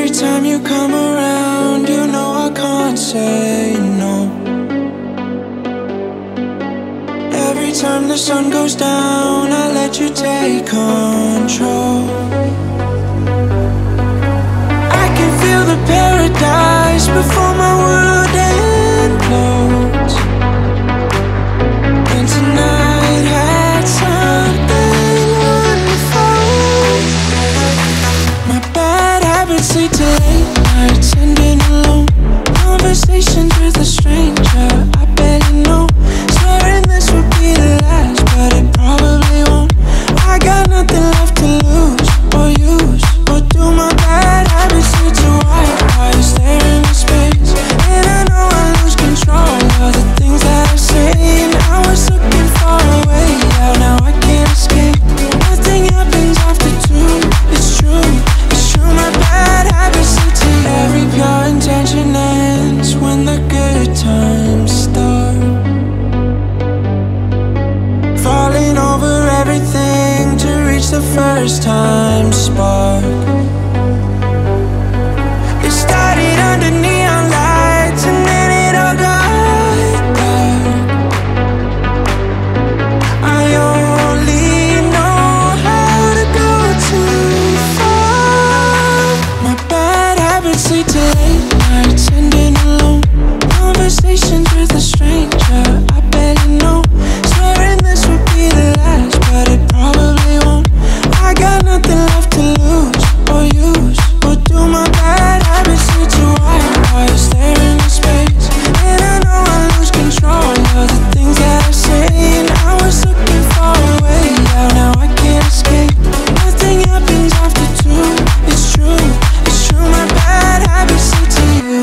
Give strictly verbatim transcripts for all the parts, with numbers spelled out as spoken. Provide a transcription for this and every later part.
Every time you come around, you know I can't say no. Every time the sun goes down, I let you take control. I can feel the paradise before my world implodes. And tonight had something wonderful. My bad habits lead to late nights ending alone. Conversations with a stranger, I barely know. Swearing this would be the last, but it probably won't. I got nothing left to lose or use. Or do my bad habits lead to white eyes there in the space? And I know I lose control of the things that I say. And I was looking far away out, now I can't escape. Nothing happens after two, it's true, it's true. My bad habits lead to every pure intention ends when the good times start. Falling over everything to reach the first time spark. It started under neon lights and then it all got dark. I only know how to go too far. My bad habits lead to late nights ending alone. Conversations with a stranger, I barely know. Swearing this would be the last, but it probably won't. I got nothing left to lose or use. Or do my bad habits lead to white eyes there in the space? And I know I lose control of the things that I say. And I was looking far away out, now I can't escape. Nothing happens after two, it's true, it's true. My bad habits lead to you.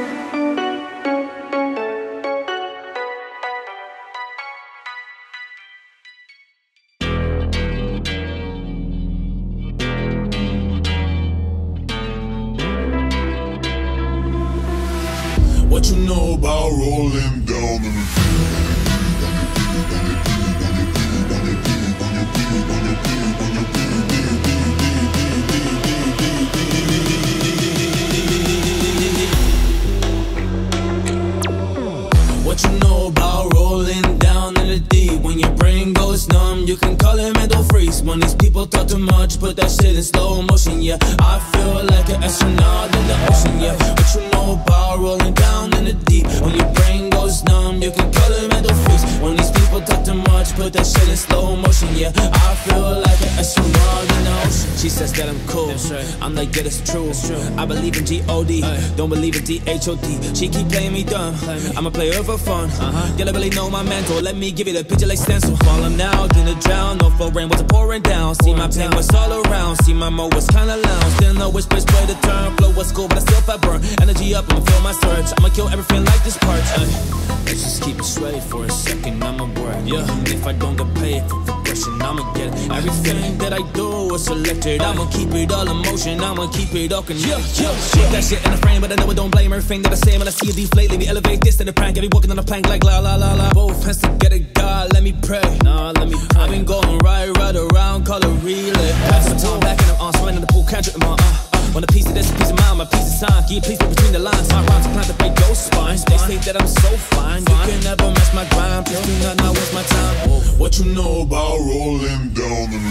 What you know about rolling down in the What you know about rolling down in the deep? When your brain goes numb, you can call it mental freeze. When these people talk too much, put that shit in slow motion, yeah. I feel like an astronaut in the ocean, yeah. What you know about rolling down in the deep? When your brain goes numb, you can call it mental freeze. When these people talk too much, put that shit in slow motion, yeah. I feel like an astronaut in the ocean. She says that I'm cool, that's right. I'm like, yeah, that's true, that's true. I believe in G O D, don't believe in D H O D. She keep playing me dumb, I'm a player for fun. Uh-huh. Y'all really know my mental, let me give you the picture like stencil. Falling out in the drown, no flow rain was pouring down. See my pain was all around, see my mo was kinda lounge. Didn't know which place play the turn, flow was cool but I still felt burn. Energy up, I'ma feel my surge, I'ma kill everything like this part. uh, Let's just keep it straight for a second, I'ma work, yeah. If I don't get paid for progression, I'ma get it. Everything that I do is selected, I'ma keep it all in motion, I'ma keep it all connected. Yeah, yeah. Put that shit in the frame, but I know I don't blame everything that I say. When I see it deflate, let me elevate this to the prank. I be walking on the plank like la la la la. Both hands together, God, let me pray. Nah, let me pray. I've been going right, right around, call it relay. Pass the time back and I'm on, sweating the pool, can't drink my uh. Want a piece of this, a piece of mine, my piece of sign. Can you please read between the lines? My rhymes are planned to break your spine. They say that I'm so fine, you can never mess my grind. Please do not not waste my time. What you know about rolling down in the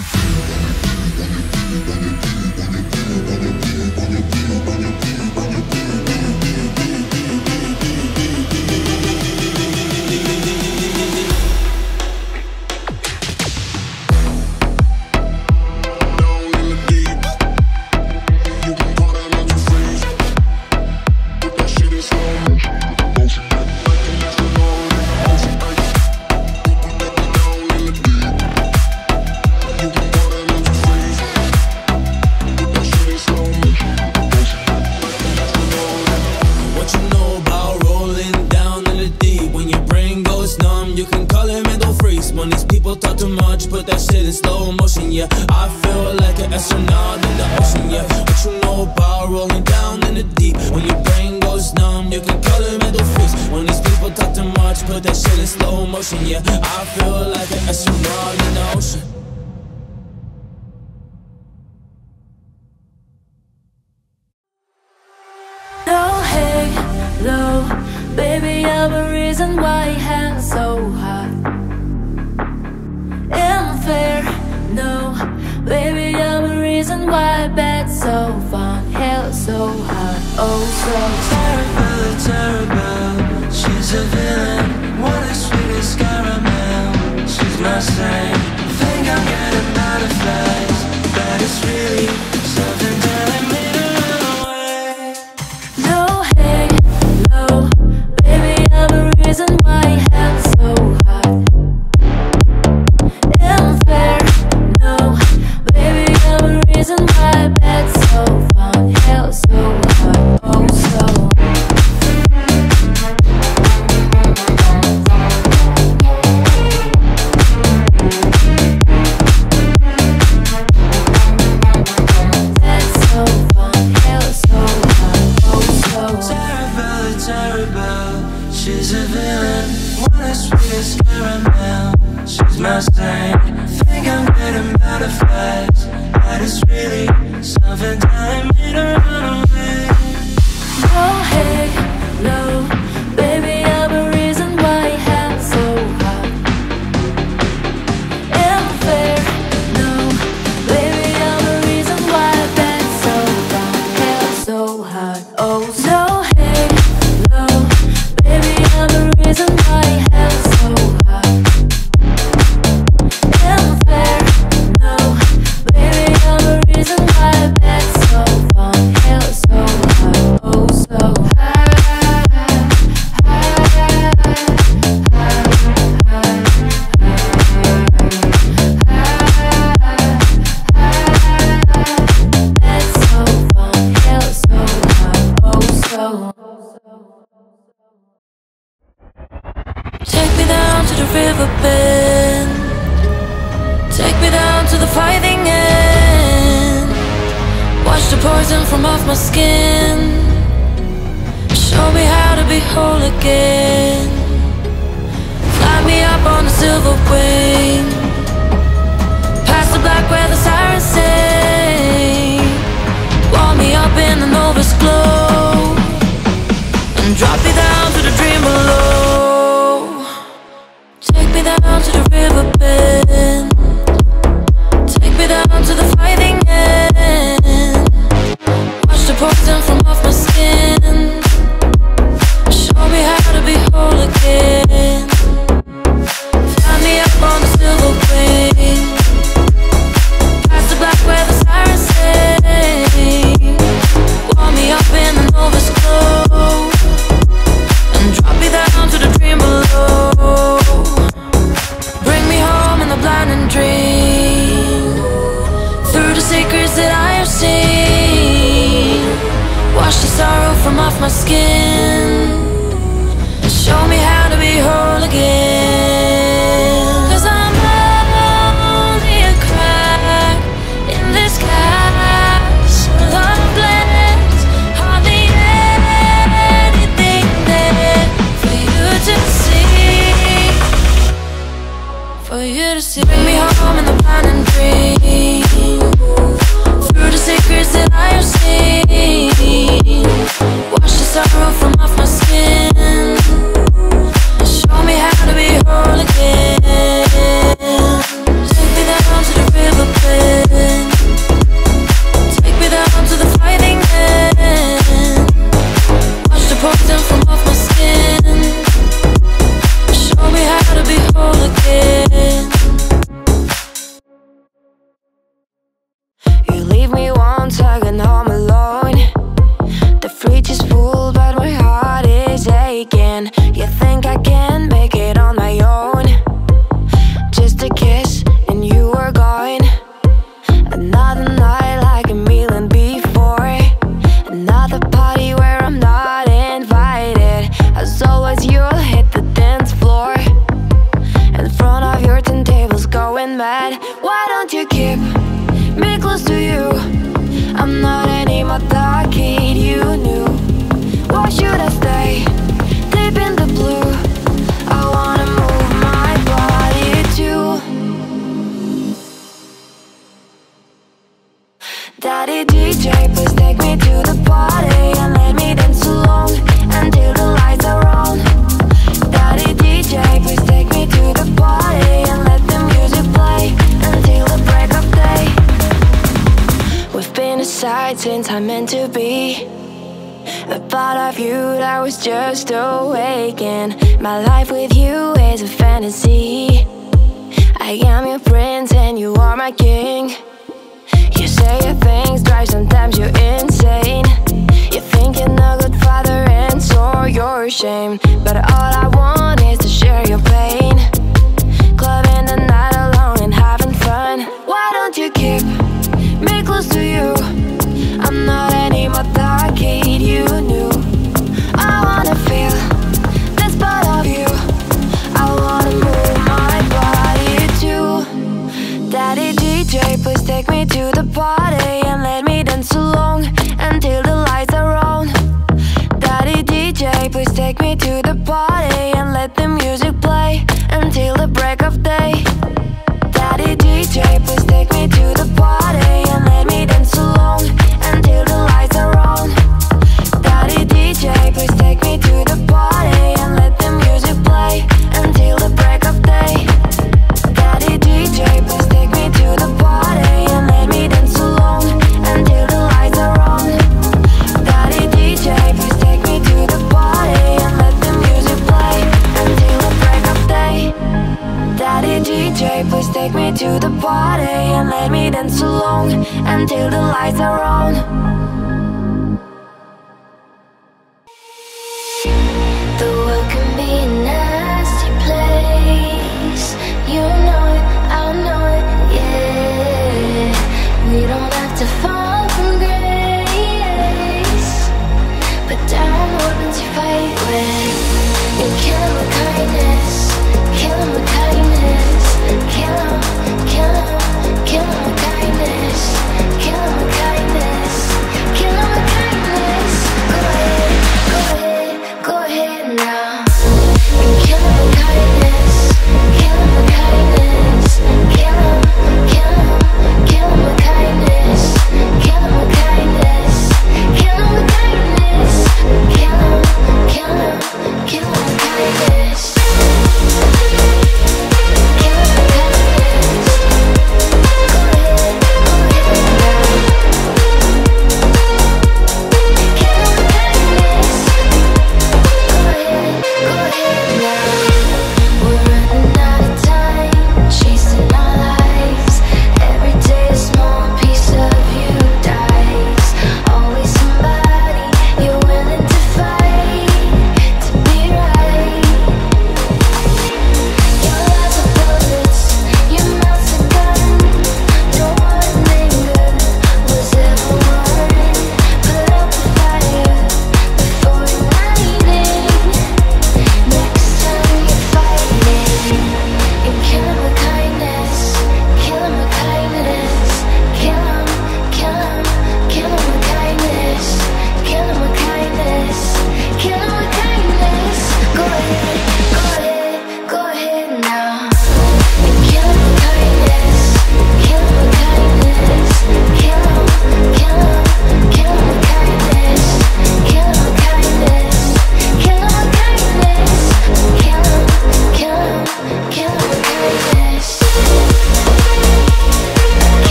put that shit in slow motion, yeah. I feel like an astronaut in the ocean, yeah. What you know about rolling down in the deep? When your brain goes numb, you can call it mental freeze. When these people talk too much, put that shit in slow motion, yeah. I feel like an astronaut in the ocean. reason why hell's so hot. Unfair, no, baby, I'm a reason why bed's so fun. Hell's so hot, oh so terrible, terrible. She's a villain, what a sweetest caramel. She's my saint. Think I'm getting butterflies, but it's really something telling me to run away. no, hey, no, baby, I'm a reason why hell's so hot. Unfair, no, baby, I'm a reason why bed's so fun. Hell's so hot, oh so. She's a villain, what a sweetest caramel. She's my saint. Think I'm getting butterflies, but it's really something telling me to run away. No, hey, no, baby, I'm a reason why hell's so hot. Unfair, no, baby, I'm a reason why bed's so fun. Hell's so hot, oh so hey, no, baby, I'm a reason why hell's so hot. Unfair, no, baby, I'm a reason why bed's so fun. Hell's so hot, oh so hot. Bed's so fun, hell's so hot, oh so. Take me down to the river bend. Take me down to the fighting end. Wash the poison from off my skin. Show me how to be whole again. Fly me up on a silver wing. Past the black where the sirens sing. Warm me up in the nova's glow. And drop me down to the dream below. Take me down to the river bend. Take me down to the fighting end. Wash the poison from off my skin. Show me how to be whole again. Fly me up on the silver wing. Past the black where the sirens sing. Warm me up in the nova's glow. And drop me down to the dream below. Bring me home in the blinding dream. Through the secrets that I have seen. Wash the sorrow from off my skin. And show me how to be whole again. 'Cause I'm only a crack in this castle of bliss. Hardly anything there for you to see. For you to see. Bring me home in the blinding dream. Through the secrets that I have seen. Wash the sorrow from off my skin. And show me how to be whole again. Take me down to the river bend. Take me down to the fighting end. Wash the poison from off my skin. Show me how to be whole again. You leave me one second home alone. The fridge is full but my heart is aching. You think I can make it on my own? Just a kiss and you were gone. Another night like a million before. Another party where I'm not invited. As always you'll hit the dance floor. In front of your ten tables going mad. Why don't you keep me close to you? I'm not anymore that kid you knew. Why should I stay deep in the blue? I wanna move my body too. Daddy D J, please take me to the party and let me dance along until the lights are on. Daddy since I'm meant to be. A part of you that was just awakened. My life with you is a fantasy. I am your prince and you are my king. You say your things drive, sometimes you're insane. You think you're a good father and so you're ashamed. But all I want is to share your pain. Clubbing the night alone and having fun. Why don't you keep me close to you? I'm not any more that kid you knew. I wanna feel this part of you. I wanna move my body too. Daddy D J, please take me to the party and let me dance along until the lights are on. Daddy D J, please take me to the party and let the music play until the break of day. Daddy D J, please take me to the party and let me dance along until the lights are on. Daddy D J, please take me to the party and let the music play until the break of day. Daddy D J, please take me to the party and let me dance along until the lights are on. Daddy D J, please take me to the party and let the music play until the break of day. Daddy D J, please take me to the party and let me dance along until the lights are on. The world can be a nasty place. You know it, I know it, yeah. We don't have to fall from grace, but downward once you fight with. You kill 'em with kindness, kill 'em with kindness. Kill 'em, kill 'em, kill 'em with kindness. Kill 'em with kindness,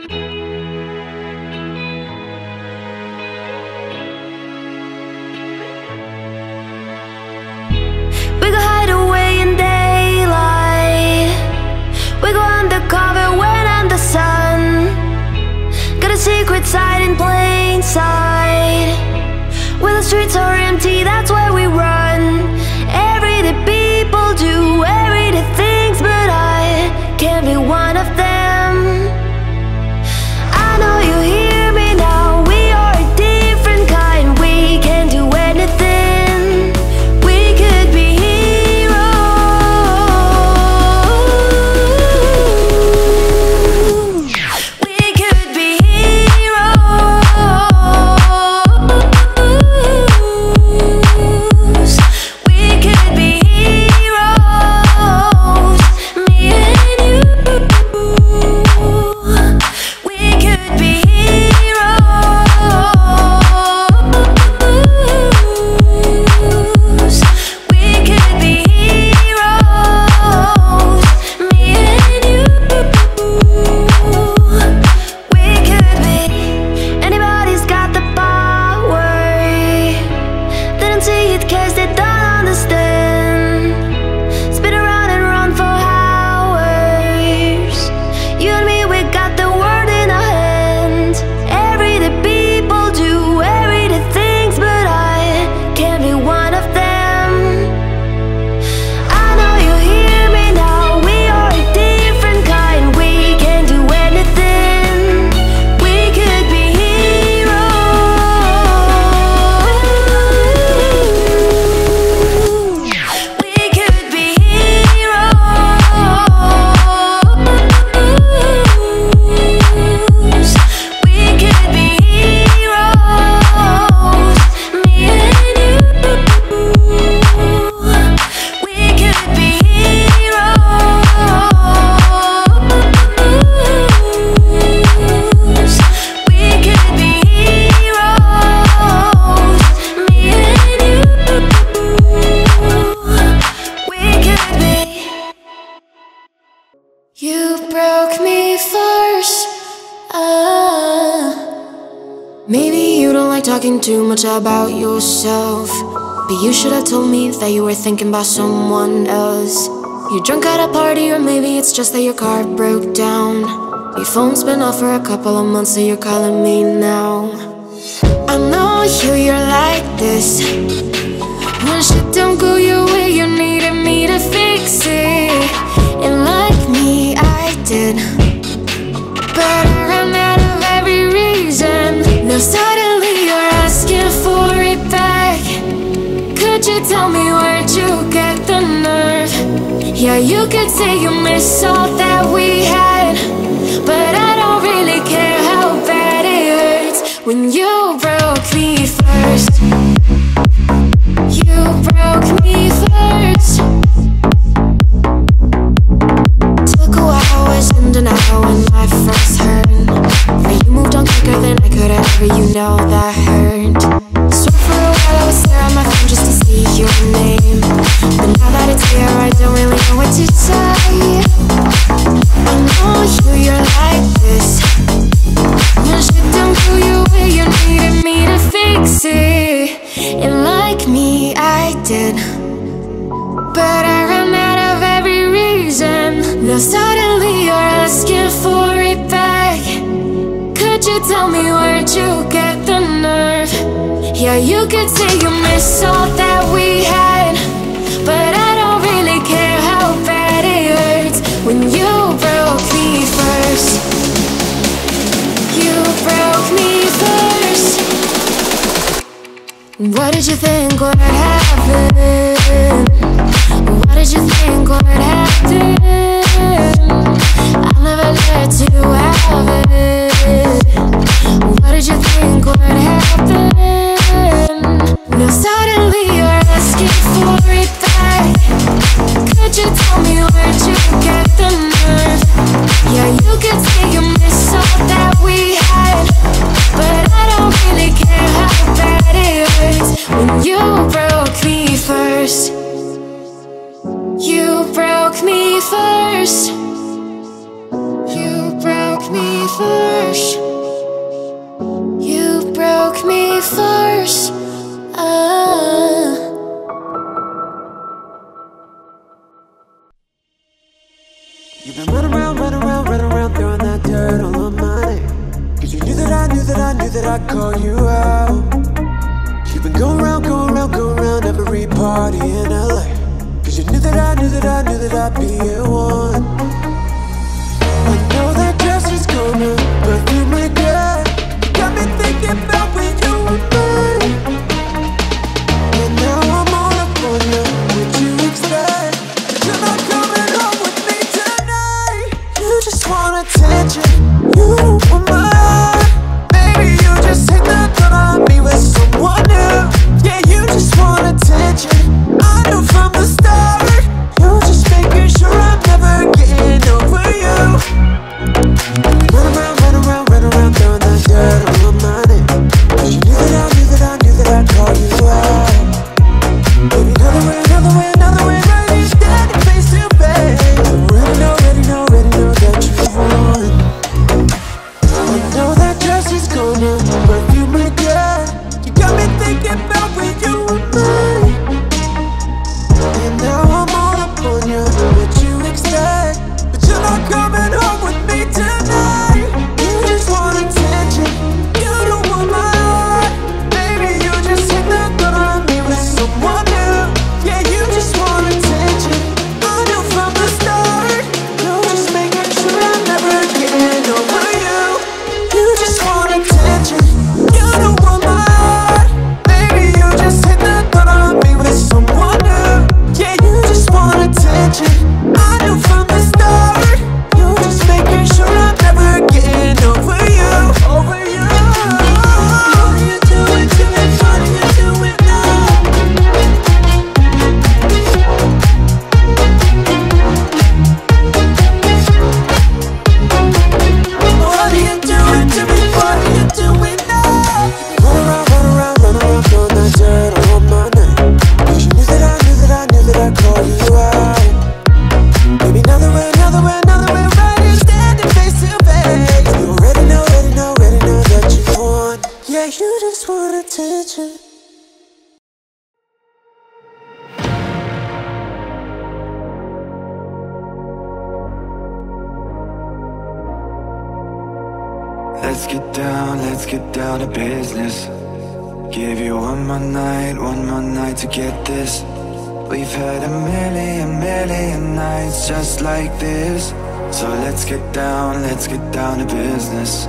We go hide away in daylight. We go undercover when I'm the sun. Got a secret side in plain sight. When the streets are empty, that's where we run. Everyday people do everyday things, but I can't be one of them. I know you hear me now. We are a different kind. We can do anything. We could be heroes. We could be heroes. We could be heroes. Me and you. We could be heroes. We could be heroes. Me and you. We could be. Anybody's got the power. They don't see it 'cause they don't understand. Spin around and run for hours. You and me, we got the world in our hands. Everyday people do everyday things, but I can't be one of them. I know you hear me now. We are a different kind. We can do anything. We could be heroes. We could be heroes. We could be heroes. Me and you. We could be heroes. We could be heroes. Me and you. We could be. You broke me first. Ah. Maybe you don't like talking too much about yourself, but you should have told me that you were thinking about someone else. You're drunk at a party, or maybe it's just that your car broke down. Your phone's been off for a couple of months, so you're calling me now. I know you, you're like this. When shit don't go your way, you needed me to fix it. And like me, I did. But I ran out of every reason. Now suddenly you're asking for it back. Could you tell me where'd you get the nerve? Yeah, you could say you miss all that we had, but I don't really care how bad it hurts when you broke me first. You broke me first. Took a while, I was in denial when I first heard, but you moved on quicker than I could ever, you know that hurt. Swore for a while I would stare at my phone just to see your name, but now that it's here I don't really know what to say. I know you, you're like this. When shit don't go your way, you needed me to fix it. And like me, I did, but I ran out of every reason. Now suddenly you're asking for it back. Could you tell me where'd you get the nerve? Yeah, you could say you miss all that we had, but I don't really care how bad it hurts when you broke me first. You broke me first. What did you think would happen? What did you think would happen? I'll never let you have it. What did you think would happen? Now suddenly you're asking for it back. Could you tell me where'd you get the nerve? Yeah, you could say you miss all that we had, but I don't really care how bad it hurts when you broke me first. You broke me first. You broke me first. You broke me first. Ah. You've been running around, running around, running around, throwing that dirt all on my name. Cause you knew that I knew that I knew that I'd call you out. You've been going around, going around, going around every party in L A. Cause you knew that I knew that I knew that I'd be your one. I know that dress is gonna perfume regret. You got me thinking about when you were mine. And now I'm all up on you, what you expect? But you're not coming home with me tonight. You just want attention, you don't want my heart. Baby, you just hit the gun on me with someone new. Yeah, you just want attention, I knew from the start. You're just making sure I'm never getting over you. Run around, run around, run around, throwing that dirt all on my name. Cause you knew that I knew that I knew that I'd call you out. Baby, another way, another way, another way, right here standing face to face. Already know, already know, already know that you won. I know that dress is gonna perfume regret. You got me thinking about when you were mine. And now I'm all up on you, what you expect? But you're not coming home with me tonight. You just want attention, you don't want my heart. Baby, you just hit the gun on me with someone new. Yeah, you just want attention, I knew from the start. You're just making sure I'm never getting over you. You just want attention, you don't want my heart. Baby, you just hit the gun on me with someone new. Yeah, you just want attention, I knew from the start. You're just making sure I'm never getting over you. Over you. What are you doing to me? What are you doing now? What are you doing to me? What are you doing now? Run around, run around, run around, throwing that dirt all on my name. Cause you knew that I knew that I knew that I'd call you out. Maybe another way, another way, another way, right here standing face to face. You already know, already know, already know that you won. Yeah, you just want attention. Let's get down, let's get down to business. Give you one more night, one more night to get this. We've had a million, million nights just like this. So let's get down, let's get down to business.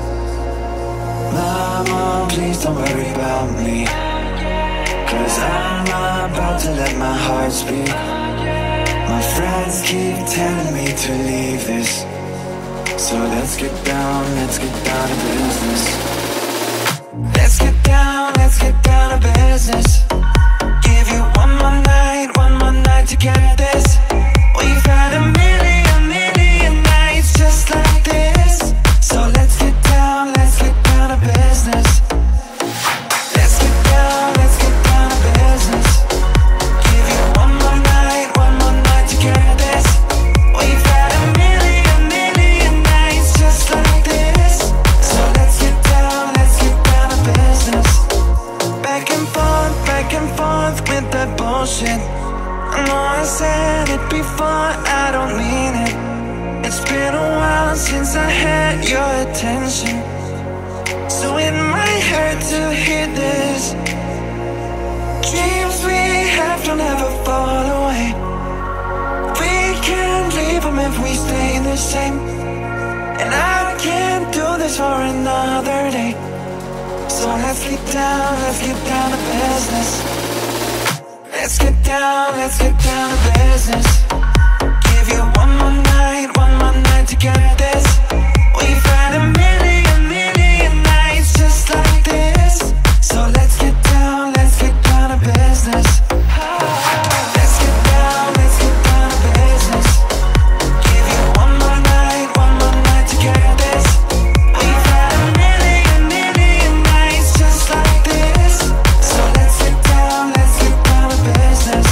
Mama, please don't worry about me, cause I'm about to let my heart speak. My friends keep telling me to leave this. So let's get down, let's get down to business. Let's get down, let's get down to business. Give you one more night, one more night to get this. We've had a million, million nights just like this. So let's get down, let's get down to business. Let's get down, let's get down to business. Give you one more night, one more night to get this. We've had a million, million nights just like this. So let's get down, let's get down to business. Back and forth, back and forth with that bullshit. I know I said it before, I don't mean it. It's been a while since I had your attention, so it might hurt to hear this. Dreams we have don't ever fall away. We can't leave them if we stay the same. And I can't do this for another day. So let's get down, let's get down to business. Let's get down, let's get down to business. Give you one more night, one more night to get this. We've had a million, million nights just like this. So let's get down, let's get down to business. Let's get down, let's get down to business. Give you one more night, one more night to get this. We've had a million, million nights just like this. So let's get down, let's get down to business.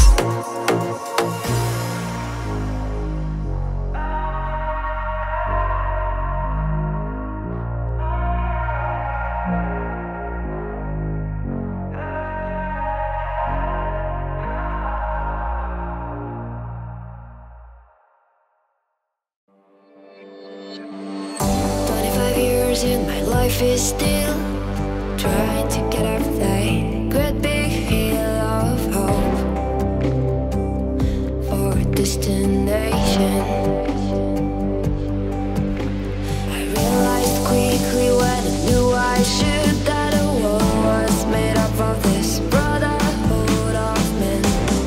reason my life is still trying to get out of that great big hill of hope for a destination. I realized quickly when I knew I should that the world was made up of this brotherhood of men,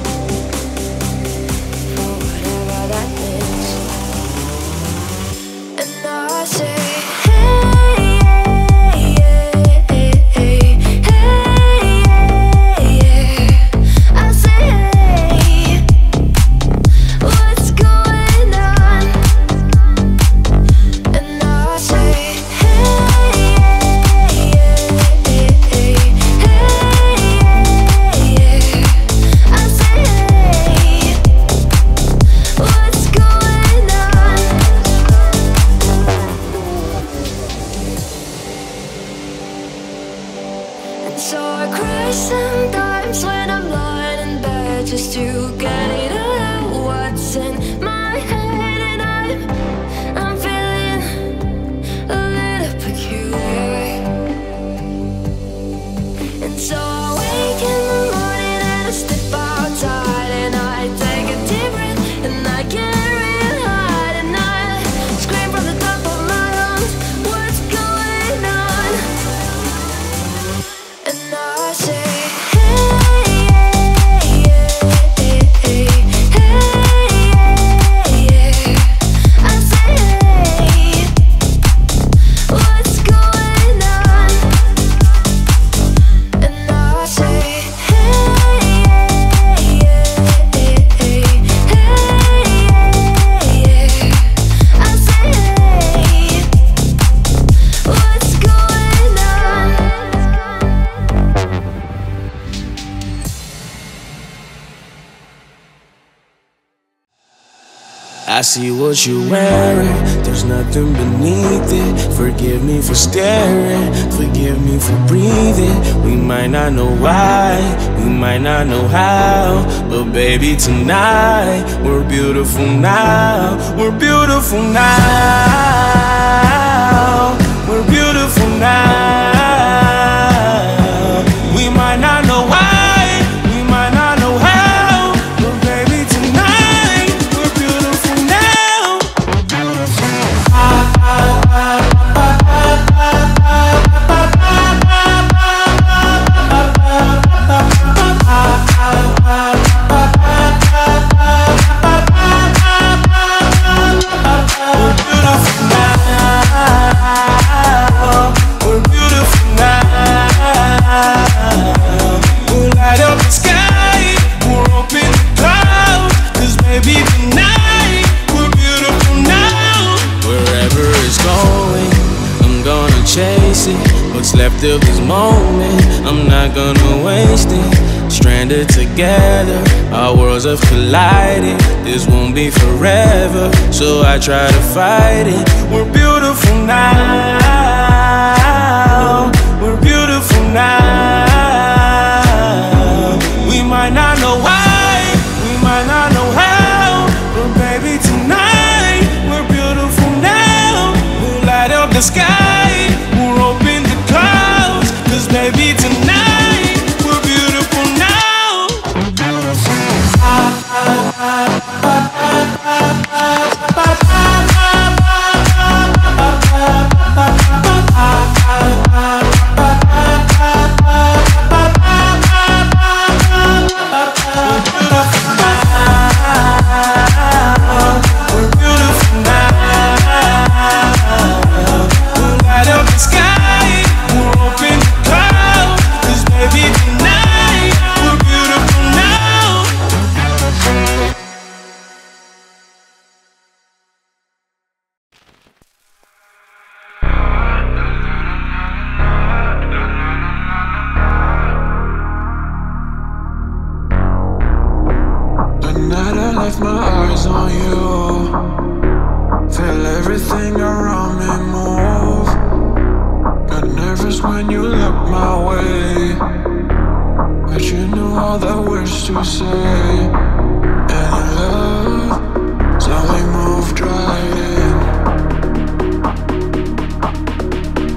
for whatever that means. And I say, so I cry sometimes when I'm lying in bed just to get it out of what's in my head. And I'm, I'm feeling a little peculiar. And so I wake in the morning and I step outside and I take a deep breath and I get real hard and I scream from the top of my lungs, what's going on? And I say, I see what you're wearing, there's nothing beneath it. Forgive me for staring, forgive me for breathing. We might not know why, we might not know how, but baby tonight, we're beautiful now. We're beautiful now. We're beautiful now. We might not know why, we might not know how, but baby tonight, we're beautiful now. What's left of this moment, I'm not gonna waste it. Stranded together, our worlds have collided. This won't be forever, so I try to fight it. We're beautiful now. We're beautiful now. We might not know why, we might not know how, but baby tonight, we're beautiful now. We'll light up the sky, we'll open the clouds, 'cause baby tonight, we're beautiful now. We're beautiful. Left my eyes on you, feel everything around me move. Got nervous when you look my way, but you knew all the words to say. And in love, so we moved right in.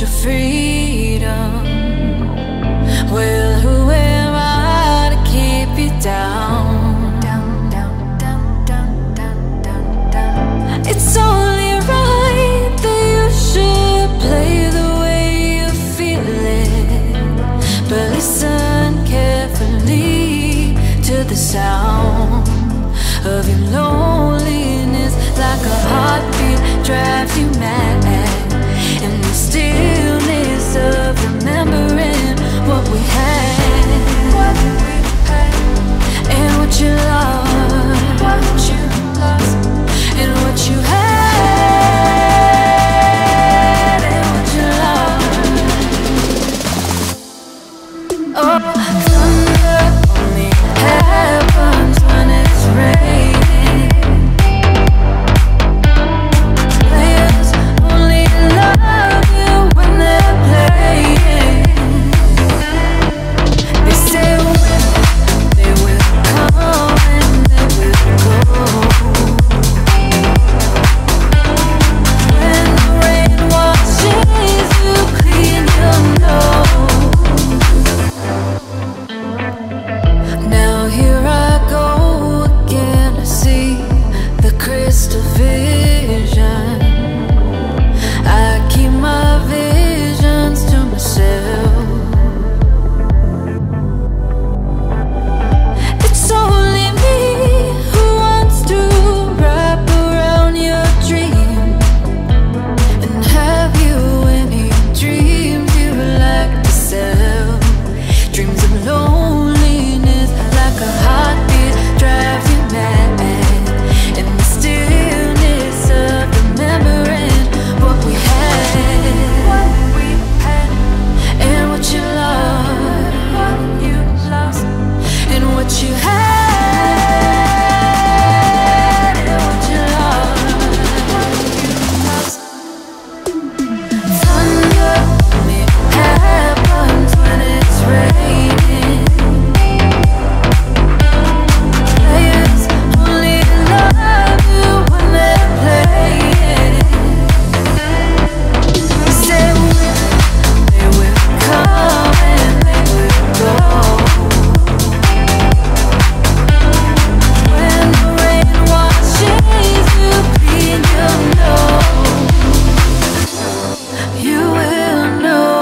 your freedom. Well, who am I to keep you down? Down, down, down, down, down, down, down. It's only right that you should play the way you feel it, but listen carefully to the sound of your loneliness. Like a heartbeat drives you mad, and the stillness of remembering what we had, what we had, and what you lost, what you lost, and what you had, and what you lost. Oh, thunder only happens when it's raining. Players only love you when they're playing. They say when they will come and they will go. When the rain washes you clean, you'll know. Now here I go again, I see the crystal vision. I keep my visions to myself. It's only me who wants to wrap around your dream and have you any dreams you like to sell. Dreams of loneliness, like a heartbeat drives you mad, and the stillness of remembering what we had, what we had, and what you lost, what you lost, and what you had, and what you lost, what you lost. Thunder only happens when it's raining. Players only love you when they're playing. They say when they will come and they will go. When the rain washes you clean, you'll know. You will know.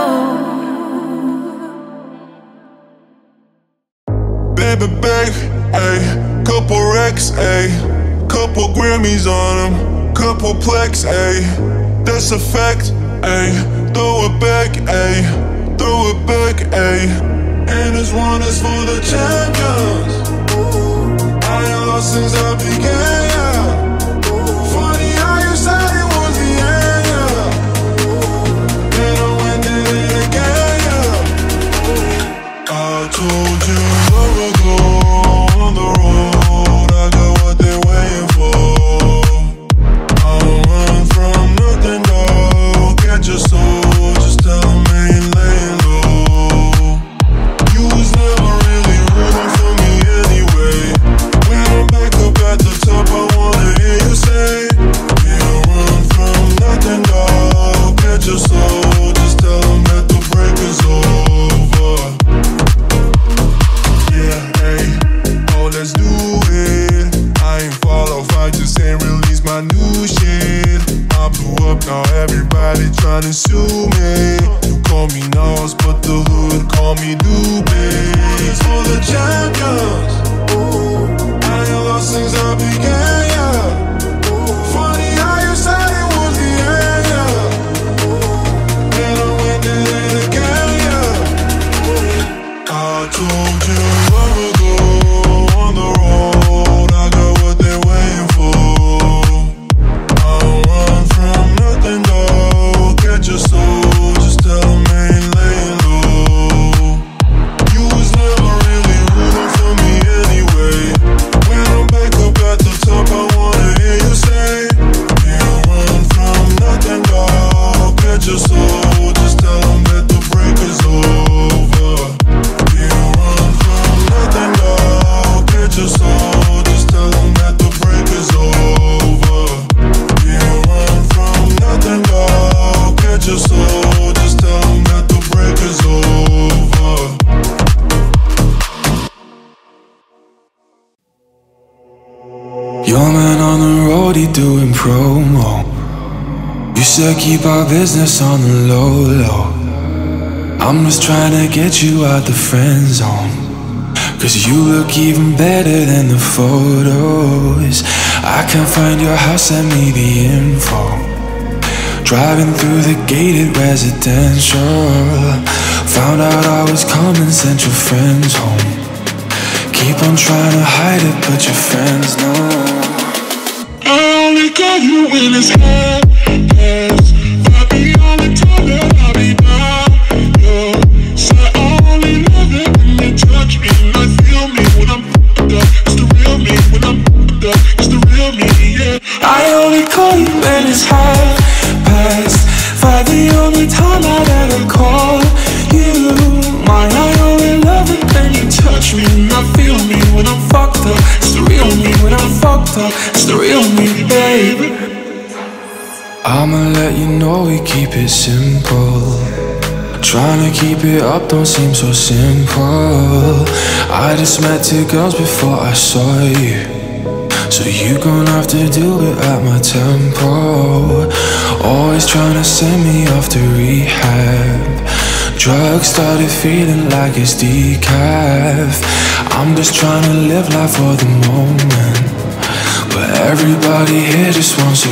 Baby, babe, ayy, couple racks, ayy, couple Grammys on them, couple plex, ayy, that's a fact, ayy, throw it back, ayy, throw it back, ayy, and this one is for the champions. I ain't lost since I began, yeah. Funny how you said it was the end, yeah. Then I went and did it again, yeah. I told you long ago on the road, I got what they're waiting for. I don't run from nothing, dog. Catch your soul, just tell them I ain't laying low. You was never really rooting for me anyway. When I'm back up at the top, I wanna hear you say, you don't run from nothing, dog. Catch your soul, just tell them that the break is over. Yeah, hey, oh, let's do it. I ain't fall off, I just ain't release my new shit. I blew up, now everybody tryna sue me. You call me Nas, but the hood call me Dubé. For the champions, I ain't lost since I began, yeah. Funny how you said it was the end, yeah. Then I went and did it again, yeah. I told you long ago on the road, I got what they're waiting for. I don't run from nothing, dog. Catch your soul, just tell them I ain't laying low. You was never really rooting for me anyway. When I'm back up at the top, I wanna doing promo. You said keep our business on the low, low. I'm just trying to get you out the friend zone, cause you look even better than the photos. I can't find your house, send me the info. Driving through the gated residential, found out I was coming, sent your friends home. Keep on trying to hide it, but your friends know. I only call you when it's hot, yes. I be on the time that I be by your side. I only love it when you touch me and I feel me when I'm f***ed up. It's the real me when I'm f***ed up. It's the real me, yeah. I only call you when it's hot past five, the only time I'd ever call you mine. I only love it when you touch me and I feel me when I'm fucked up. It's the real me when I'm fucked up. It's the real me, baby. I'ma let you know we keep it simple. Trying to keep it up don't seem so simple. I just met two girls before I saw you, so you gon' have to do it at my tempo. Always trying to send me off to rehab. Drugs started feeling like it's decaf. I'm just trying to live life for the moment, but everybody here just wants to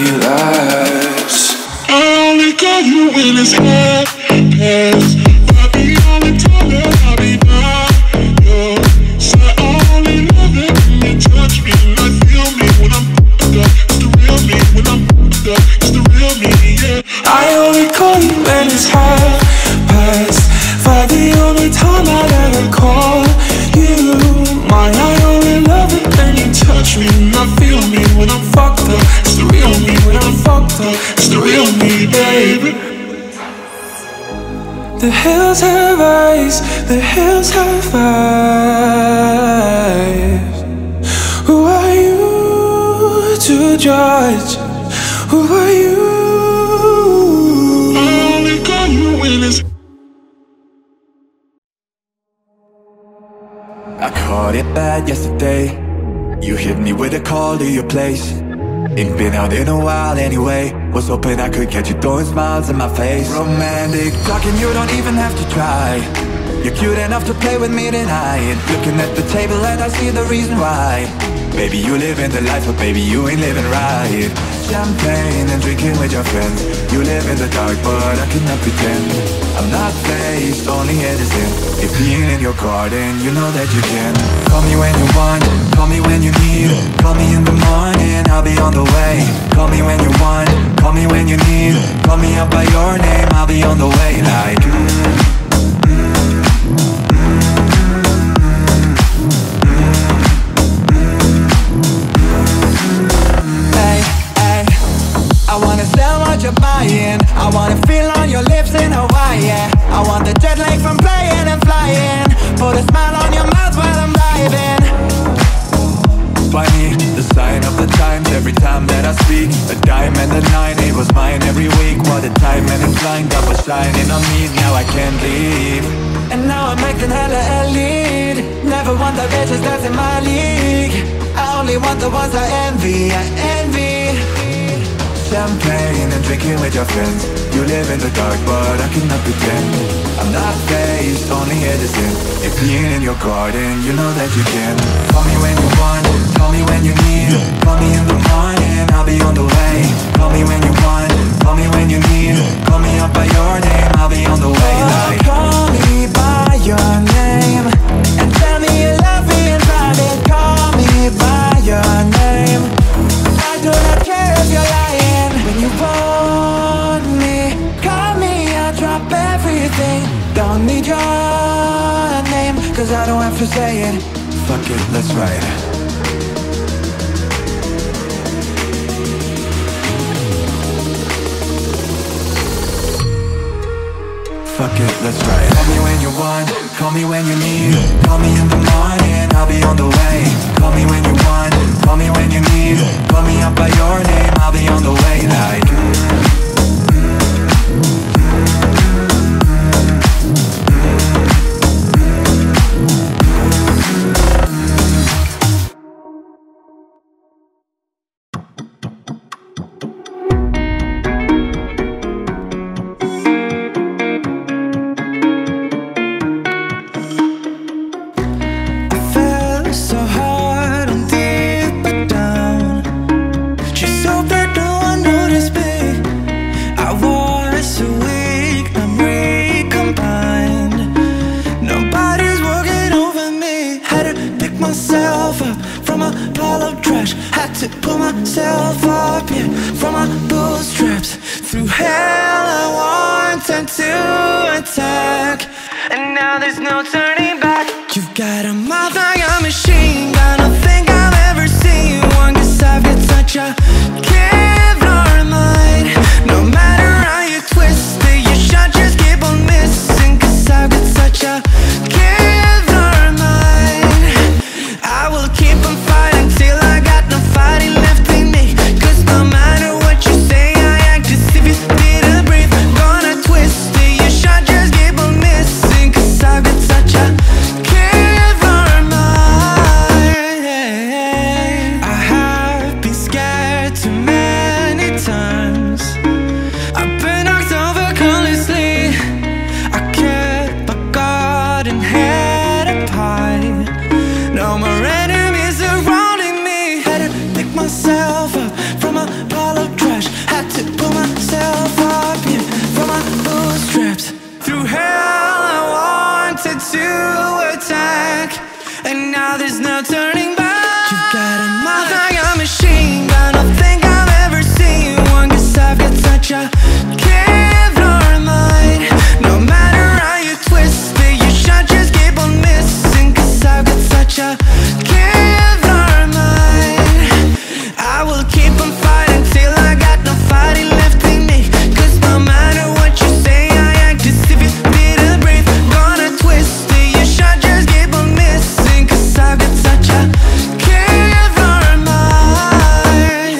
relapse. I only call you when it's hot, yes. I be on the time that I be by your side. I only love it when you touch me and I feel me when I'm f***ed up. It's the real me when I'm f***ed up. It's the real me, yeah. I only call you when it's hot past five, the only time I'd ever call you mine. I only love it when you touch me and I feel me when I'm fucked up. It's the real me when I'm fucked up. It's the real me, baby. The hills have eyes, the hills have eyes. Who are you to judge? Who are you? I only call you when it's I caught it bad yesterday. You hit me with a call to your place. Ain't been out in a while anyway. Was hoping I could catch you throwing smiles in my face. Romantic talking, you don't even have to try. You're cute enough to play with me tonight. Looking at the table and I see the reason why. Baby, you living the life, but baby, you ain't living right. Champagne and drinking with your friends. You live in the dark, but I cannot pretend. I'm not faced, only innocent. If being in your garden, you know that you can. Call me when you want, call me when you need. Call me in the morning, I'll be on the way. Call me when you want, call me when you need. Call me out by your name, I'll be on the way. Like mm. I wanna feel on your lips in Hawaii, yeah. I want the jet lag from playing and flying. Put a smile on your mouth while I'm diving. Funny, the sign of the times every time that I speak. A dime and a nine, it was mine every week. What a time and inclined, that was shining on me. Now I can't leave. And now I'm acting hella elite. Never want the bitches that's in my league. I only want the ones I envy, I envy. Champagne and drinking with your friends. You live in the dark, but I cannot pretend. I'm not faced, only innocent. If being in your garden, you know that you can. Call me when you want, call me when you need. Call me in the morning, I'll be on the way. Call me when you want, call me when you need. Call me up by your name, I'll be on the way. Like, call me by your name and tell me you love me in private. Call me by your name. I do not care if you're lying. When you want me, call me, I'll drop everything. Don't need your name, cause I don't have to say it. Fuck it, let's ride. Fuck it, let's ride. Call me when you want, call me when you need. Call me in the morning, I'll be on the way. Call me when you want, call me when you need. Call me up by your name, I'll be on the way. Like myself up, yeah, from my bootstraps. Through hell I wanted to attack, and now there's no turning back. You've got a mouth like a machine gun. I think I've ever seen one, 'cause I've got such a Kevlar mind. No matter how you twist it, your shot just keep on missing, 'cause I've got such a Kevlar mind. I will keep on fighting till I got no fighting left in me, 'cause no matter what you say, I act as if you didn't breathe. Gonna twist it, your shot just keep on missing, 'cause I've got such a Kevlar mind. I have been scared too many times. I've been knocked over carelessly. I kept my guard and head up high. No more enemies surrounding me. Had to pick myself up from a pile of trash. Had to pull myself up, yeah, from my bootstraps. Through hell I wanted to attack, and now there's no turning back. You've got a mouth like a machine gun. I think I've ever seen one, 'cause I've got such a Kevlar mind. No matter how you twist it, your shot just keep on missing, 'cause I've got such a Kevlar mind. I will keep on fighting till I got no fighting left in me, 'cause no matter what you say, I act as if you didn't breathe. Gonna twist it, your shot just keep on missing, 'cause I've got such a Kevlar mind.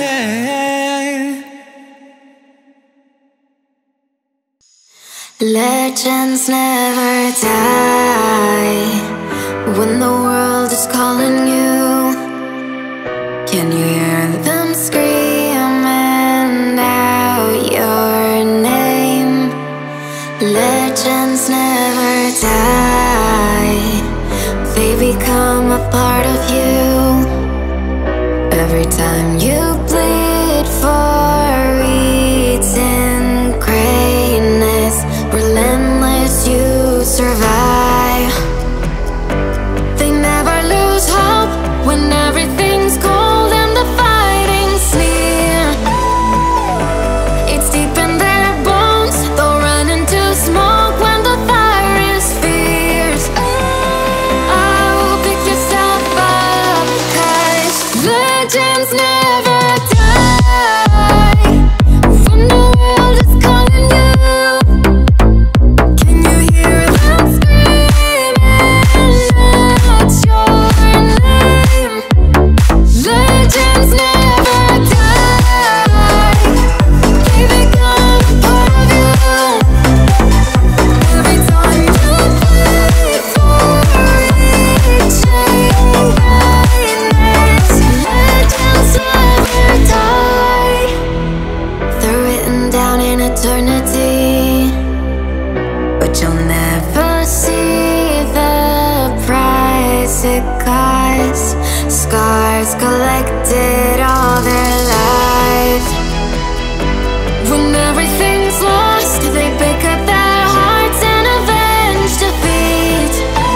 Legends never die. When the world is calling you, can you hear them screaming out your name? Legends never die. They become a part of you. Every time you bleed for eating greatness, relentless, you survive. They never lose hope when everything's cold and the fighting's near. It's deep in their bones, they'll run into smoke when the fire is fierce. Oh, pick yourself up, 'cause legends never die. When the world is calling you, can you hear them screaming out your name? Legends never die. They become a part of you. Every time you bleed for reaching greatness, legends never die. They're written down in eternity, but you'll never see the price it costs. Scars collected all their life. When everything's lost, they pick up their hearts and avenge defeat.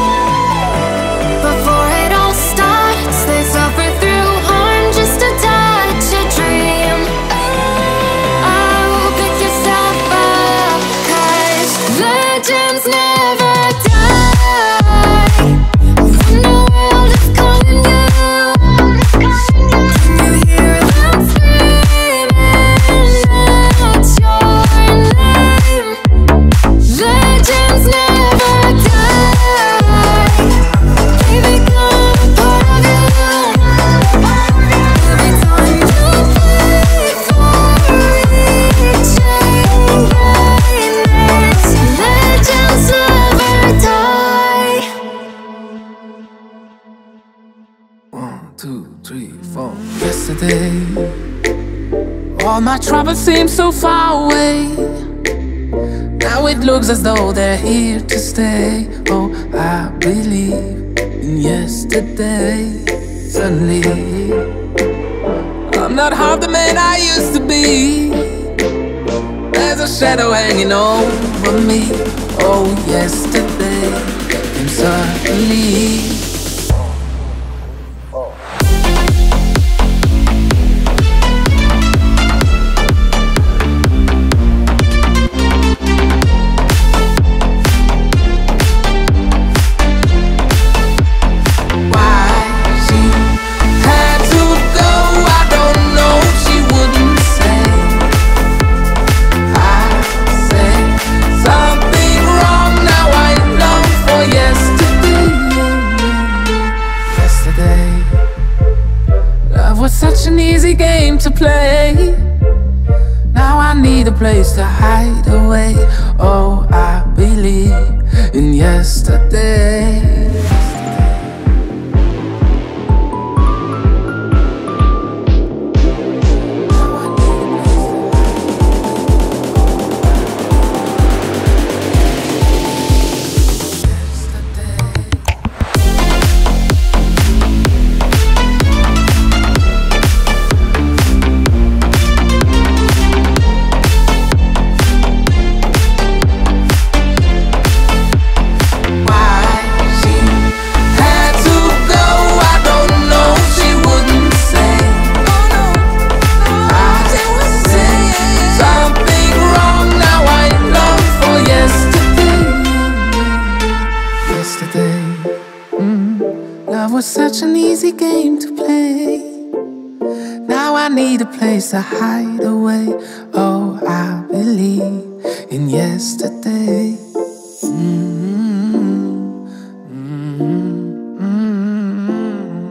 Before it all starts, they suffer through harm just to touch a dream. Oh, pick yourself up, 'cause legends never die. When the world is calling you, can you hear them screaming out your name? Legends never die. They become a part of you. Every time you bleed for reaching greatness, legends never die. One, two, three, four. Yesterday, all my troubles seem so far away. Now it looks as though they're here to stay. Oh, I believe in yesterday. Suddenly, I'm not half the man I used to be. There's a shadow hanging over me. Oh, yesterday came suddenly. need a place to hide away. Oh, I believe in yesterday. Such an easy game to play. Now I need a place to hide away. Oh, I believe in yesterday. Mm-hmm. Mm-hmm.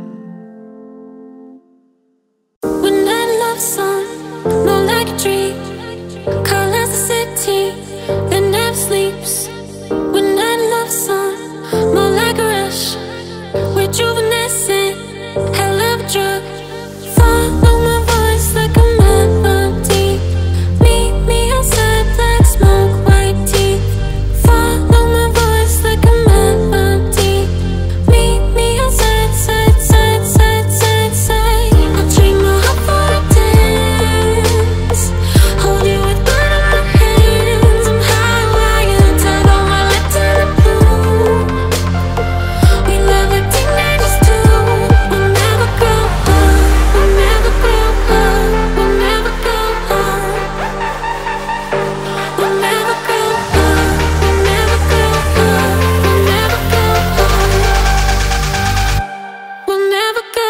When that love song, more like a dream, colors the city that never sleeps. When that love song, more like a rush, rejuvenescent, hell of a drug. Follow my voice like a melody. Meet me outside, black smoke, white teeth. Follow my voice like a melody. Meet me outside, side, side, side, side, side. I'll trade my heart for a dance. Hold you with blood on my hands. I'm high wire, tied on my lips in the blue. We love like teenagers too. We'll never grow up. We'll never grow up. We'll never grow up. We'll never grow up. We'll never grow up. We'll never grow up. We'll never grow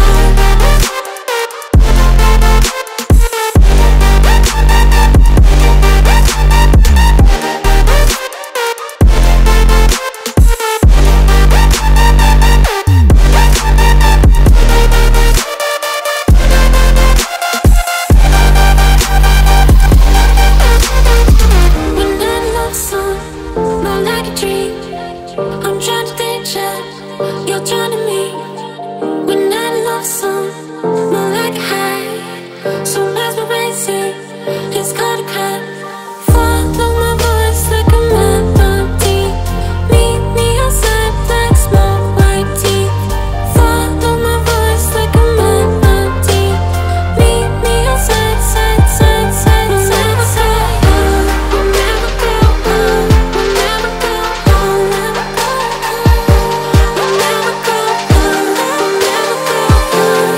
When that love song, more like a dream. I'm trying to teach you, you're trying to me. When that love song, more like a high, so mesmerizing, it's called a crime. Follow my voice like a melody. Meet me outside, black smoke, white teeth. Follow my voice like a melody. Meet me outside, side, side, side, side, side. We'll never grow up. We'll never grow up. We'll never grow up. We'll never grow up. We'll never grow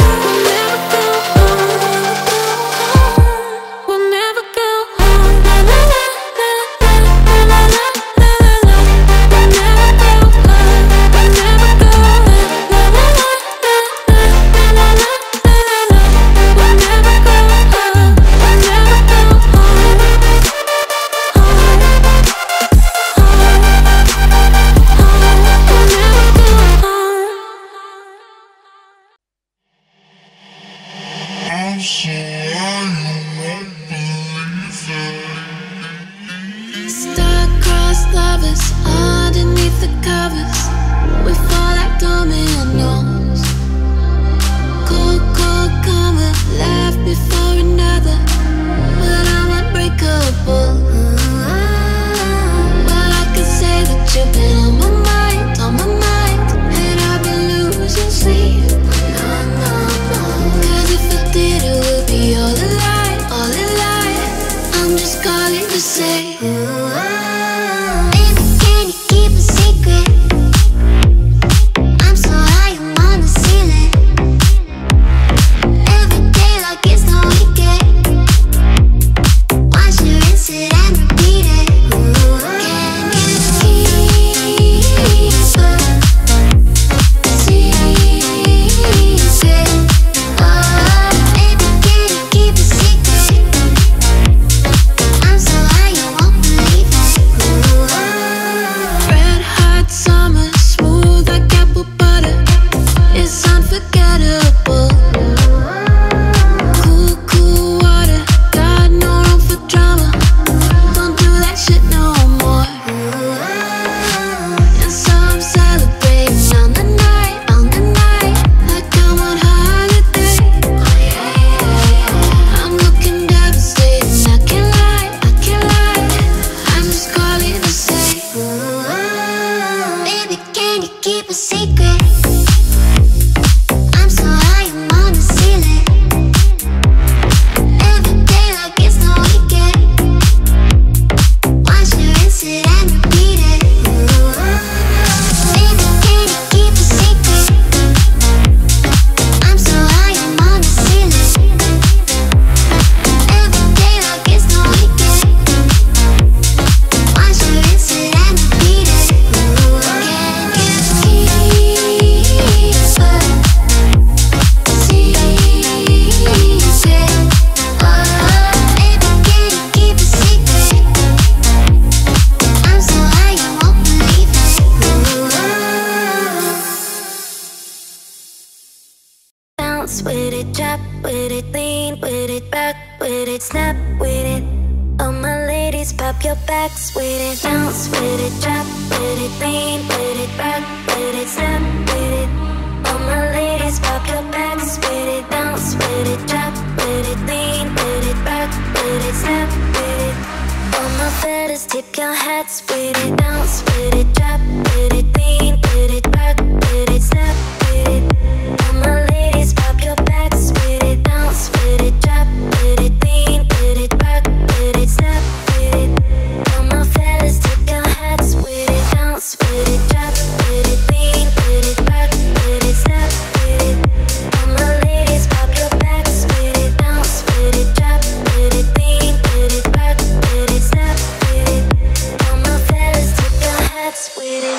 up. We'll never grow up. La la la la la la la la la la. We'll never grow up. We'll never grow up. La la la la la la la la la. We'll never grow up. We'll never grow up. I'm so high, you won't believe it. Star-crossed lovers underneath the covers. We fall like dominoes. Cold, cold karma, life before another. But I'm unbreakable. Well, I can say that you've been on my mind, on my mind, and I've been losing sleep. No, no, no. 'Cause if I did, it would be all a lie, all a lie. I'm just calling to say, baby, can you keep a secret? I'm so high, I'm on with it, back with it, snap with it. All my ladies, pop your backs with it, bounce with it, drop with it, lean with it, back with it, snap with it. All my ladies, pop your backs with it, bounce with it, drop with it, lean with it, back with it, snap with it. All my fellas, tip your hats with it, bounce with it, drop with it, lean with it, back with it, snap with it. All my ladies, pop your backs with it, bounce with it, drop with it, lean with it, back with it, snap with it. All my fellas, tip your hats with it, bounce with it, drop with it, lean with it, back with it, snap with it. All my ladies, pop your backs with it, bounce with it, drop with it, lean with it, back with it, snap with it. All my fellas, tip your hats with it.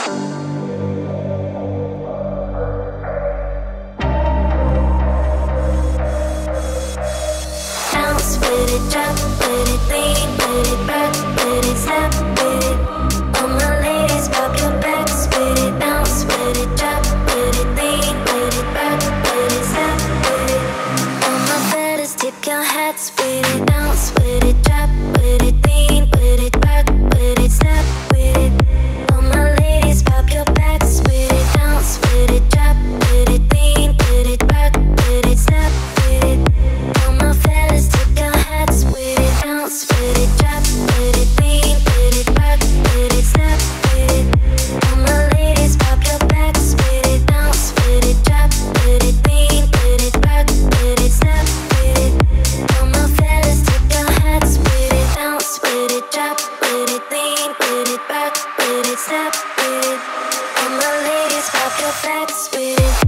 Bounce with it, drop with it, lean with it, back with it, snap with it. All my ladies, pop your backs with it, bounce with it, drop with it, lean with it, back with it, snap with it. All my fellas, tip your hats with it, bounce with it, drop with it, lean with it, back with it, snap with it. All my ladies, pop your backs with it, bounce with it, drop with it, lean with it, back with it, snap with it. All my fellas, tip your hats with it, bounce with it, drop with it, lean with it, back with it, snap with it. All my ladies, pop your backs with it, bounce with it, drop with it, lean with it, back with it, snap with it. All my fellas, tip your hats with it, bounce with it, drop with it, lean with it, back with it, snap with it. All my ladies, pop your backs with it.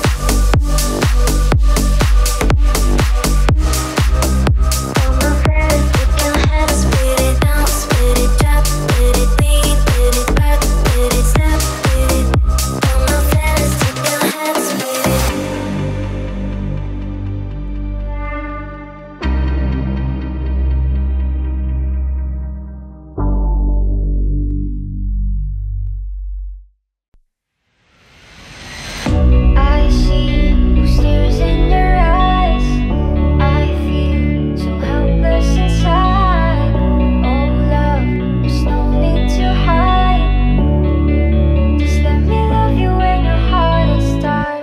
All my fellas, tip your hats with it, bounce with it, drop with it, lean with it, back with it, snap with it. All my fellas, tip your hats with it. I see blue tears in your eyes. I feel so helpless inside. Oh love, there's no need to hide. Just let me love you when your heart is tired.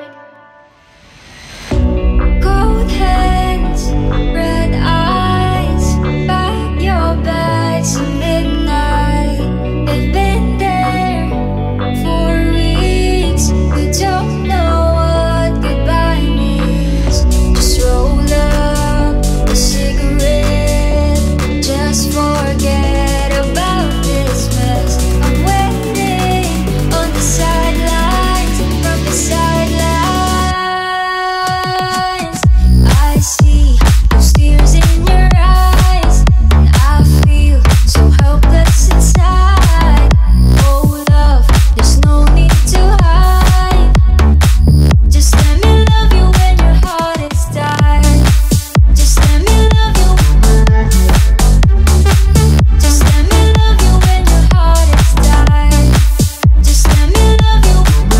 Cold hands, red eyes, pack your bags at midnight. They've been there for weeks. We don't know what goodbye means. Just roll up a cigarette. Just forget about this mess. I'm waiting on the sidelines, from the sidelines. I see those tears in your eyes, and I feel so helpless inside. Oh love, there's no need to hide. Just let me love you when your heart is tired. Just let me love you. Just let me love you when your heart is tired. Just let me love you.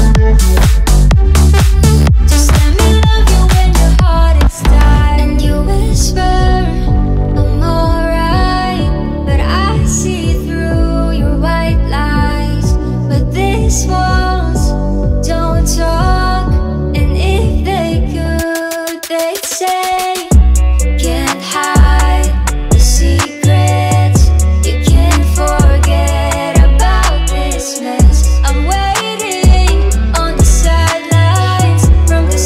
Just let me love you when your heart is tired. And you whisper, I'm alright, but I see through your white lies. But these walls don't talk, and if they could, they'd say, can't hide the secrets. You can't forget about this mess. I'm waiting on the sidelines, from the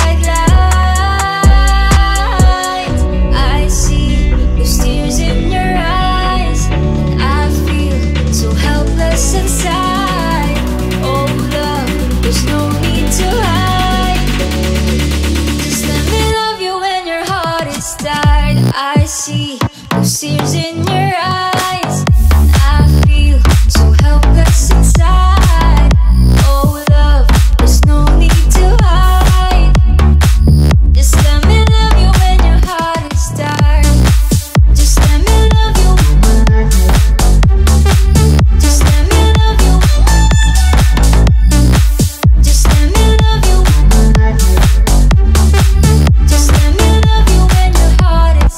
sidelines. I see those tears in your eyes, and I feel so helpless inside. Oh love, there's no need to hide. Just let me love you when your heart is tired. I see those tears in your eyes, and I feel so helpless inside. Oh love, there's no need to hide. Just let me love you when your heart is tired. Just let me love you. Just let me love you. Just let me love you. Just let me love you when your heart is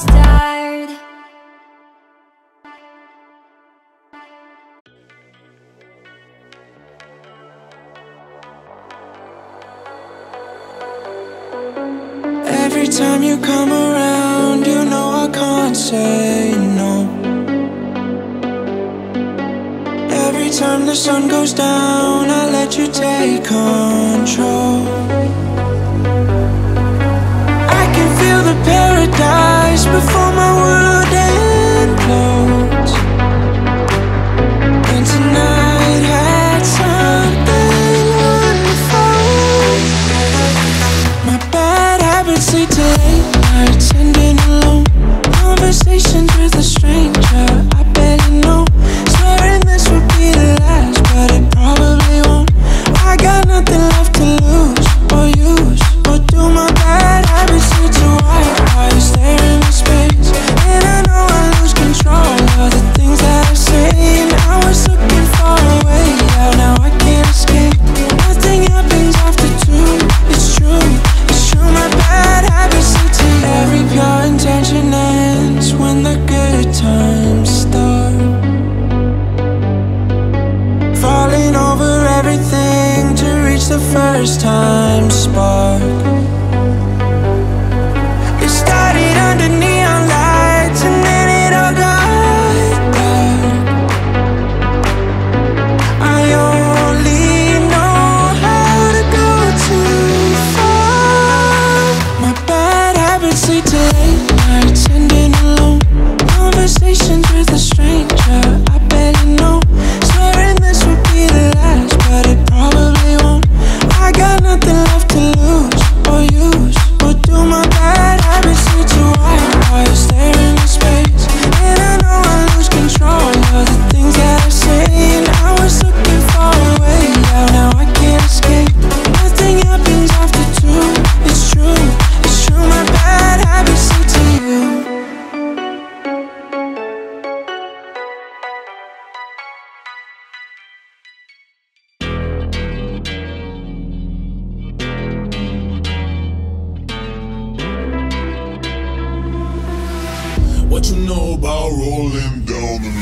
come around, you know I can't say no. Every time the sun goes down, I let you take control. I can feel the paradise before my world implodes. And tonight had something wonderful. My bad habits lead to late nights ending alone. Conversations with a stranger I barely know. Swearing this would be the last, but it probably won't. I got nothing left to lose or use. What do my bad habits lead to? Why are you staring into space? And I know I lose control of the things that I say. And I was looking far away, yeah, now I can't escape. Nothing happens after two, it's true, it's true. My bad habits lead to every pure intention ends when the good times start. Falling over everything to reach the first time spark. It started under neon lights and then it all got dark. I only know how to go too far. My bad habits lead to late nights ending alone. Conversations with a stranger I barely know. Swearing this would be the last, but it probably won't. I got nothing left to lose or use. What do my bad habits lead to? Why are you staring into space? And I know I lose control of the things that I say. And I was looking far away, yeah, now I can't escape. Nothing happens after two, it's true, it's true. My bad habits lead to you. What you know about rolling down in the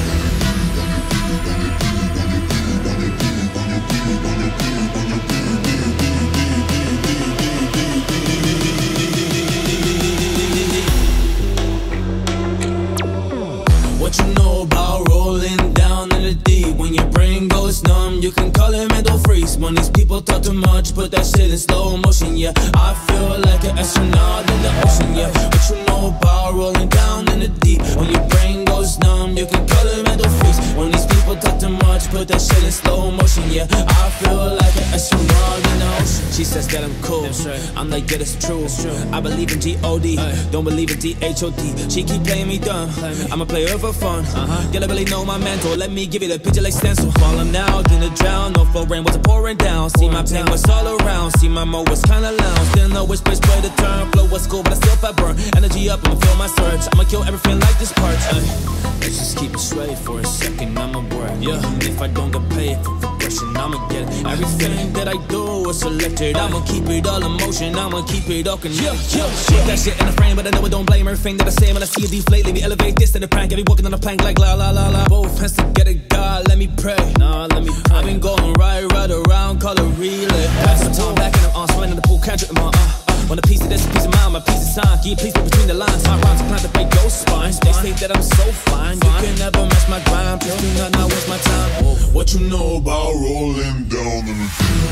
What you know about rolling down in the deep? When your brain goes numb, you can call it mental freeze. When these people talk too much, put that shit in slow motion, yeah. I feel like an astronaut in the ocean, yeah. What you know about rolling down in the deep? When your brain goes numb, you can call it mental freeze. When these people talk too much, put that shit in slow motion, yeah. I feel like an astronaut in the ocean. She says that I'm cool, that's right. I'm like, yeah, that's true, that's true. I believe in G O D, Aye. Don't believe in D H O D. She keep playing me dumb, I'm a player for fun. Uh-huh. Gotta really know my mental, let me give you the picture like stencil. Falling out in the drown, no flow rain was pouring down. See my pain was all around, see my mode was kinda lounge. Didn't know which place play the turn, flow was cool but I still felt burn. Energy up, I'ma feel my surge, I'ma kill everything like this part. Ay. Let's just keep it straight for a second, I'ma work, yeah. And if I don't get paid for progression, I'ma get it. Everything that I do is selected, I'ma keep it all in motion, I'ma keep it all connected. Yeah, yeah, put that shit in the frame, but I know I don't blame everything that I say. When I see it deflate, let me elevate this to the prank. I be walking on a plank like la la la la. Both hands together, God, let me pray. Nah, let me pray. I've been going right, right around, call it relay. Pass the time back and I'm on, swinging in the pool, can't trip in my uh. Want a piece of this, a piece of mine, my piece of sign. Can you please look between the lines? My rhymes are planned to break your spine. They say that I'm so fine, you can never match my grind. Please do not not waste my time. What you know about rolling down in the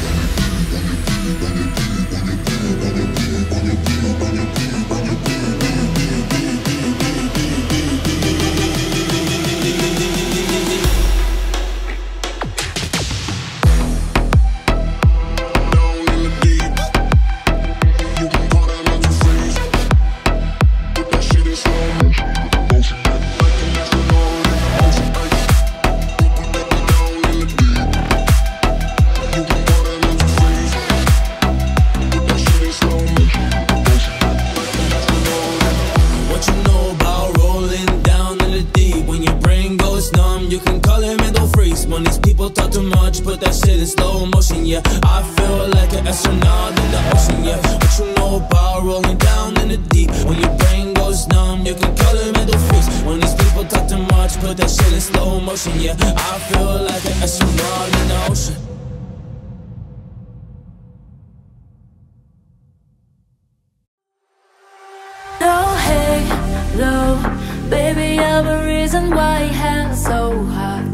When these people talk too much, put that shit in slow motion, yeah. I feel like an astronaut in the ocean, yeah. What you know about rolling down in the deep? When your brain goes numb, you can call it mental freeze. When these people talk too much, put that shit in slow motion, yeah. I feel like an astronaut in the ocean. I'm a reason why hell's so hot.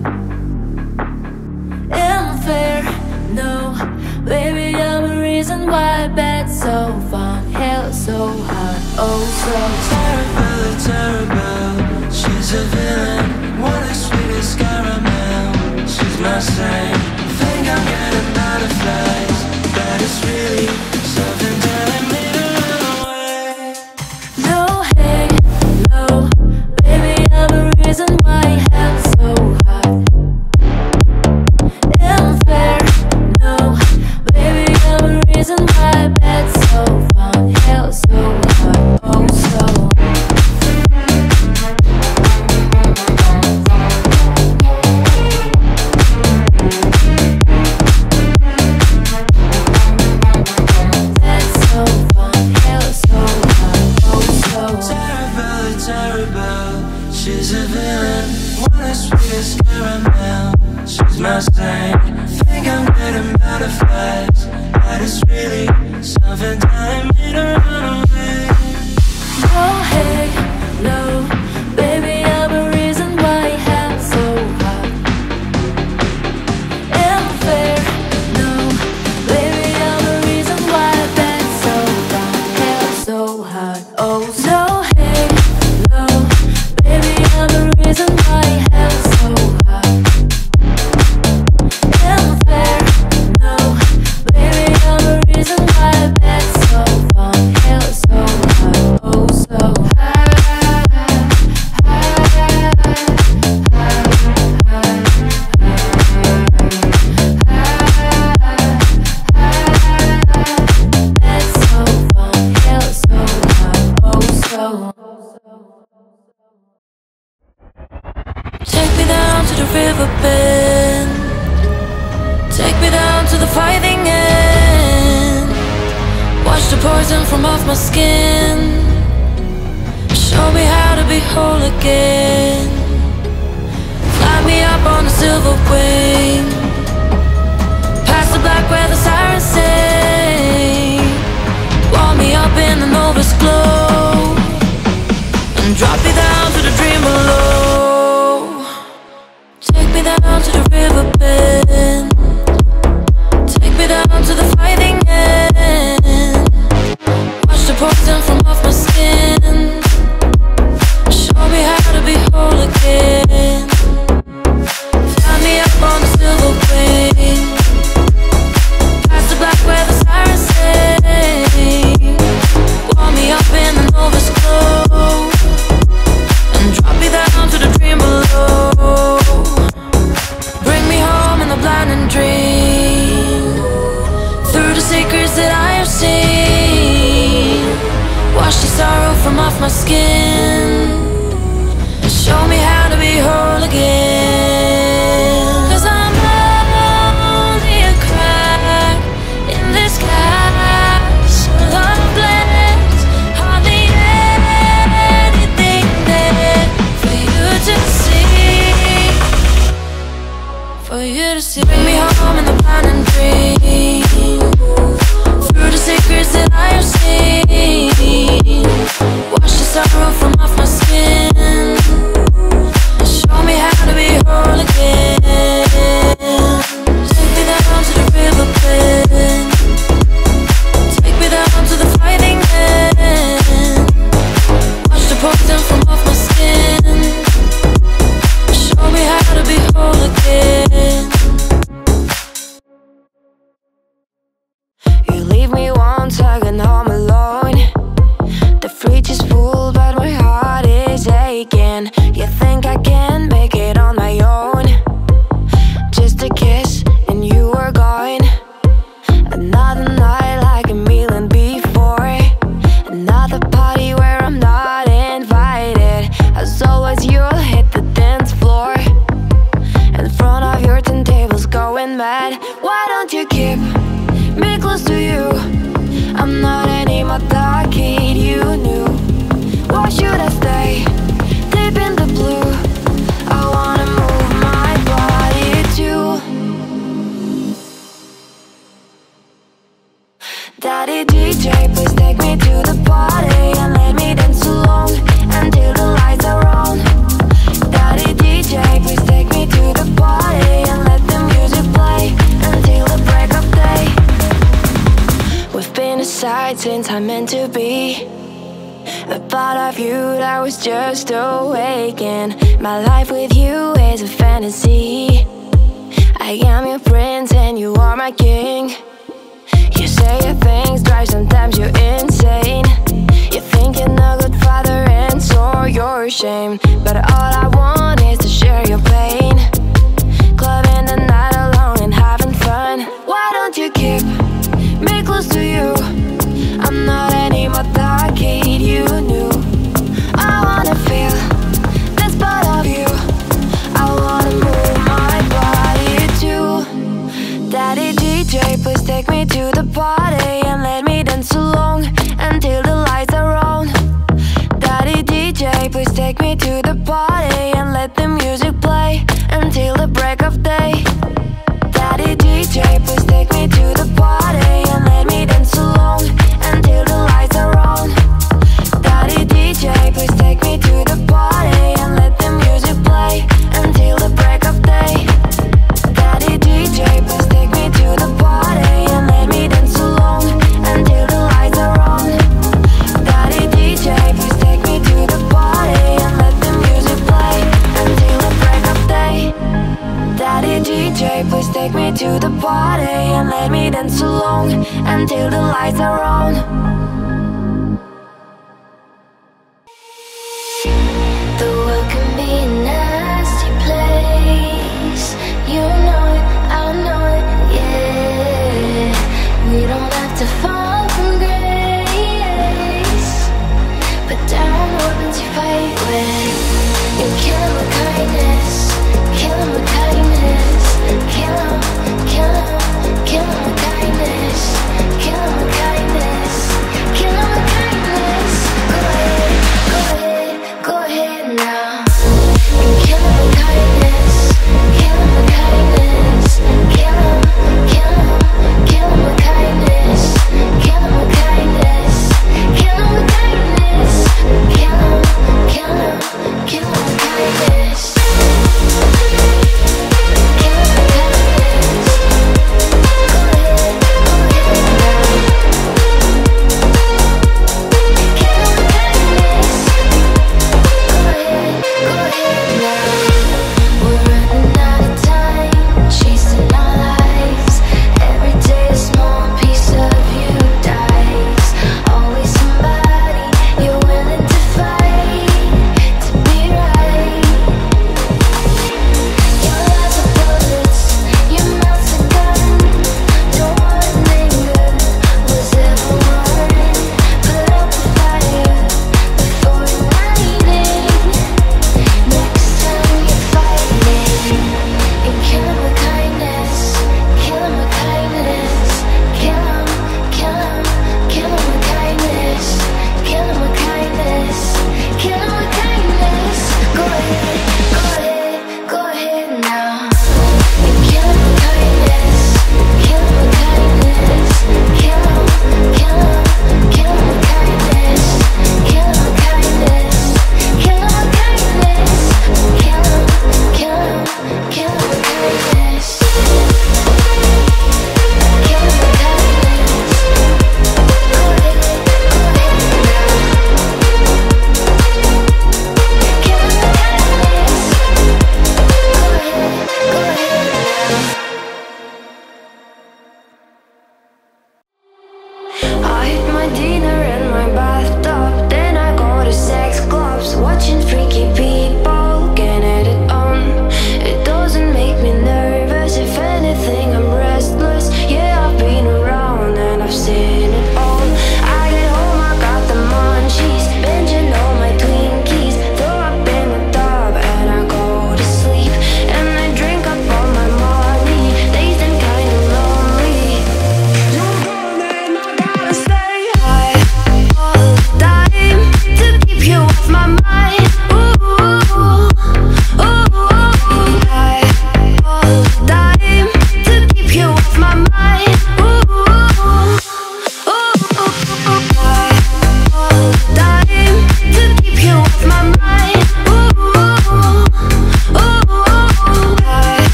Unfair, no. Baby, I'm a reason why bed's so fun. Hell's so hot, oh so Terrible, terrible. She's a villain. What a sweetest caramel. She's my saint. Think I'm getting butterflies, but it's really something telling me to run away. no, hey, no. Baby, I'm a reason why hell's so hot. Unfair, no. Baby, I'm a reason why bed's so fun. Hell's so hot, oh so. Bed's so fun. Hell's so hot, oh so. Terrible, terrible. She's a villain. What a sweetest caramel. She's my saint. Think I'm getting butterflies, but it's really something telling me to run away. No, hey, no. Baby, I'm a reason why hell's so hot. Unfair, no. Baby, I'm a reason why bed's so fun. Hell's so hot, oh so. Hey, no. Baby, I'm a reason why hell's so hot. Unfair, no. Baby, I'm a reason why bed's so fun. Hell's so hot, oh so. Bed's so fun. Hell's so hot, oh so. Take me down to the river bend. Take me down to the fighting end. Wash the poison from off my skin. Show me how to be whole again. Fly me up on a silver wing. Past the black where the sirens sing. Warm me up in the nova's glow. And drop me down to the dream below. Take me down to the river bend. Take me down to the fighting end. Wash the poison from off my skin. Show me how to be whole again. Fly me up on the silver wing. Past the black where the sirens sing. Warm me up in the nova's glow. And drop me down to the dream below. Bring me home in the blinding dream. Through the secrets that I have seen. Wash the sorrow from off my skin. And show me how to be whole again. 'Cause I'm only a crack in this castle of bliss. Hardly anything there for you to see. For you to see. Bring me home in the blinding dream. Through the secrets that I have seen. Wash the sorrow from off my skin. And show me how to be whole again. Take me down to the river bend. Take me down to the fighting end. Wash the poison from off my skin. Show me how to be whole again. You leave me one second home alone. The fridge is full, but my heart is aching. You think I can make it on my own? Just a kiss and you were gone. Another night like a million before. Another party where I'm not invited. As always, you'll hit the dance floor. In front of your ten tables going mad. Why don't you keep me close to you? I'm not anymore that kid you knew. Why should I stay deep in the blue? meant to be. A part of you that was just awakened. My life with you is a fantasy. I am your prince and you are my king. You say your things drive, sometimes you're insane. You think you're a good father and so you're ashamed. But all I want is to share your pain. Clubbing the night alone and having fun. Why don't you keep me close to you? I'm not anymore that kid you knew. I wanna feel this part of you. I wanna move my body too. Daddy D J, please take me to the party and let me dance along until the lights are on. Daddy D J, please take me to the party and let the music play until the break of day. Daddy D J, please take me to the party and let me dance along until the lights are on. Daddy D J, please take me to the party and let the music play until the break of day. Daddy D J, please take me to the party and let me dance along until the lights are on. Daddy D J, please take me to the party and let the music play until the break of day. Daddy D J, please take me to the party and let me dance along until the lights are on. The world can be a nasty place. You know it, I know it, yeah. We don't have to fall from grace. Put down weapons you fight with. You kill 'em with kindness. Kill 'em with kindness. Kill 'em, kill 'em, kill 'em with kindness. Kill 'em with kindness.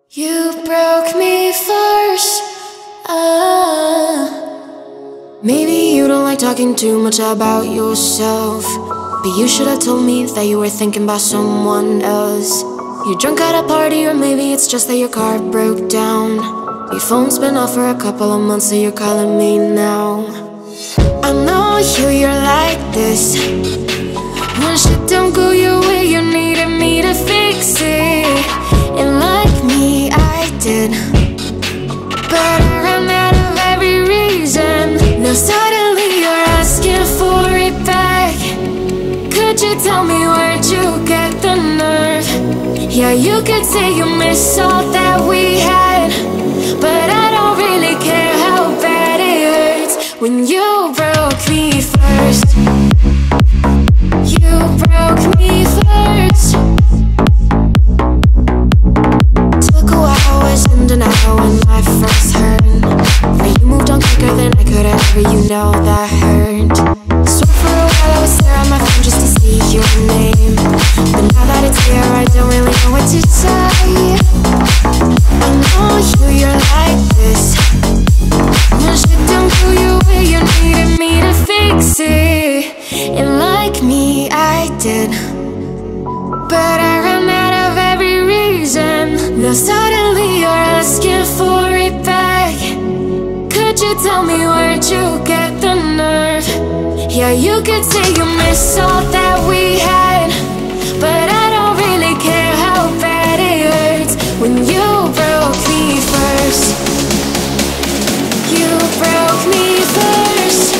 You broke me first. Ah. Maybe you don't like talking too much about yourself, but you should have told me that you were thinking about someone else. You're drunk at a party, or maybe it's just that your car broke down. Your phone's been off for a couple of months, so you're calling me now. I know you, you're like this. When shit don't go your way, you needed me to fix it. And like me, I did, but I ran out of every reason. Now suddenly you're asking for it back. Could you tell me where'd you get the nerve? Yeah, you could say you miss all that we had, but I don't really care how bad it hurts. When you broke me first, you broke me first. Took a while, was in and out when I first heard, but you moved on quicker than I could ever, you know that hurt. So for a while I was there on my phone just to see your name, but now that it's here I don't really know what to say. I know you, you're like this. When shit don't go your way, you needed me to fix it. And like me, I did, but I ran out of every reason. Now suddenly you're asking for it back. Could you tell me where'd you get the nerve? Yeah, you could say you miss all that we had, but I don't really care how bad it hurts. When you broke me first, you broke me first.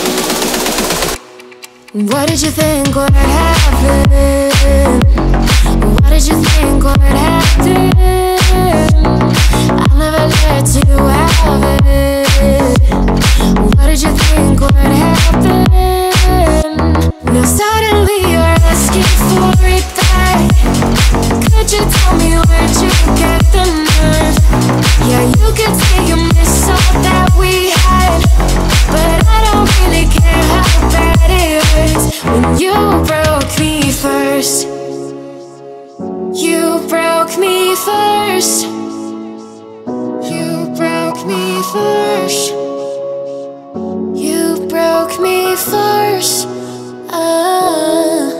What did you think would happen? What did you think would happen? I'll never let you have it. What did you think would happen? Now suddenly you're asking for it back. Could you tell me where'd you get the nerve? Yeah, you could say you miss all that we had, but I don't really care how bad it hurts. When you broke me first, you broke me first. You broke me first. You broke me first. Ah.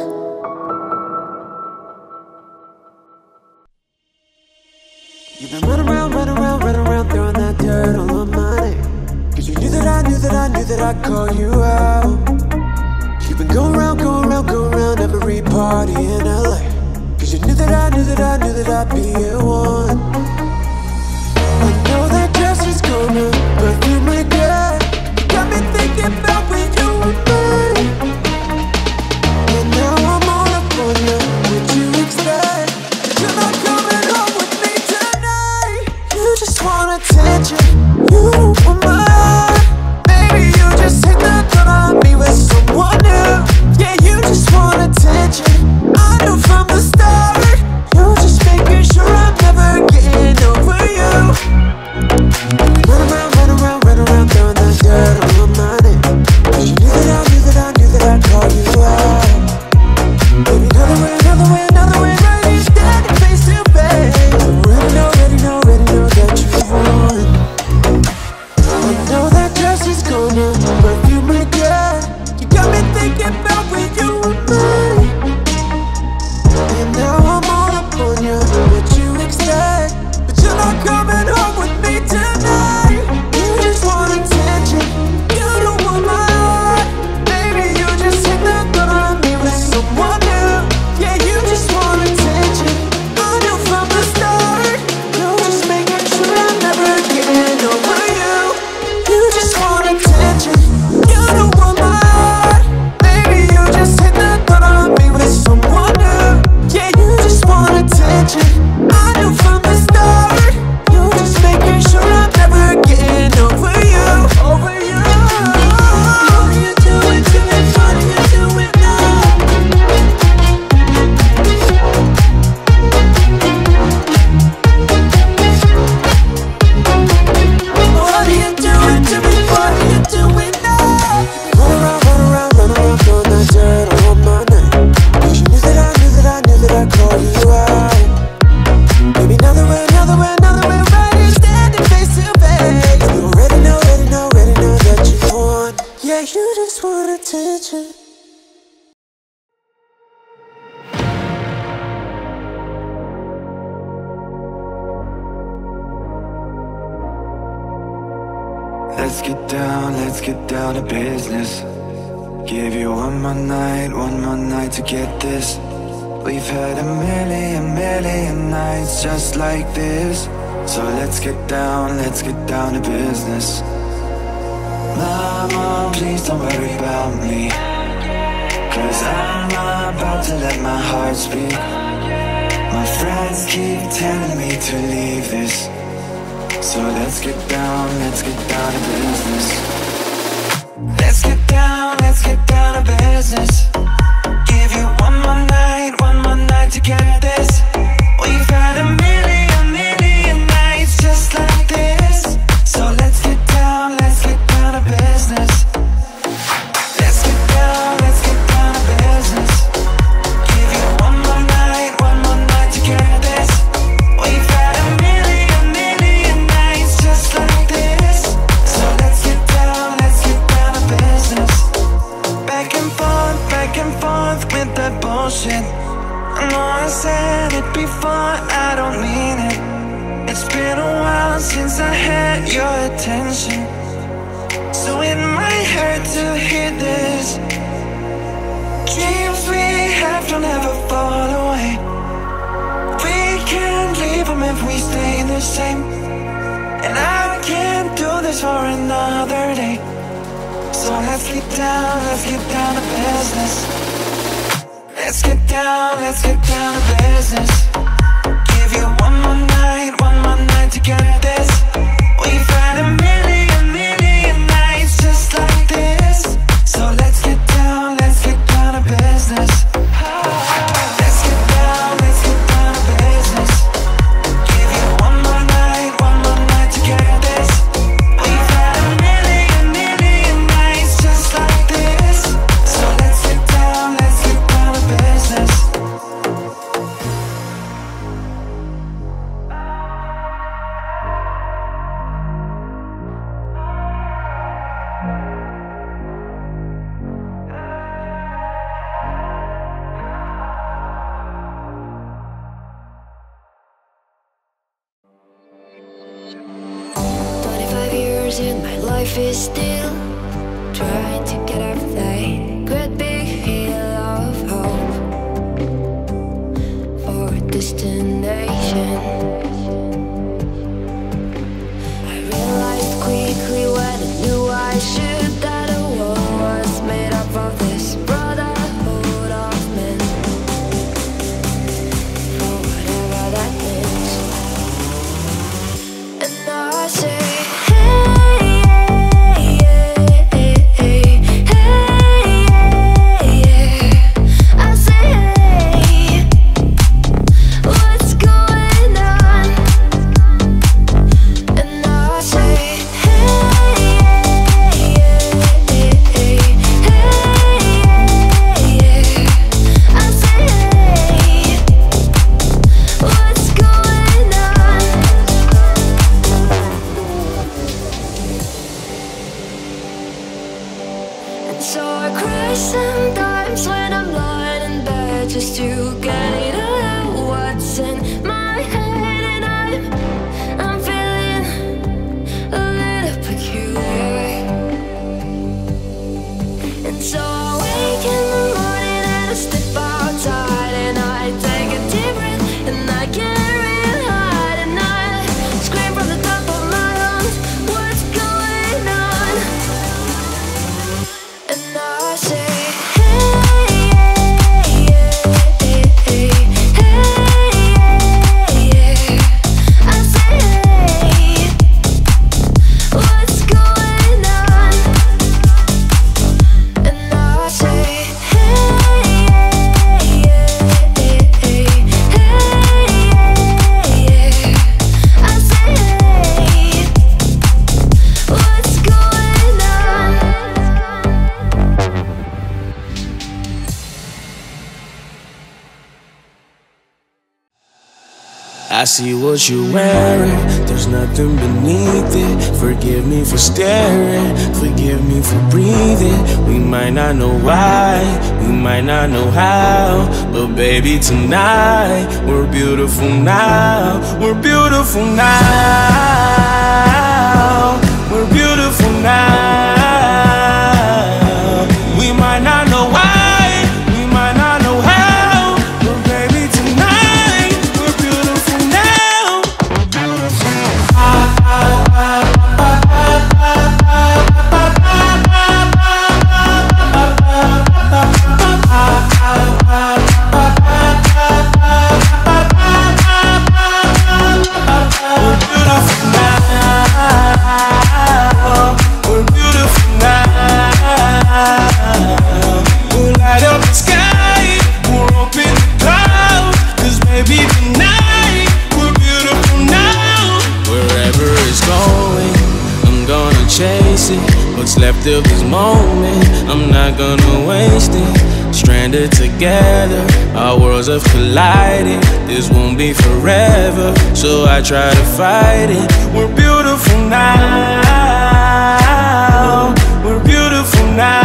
You've been running around, running around, running around, throwing that dirt all on my name. Cause you knew that I knew that I knew that I'd call you out. You've been going around, going around, going around every party in L A. Cause you knew that I knew that I knew that I'd be at one. I know that dress is gonna perfume my girl. You got me thinking about when you were mine. And now I'm all up on you. Would you expect that you're not coming home with me tonight? You just want attention, you don't want mine. Maybe you just hit the thought I'll be with someone new. Yeah, you just want attention, I knew from the start. You're just making sure I'm never getting over you. Run around, run around, run around, throwing that dirt all on my name. Cause you knew that I knew that I knew that I'd call you out. Baby, another way, another way, another way, right here standing face to face. Already know, already know, already know that you won. I know that dress is gonna perfume my girl. You got me thinking about when you were mine. And now I'm all up on you. What you expect? But you're not coming home with me tonight. You just want attention, you don't want my heart. Baby, you just hit the thought I'll be with someone new. Yeah, you just want attention, I knew from the start. You're just making sure I'm never getting over you. You just want attention, you don't want my heart. Baby, you just hit the thought I'll be with someone new. Yeah, you just want attention, I knew from the start. You're just making sure I'm never getting over you. Over you. What are you doing to me? What are you doing now? What are you doing to me? What are you doing now? Run around, run around, run around, throwing that dirt all on my name. Cause you knew that I knew that I knew that I'd call you out. Baby, now that Let's get down, let's get down to business. Give you one more night, one more night to get this. We've had a million, million nights just like this. So let's get down, let's get down to business. Mama, please don't worry about me, 'cause I'm about to let my heart speak. My friends keep telling me to leave this. So let's get down, let's get down to business. Let's get down, let's get down to business. Give you one more night, one more night to get this. We've had a million, million nights just like this. So let's get down, let's get down to business. Let's get down, let's get down to business. Give you one more night, one more night to get this. We've had a million, million nights just like this. So let's get down, let's get down to business. Back and forth, back and forth with that bullshit. I know I said it before, I don't mean it. It's been a while since I had your attention, so it might hurt to hear this. Dreams we have don't ever fall away. We can't leave them if we stay the same. And I can't do this for another day. So let's get down, let's get down to business. Let's get down, let's get down to business. Give you one more night, one more night to get this. We've had a million, million nights just like this. So let's get down, let's get down to business. Let's get down, let's get down to business. Give you one more night, one more night to get this. We've had a million, million nights just like this. So let's get down, let's get down to business. Twenty-five years in my life is still trying to get everything. Great big hill of hope for a destination. I realized quickly when I knew I should that the world was made up of this brotherhood of men. For whatever that means. And now I say, hey, yeah, hey, hey, hey, yeah. I say, hey, what's going on? And now I say, hey, yeah, hey, hey, yeah. I say, hey, what's going on? And so I cry sometimes when I'm lying in bed just to get it out what's in my head. And I'm, I'm feeling a little peculiar. And so I wake in the morning and I step outside and I take a deep breath and I get real hard and I scream from the top of my lungs, what's going on? And now I say, hey, yeah, hey, hey, hey, yeah. I say, hey, what's going on? And now I say, hey, yeah, hey, hey, yeah. I say, hey, what's going on? I see what you're wearing, there's nothing beneath it. Forgive me for staring, forgive me for breathing. We might not know why, we might not know how, but baby tonight, we're beautiful now. We're beautiful now. We're beautiful now. We might not know why, we might not know how, but baby tonight we're beautiful now. We're beautiful. I, I, I, what's left of this moment, I'm not gonna waste it. Stranded together, our worlds have collided. This won't be forever, so I try to fight it. We're beautiful now. We're beautiful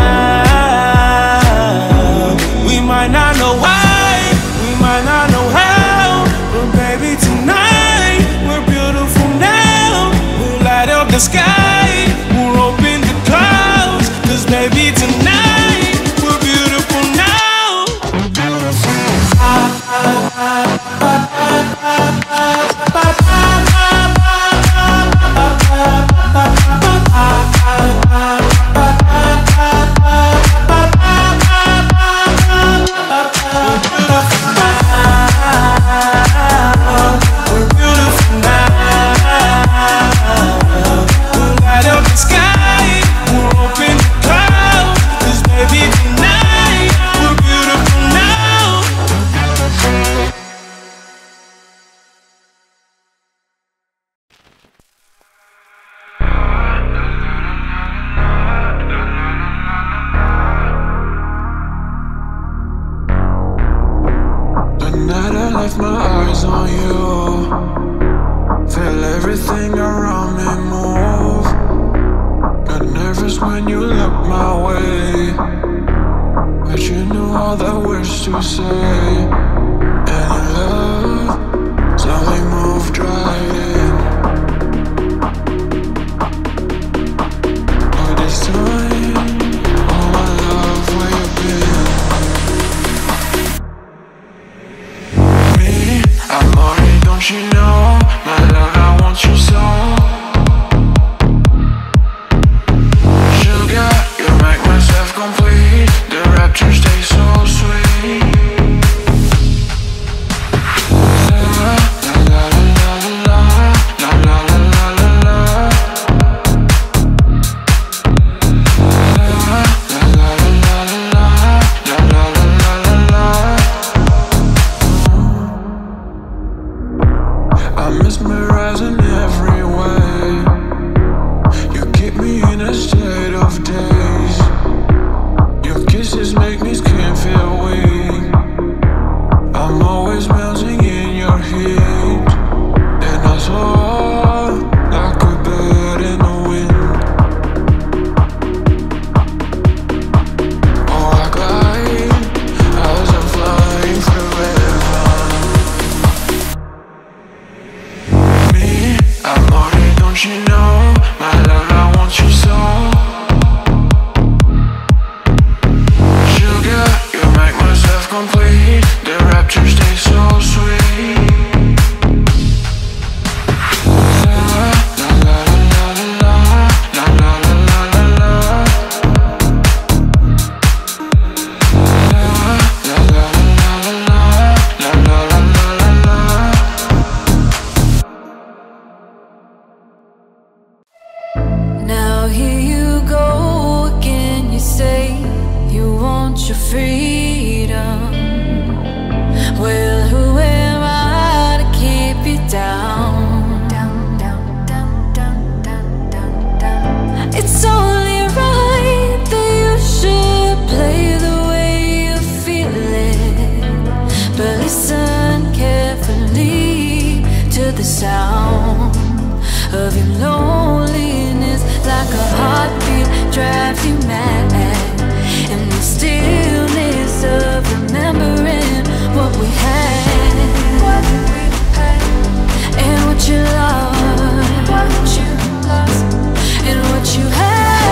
now. We might not know why, we might not know how, but baby tonight we're beautiful now. We'll light up the sky, we'll open the clouds, 'cause baby tonight we're beautiful now. We're beautiful. I, I, I, I, I, I, left my eyes on you. Feel everything around me move. Got nervous when you look my way, but you knew all the words to say. And your love slowly moved right in. But this time, oh my love, where you been? Amore, don't you know, my love, I want you so. Sugar, you make myself complete. The rapture stays so sweet. La la la la la la la la la la la. La la la la la la la la la la. I'm mesmerizing every way. You keep me in a state of daze. Your kisses make me skin feel weak. I'm always melting in your heat, and I soar like a bird in the wind. Oh, I glide as I'm flying through heaven. Amore, don't you know, my love, I want you so. Sugar, you make myself complete. The rapture stays so sweet. La la la la la la la la la la la. La la la la la la la la la la. Now here you go again. You say you want your freedom. Well, who am I to keep you down? Down, down, down, down, down, down, down. It's only right that you should play the way you feel it, but listen carefully to the sound of your loneliness. Like a heartbeat drives you mad, and the stillness of remembering what we had, what we had, and what you lost, what you lost, and what you had.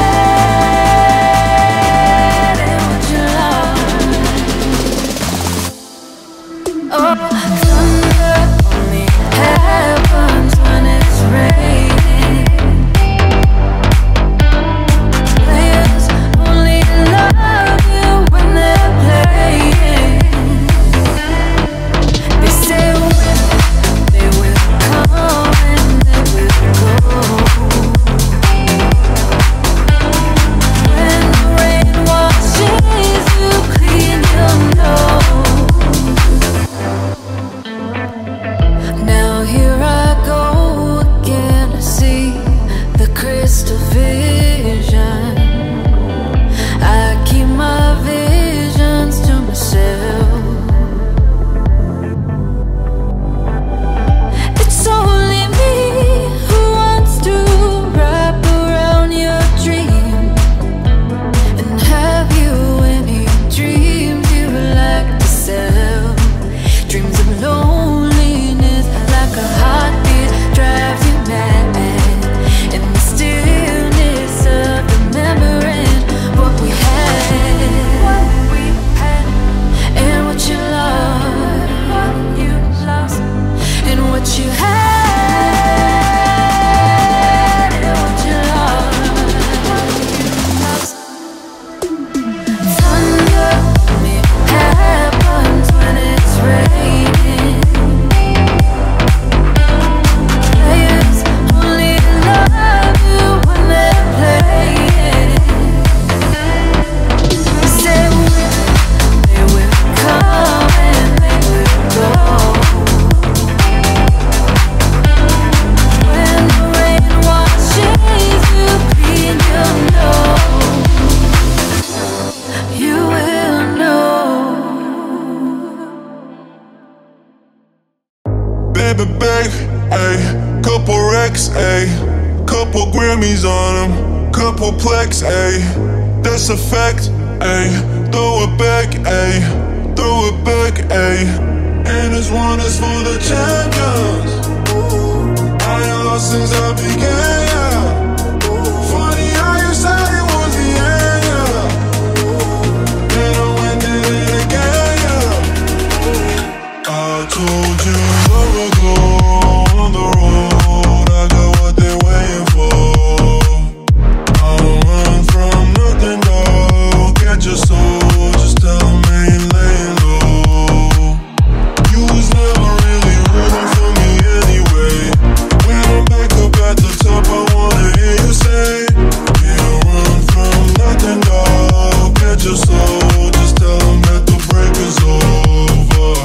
ayy. Couple Rex, ayy. Couple Grammys on them, couple Plex, ayy. That's a fact, ayy. Throw it back, ayy. Throw it back, ayy. And this one is for the champions. I ain't lost since I began, yeah. Funny how you said it was the end, yeah. Then I went and did it again, yeah. I told you long ago on the road, I got what they're waiting for. I don't run from nothing, dog. Catch your soul, just tell them I ain't laying low. You was never really rooting for me anyway. When I'm back up at the top, I wanna hear you say, you don't run from nothing, dog. Catch your soul, just tell them that the break is over.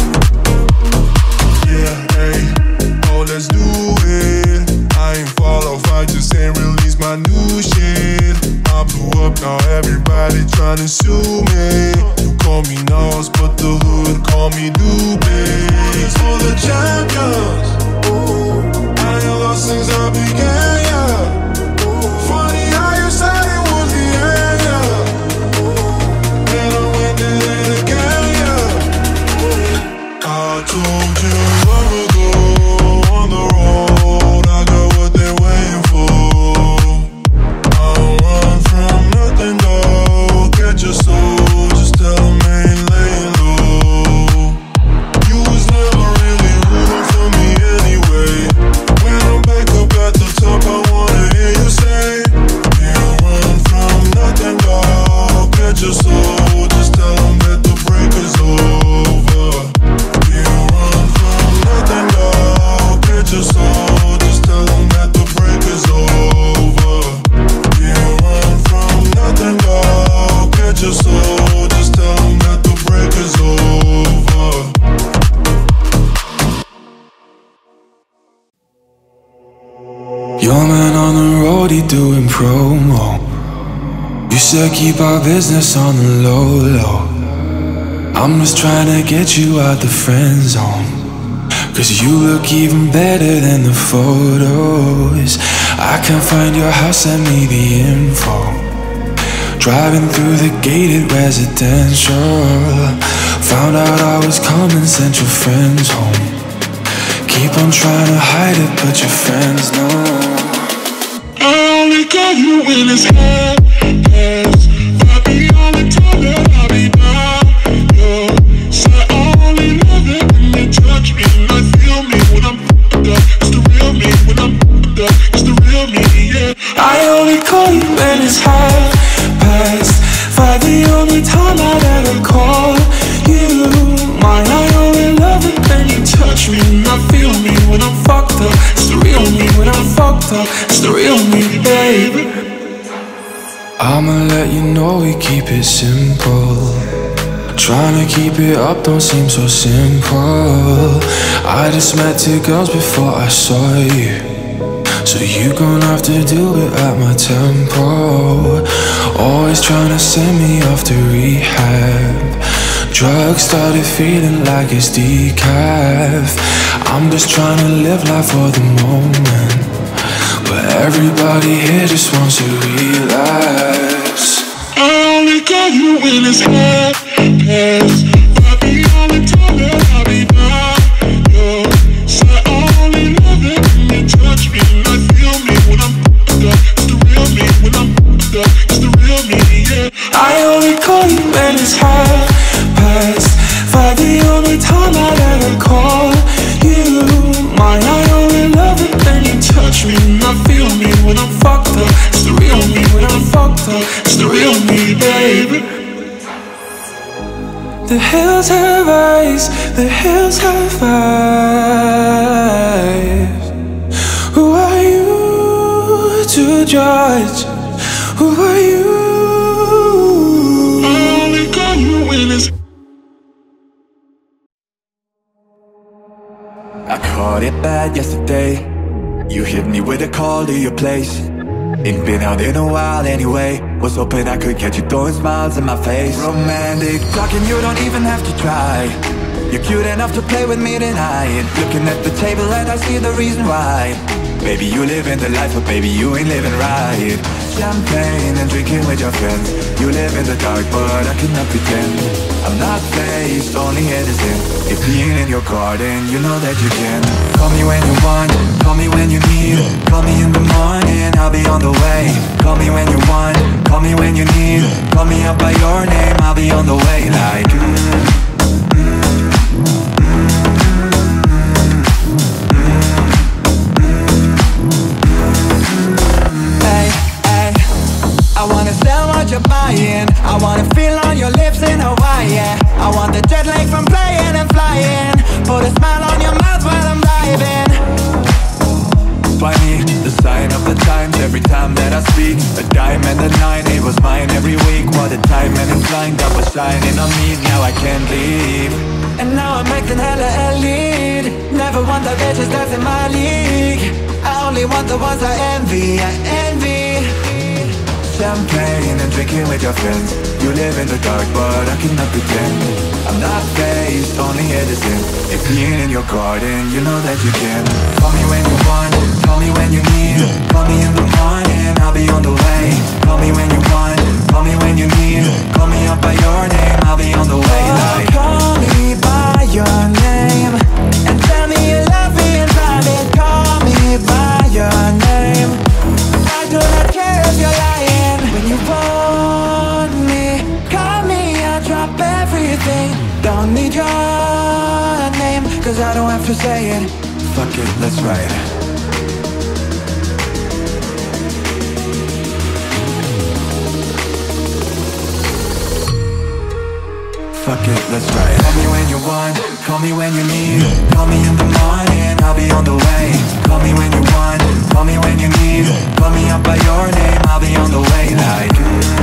Yeah, hey, oh, let's do it. I ain't fall off, I just ain't release my new shit. I blew up, now everybody tryna sue me. You call me Nas, but the hood call me Doobie. It's for the champions. I ain't lost since I began, yeah. Funny how you said it was the end, yeah. Then I went and did it again, yeah. I told you long ago on the road, I got what they're waiting for. I don't run from nothing, dog. Catch your soul, just tell them I ain't laying low. You was never really rooting for me anyway. When I'm back up at the top, I wanna hear you say, you don't run from nothing, dog. Catch your soul, just tell them that the break is over. You don't run from nothing, dog. Catch your soul, just tell them that the break is over. You don't run from nothing, dog. Catch your soul, just tell them that the break is over. Your man on the road, he doing promo. You said keep our business on the low, low. I'm just trying to get you out the friend zone, cause you look even better than the photos. I can't find your house, send me the info. Driving through the gated residential, found out I was coming, sent your friends home. Keep on trying to hide it, but your friends know. I only call you when it's hard, yes. I be on the toilet, I be down, yeah. So I only love it when you touch me and I feel me when I'm f***ed up. It's the real me when I'm f***ed up. It's the real me, yeah. I only call you when it's half past five, the only time I'd ever call you mine. I only love it when you touch me and I feel me when I'm fucked up. It's the real me when I'm fucked up. It's the real me, baby. I'ma let you know we keep it simple. Trying to keep it up don't seem so simple. I just met two girls before I saw you, so you gon' have to do it at my tempo. Always trying to send me off to rehab. Drugs started feeling like it's decaf. I'm just trying to live life for the moment, but everybody here just wants to relax. I only call you when it's hard, yes. I be on the toilet, I be down, yeah. So I only love it when you touch me and I feel me when I'm f***ed up. It's the real me when I'm f***ed up. It's the real me, yeah. I only call you when it's half past five, the only time I'd ever call you mine. I only love it when you touch me and I feel me when I'm fucked up. It's the real me when I'm fucked up. It's the real me, baby. The hills have eyes, the hills have eyes. Who are you to judge? Who are you? I only call you when it's I caught it bad yesterday. You hit me with a call to your place. Ain't been out in a while anyway. Was hoping I could catch you throwing smiles in my face. Romantic talking, you don't even have to try. You're cute enough to play with me tonight. Looking at the table and I see the reason why. Baby, you living the life, but baby, you ain't living right. Champagne and drinking with your friends. You live in the dark, but I cannot pretend. I'm not faced, only innocent. If being in your garden, you know that you can. Call me when you want, call me when you need. Call me in the morning, I'll be on the way. Call me when you want, call me when you need. Call me up by your name, I'll be on the way. Like mm. I wanna sell what you're buying. I wanna feel on your lips in Hawaii, yeah. I want the jet lag from playing and flying. Put a smile on your mouth while I'm driving. By me, the sign of the times every time that I speak. A dime and a nine, it was mine every week. What a time and it's blind that was shining on me. Now I can't leave. And now I'm acting hella elite. Never want the bitches that's in my league. I only want the ones I envy, I envy. Champagne and drinking with your friends. You live in the dark, but I cannot pretend. I'm not faced, only innocent. If being in your garden, you know that you can. Call me when you want, call me when you need. Call me in the morning, I'll be on the way. Call me when you want, call me when you need. Call me up by your name, I'll be on the way. Like call me by your name and tell me you love me in private. Call me by your name. I do not care if you're lying. When you want me, call me, I'll drop everything. Don't need your name, cause I don't have to say it. Fuck it, let's ride. Fuck it, let's ride. Call me when you want, call me when you need. Call me in the morning, I'll be on the way. Call me when you want, call me when you need. Call me up by your name, I'll be on the way. Like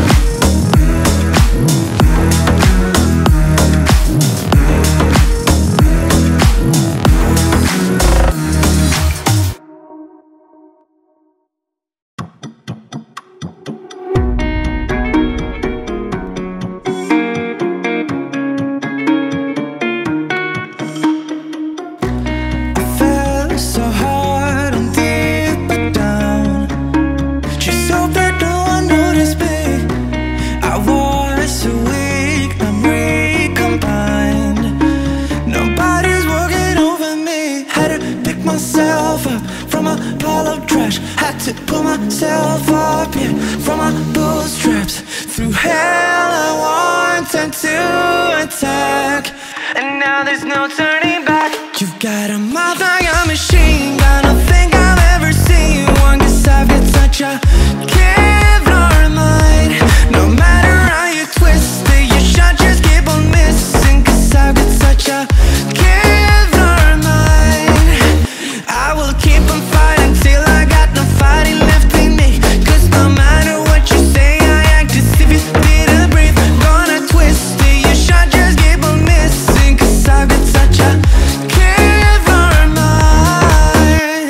pull myself up, yeah, from my bootstraps. Through hell I wanted to attack, and now there's no turning back. You've got a mouth like a machine gun. I don't think I've ever seen one, cause I've got such a Kevlar mind. No matter how you twist it, your shot just keep on missing, cause I've got such a Kevlar mind. I will keep on fighting till I got no fighting left in me. Cause no matter what you say, I act as if you didn't breathe. Gonna twist it, your shot just keep on missing, cause I've got such a Kevlar mind.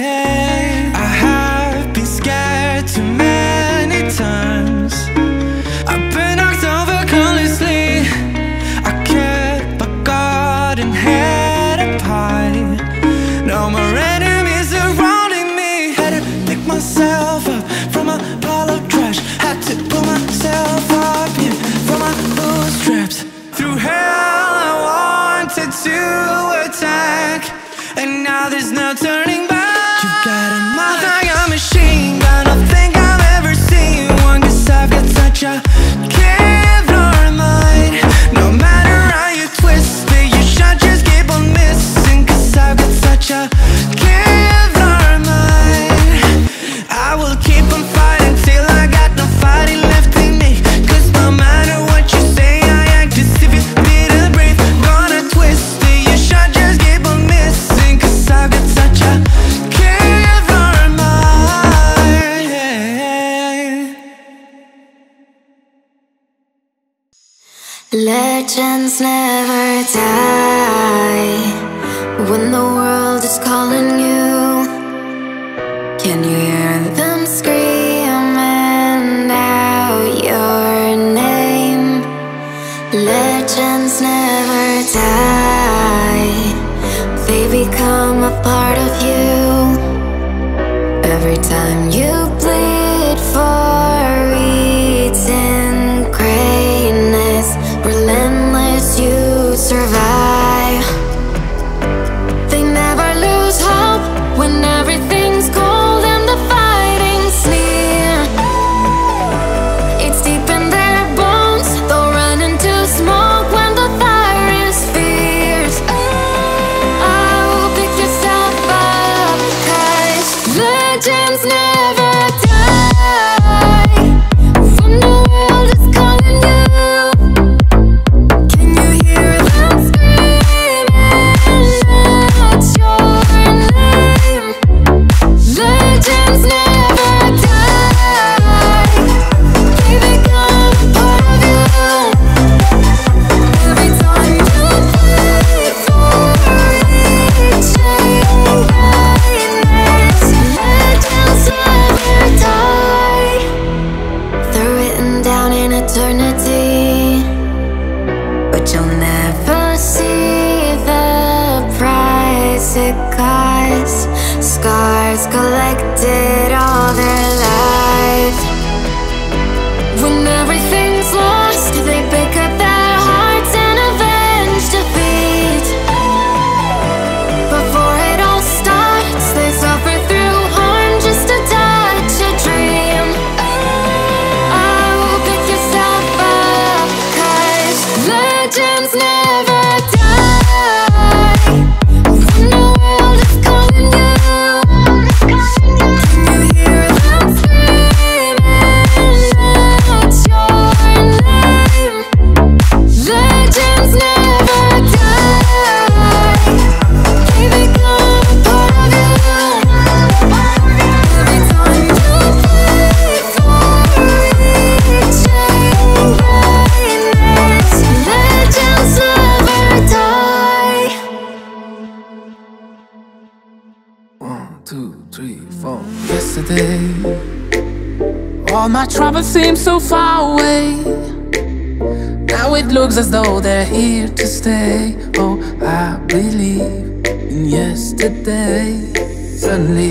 I have been scared too many times. I've been knocked over carelessly. I kept my guard and head up high. No more enemies surrounding me. Had to pick myself up from a pile of trash. Had to pull myself up, yeah, from my bootstraps. Through hell I wanted to attack, and now there's no turning back. You got a mouth like a machine gun. I don't think I've ever seen one, cause I've got such a Kevlar mind. No matter how you twist it, your shot just keep on missing, cause I've got such a Kevlar mind. I will keep on fighting till I got no fighting left in me. Cause no matter what you say, I act as if you didn't breathe. Gonna twist it, your shot just keep on missing, cause I've got such a Kevlar mind. Legends never die when the world is calling you. Can you hear them screaming out your name? Legends never die. part of you. Every time you bleed for eating greatness, relentless, you survive. They never lose hope when everything's cold and the fighting's near. It's deep in their bones, they'll run into smoke when the fire is fierce. Oh, pick yourself up, 'cause legends never die. When the world is calling you, can you hear them screaming out your name? Legends never die. They become part of you. Every time you bleed for reaching greatness, legends never die. They're written down in eternity, but you'll never see the price it costs. Scars collected all their life. When everything's lost, they pick up their hearts and avenge defeat. Before it all starts, they suffer through harm just to touch a dream. Oh, pick yourself up, 'cause legends never die. When the world is calling you, can you hear them screaming out your name? Legends never die. They become part of you. Every time you bleed for reaching greatness, legends never die. One, two, three, four. Yesterday, all my troubles seem so far away. Now it looks as though they're here to stay. Oh, I believe in yesterday. Suddenly,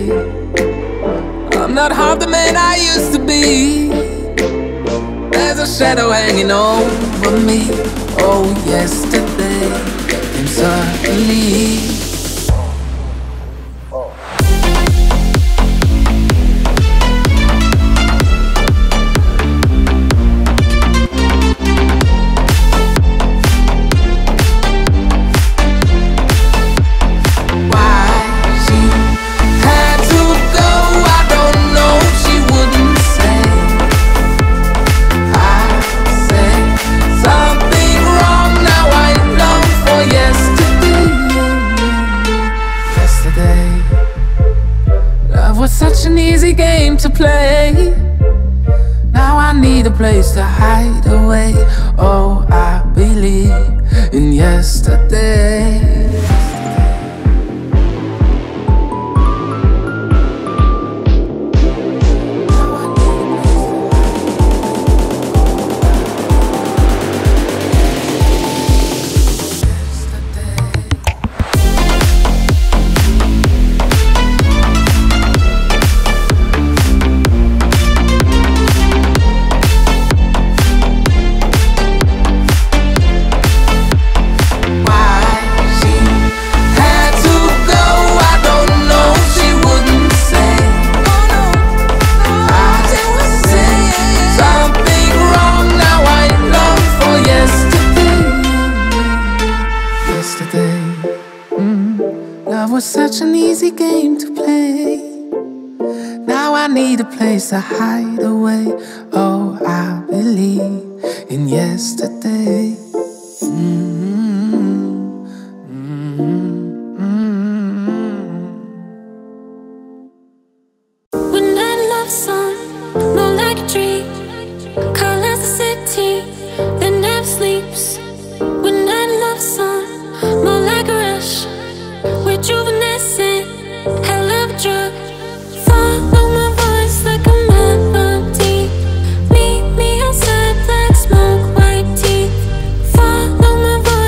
I'm not half the man I used to be. There's a shadow hanging over me. Oh, yesterday came suddenly. Why she had to go, I don't know. She wouldn't say. I said something wrong. Now I long for yesterday. Yesterday, love was such an easy game to play. Now I need a place to hide away. Oh, I believe in yesterday. Why she had to go, I don't know. She wouldn't say. I said something wrong. Now I long for yesterday. Yesterday, mm, love was such an easy game to play. Now I need a place to hide away. Oh, I believe in yesterday. Mm-hmm. Mm-hmm. When I love sun, more like a dream, colors the city that never sleeps. When I love sun, more like a rush, rejuvenescent, hell of a drug. Follow my voice like a melody. Meet me outside, black smoke, white teeth. Follow my voice.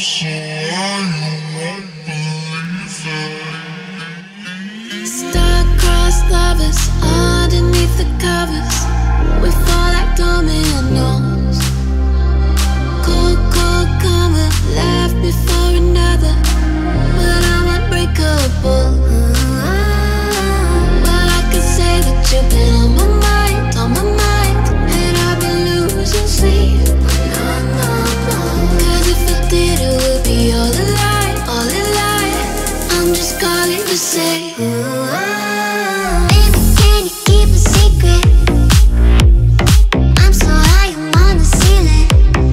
so high you won't believe it. Star-crossed lovers underneath the covers, we fall like dominoes. Cold, cold karma, laugh before another, but I'm unbreakable. Well, I could say that you've been on my mind, on my mind, and I've been losing sleep. No, no, no, cause if I did, it would be all a lie, all a lie. I'm just calling to say, baby, can you keep a secret? I'm so high, I'm on the ceiling.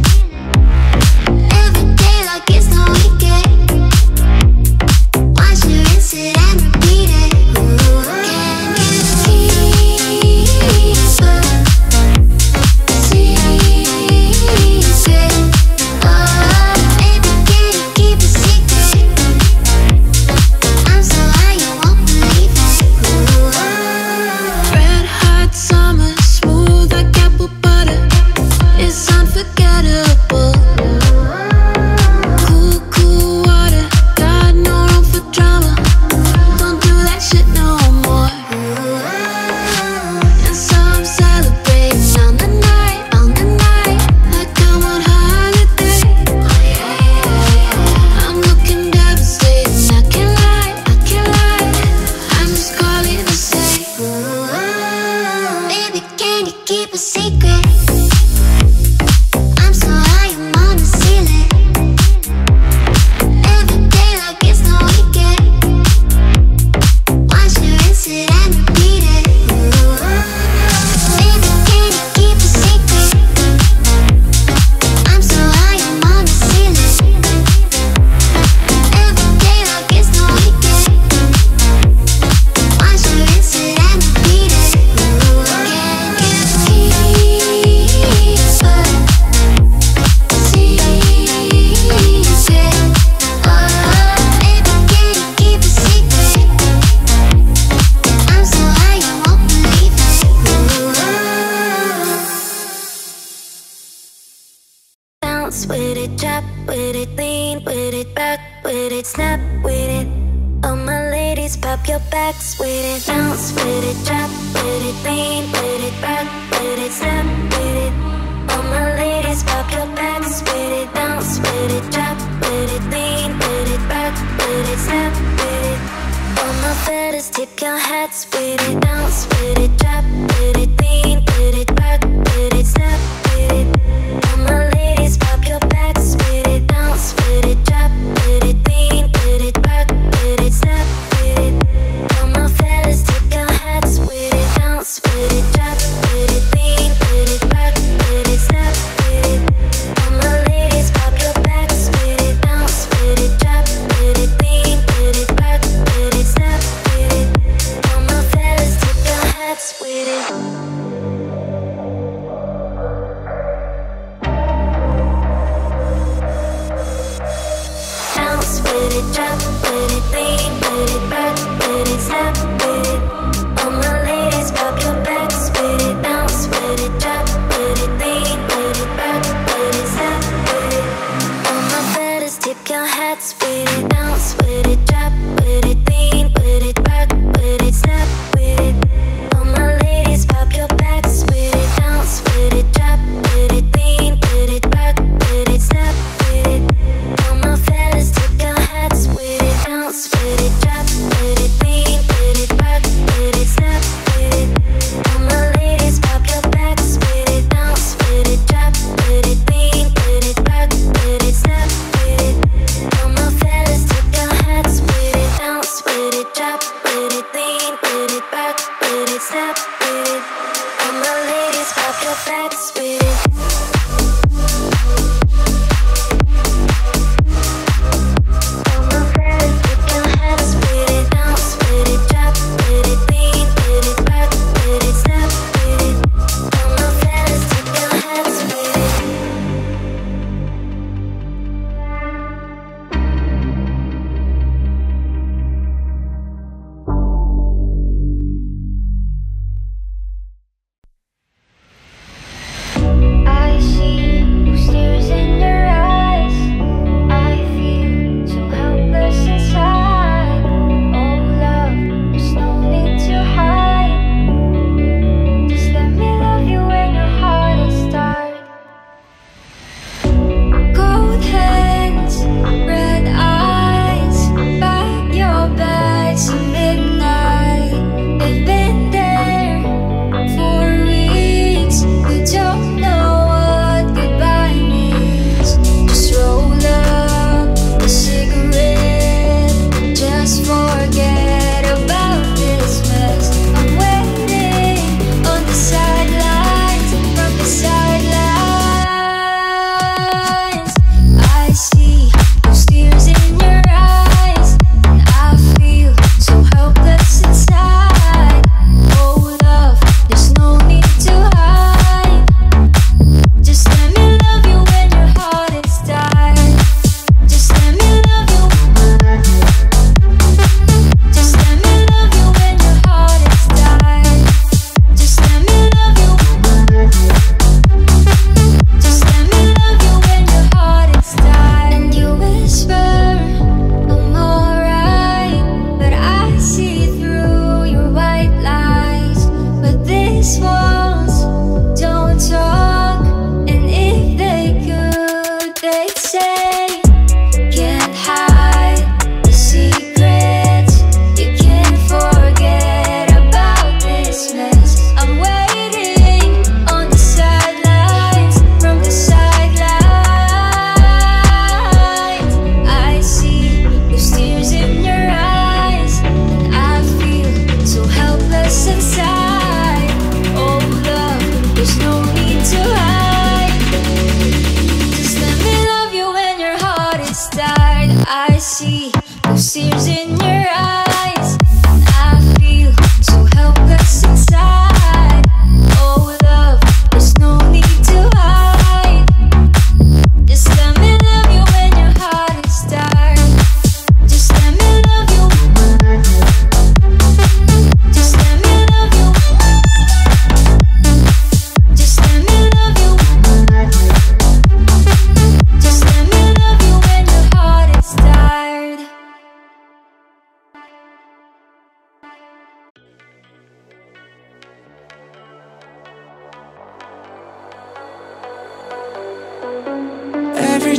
Every day like it's no weekend. Once you rinse it and repeat it. Can you keep a secret? Oh, baby, can you keep a secret? I'm so high, you won't believe it. Red hot summer, smooth like apple butter, it's unforgettable. Cool, cool water, got no room for drama. Don't do that shit no more. And so I'm celebrating on the night, on the night, like I'm on holiday. I'm looking devastated, I can't lie, I can't lie. I'm just calling to say, baby, can you keep a secret? I'm so high, I'm on the ceiling. Every day like it's no weekend. Once you rinse it and repeat it. Baby, can you keep a secret? I'm so high, I'm on the ceiling. Every day like it's no weekend. Once you rinse it and repeat it. Can you keep a secret? Oh, baby, can you keep a secret? I'm so high, you won't believe it. Bounce with it, drop with it, lean with it, rock with it, snap with it. All my ladies, pop your backs with it. Bounce with it, drop with it, lean with it, rock with it, snap with it. All my ladies, pop your backs with it. Bounce with it, drop with it, lean with it, rock with it, snap with it. All my fellas, tip your hats with it. Bounce with it, drop with it, lean with it, rock with it, snap with it. All my ladies, pop your backs with it. Bounce with it, drop with it, lean with it, rock with it, snap with it. All my fellas, tip your hats with it. Bounce with it, drop with it, lean with it, rock with it, snap with it. All my ladies, pop your backs with it. Bounce with it, drop with it, lean with it, rock with it, snap with it. All my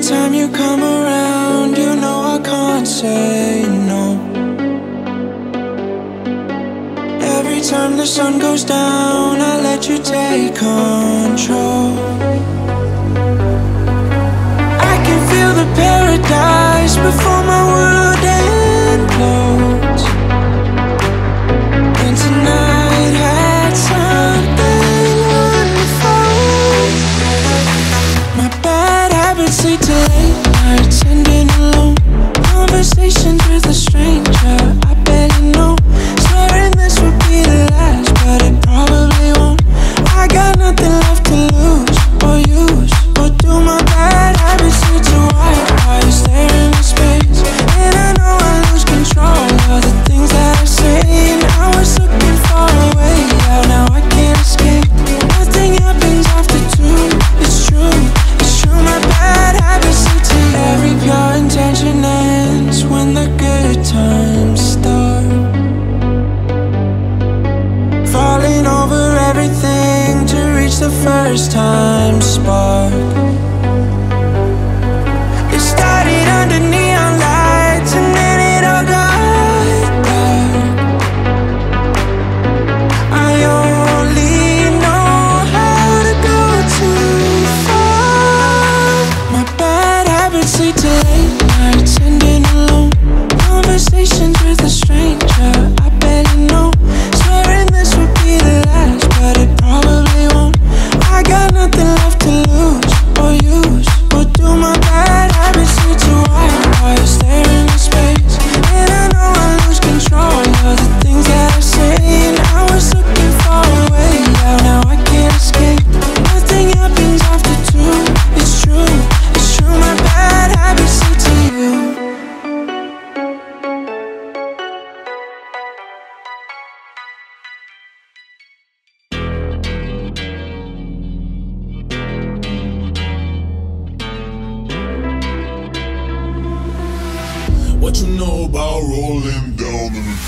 time you come around, you know I can't say no. Every time the sun goes down, I let you take control. I can feel the paradise before my world implodes. And tonight had something wonderful. My bad habits lead to late nights ending alone. Conversations with a stranger I barely know. Swearing this would be the last, but it probably won't. I got nothing left to lose or use. Or do my bad habits lead to white? Are you staring into space? And I know I lose control of the things that I say. And I was looking far away out, now I can't escape. Nothing happens after two. It's true, it's true. My bad habits lead to every pure intention ends when the good times start. Falling over everything to reach the first time spark. It started under neon lights and then it all got dark. I only know how to go too far. My bad habits lead to late nights ending alone. Conversations with a stranger I barely know. Swearing this would be the last, but it probably won't. I got nothing left to lose or use. Or do my bad habits lead to white? Are you staring into space? And I know I lose control of the things that I say. And I was looking far away out, now I can't escape. Nothing happens after two. It's true, it's true. My bad habits lead to you. What you know about rolling down in the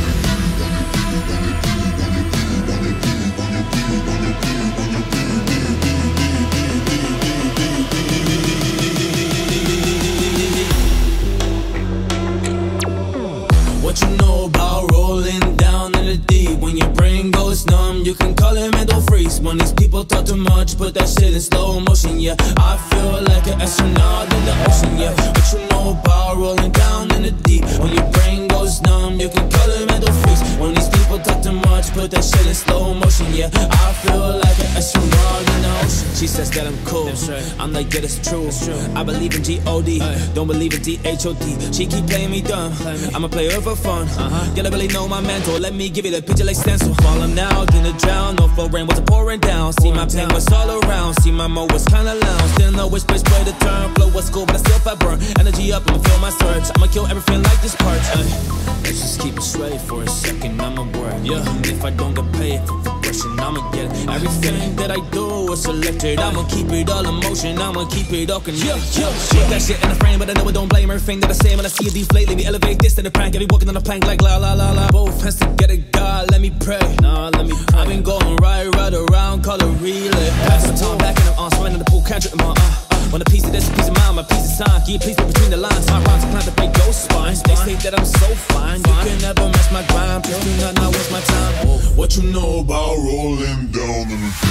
What you know about rolling down in the deep? When your brain goes numb, you can call it mental freeze. When these people talk too much, put that shit in slow motion, yeah. I feel like an astronaut in the ocean, yeah. What you know about rolling down in the deep? When your brain goes numb, you can call it mental freeze. When these people talk too much, put that shit in slow motion, yeah. I feel like an astronaut in the ocean. She says that I'm cool, right. I'm like, yeah, that's true. true. I believe in G O D, Aye. Don't believe in D H O D. She keep playing me dumb, Play me. I'm a player for fun. Uh-huh. You don't really know my mental. Let me give you the picture like stencil. Falling out in the drown, no flow rain was pouring down. See my pain was all around. See my mo was kinda lounge. Didn't know which place way to turn. Flow was cool, but I still felt burn. Energy up, I'ma feel my surge. I'ma kill everything like this part. Ay. Let's just keep it straight for a second. I'ma work. Yeah. If I don't get paid for progression, I'ma get it. Everything that I do is selected. I'ma keep it all in motion. I'ma keep it all connected. Yeah, yeah, yeah. That shit in the frame, but I know I don't blame everything that I say when I see it deflate. Let me elevate this to the prank. I be walking on a plank like la la la la. Both hands together, God, let me pray. Nah, let me pray. I've been going right, right around, call it relay. Pass my time back and I'm on, swinging the pool, can't trip in my uh. Want a piece of this, a piece of mine, my piece of time. Can you please read between the lines? My rhymes are planned to break your spine. They say that I'm so fine. You can never mess my grind. Please do not not waste my time. What you know about rolling down in the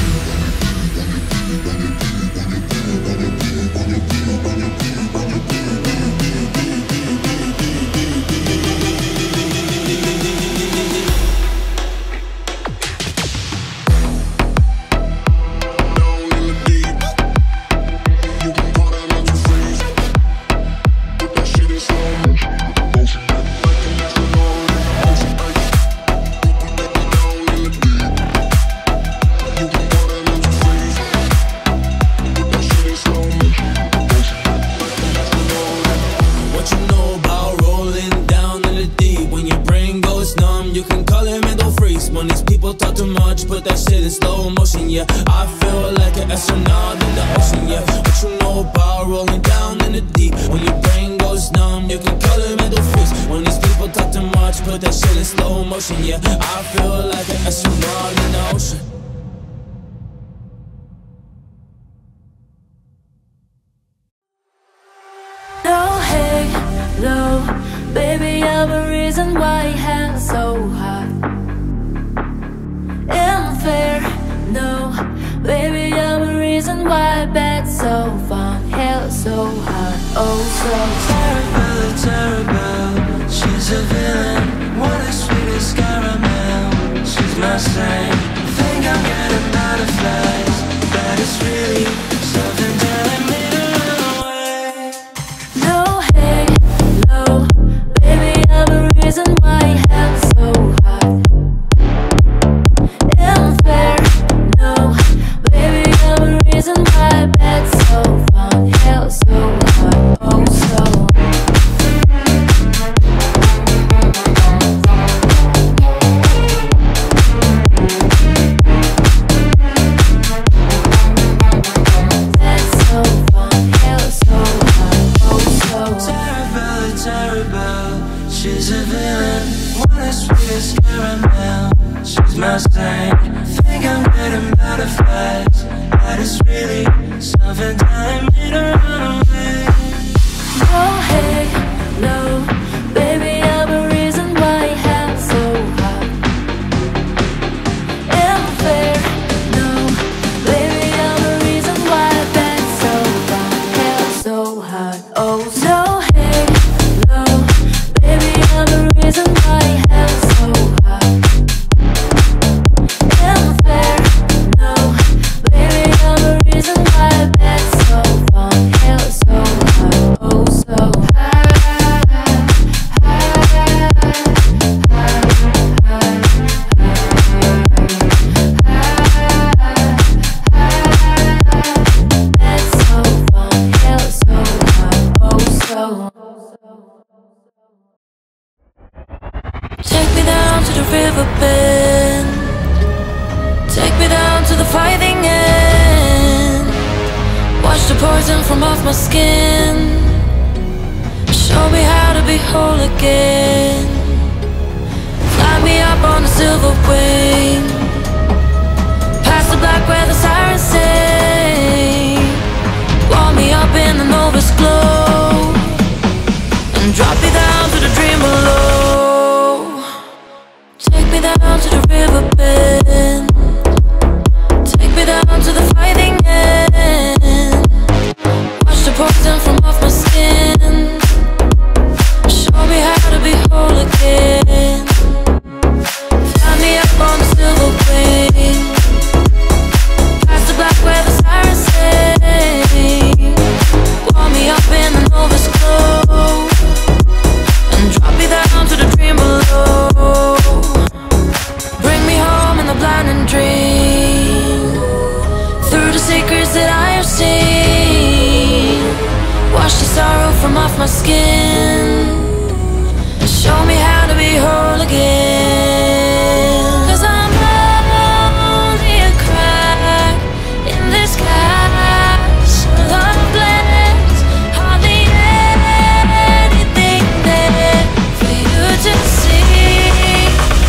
put that shit in slow motion, yeah. I feel like an astronaut in the ocean, yeah. What you know about rolling down in the deep? When your brain goes numb, you can call it mental freeze. When these people talk too much, put that shit in slow motion, yeah. I feel like an astronaut in the ocean. reason why hell's so hot. Unfair, no, baby, I'm a reason why bed's so fun. Hell's so hot, oh so Terrible, terrible, she's a villain. What a sweetest caramel, she's my saint. Think I'm getting butterflies, but it's really something telling me to run away. no, hey, no, baby, I'm a reason why hell's so hot. Unfair, no, baby, I'm a reason why bed's so fun. Hell's so hot, oh so bed's so fun. Hell's so hot, oh so Terrible, terrible, she's a villain. What a sweetest caramel, she's my saint. Think I'm getting butterflies, but it's really something telling me to run away. no, hey, no, baby, I'm a reason why hell's so hot. Unfair, no, baby, I'm a reason why bed's so fun. Hell's so hot, oh no, hey, no, baby, I'm a reason why hell's so hot. Unfair, no, baby, I'm a reason why bed's so fun. Hell's so hot, oh so bed's so fun. Hell's so hot, oh so take me down to the river bend. Take me down to the fighting end. Wash the poison from off my skin. Show me how to be whole again. Fly me up on a silver wing. Past the black where the sirens sing. Warm me up in the nova's glow. And drop me down to the dream below. Take me down to the river bend. Take me down to the fighting end. Wash the poison from off my skin. Show me how to be whole again. Fly me up on the silver wing. Past the black where the sirens sing. Warm me up in the nova's glow. And drop me down to the dream below. Bring me home in the blinding dream. Through the secrets that I have seen. Wash the sorrow from off my skin. And show me how to be whole again. Cause I'm only a crack in this castle of bliss. Hardly anything there for you to see.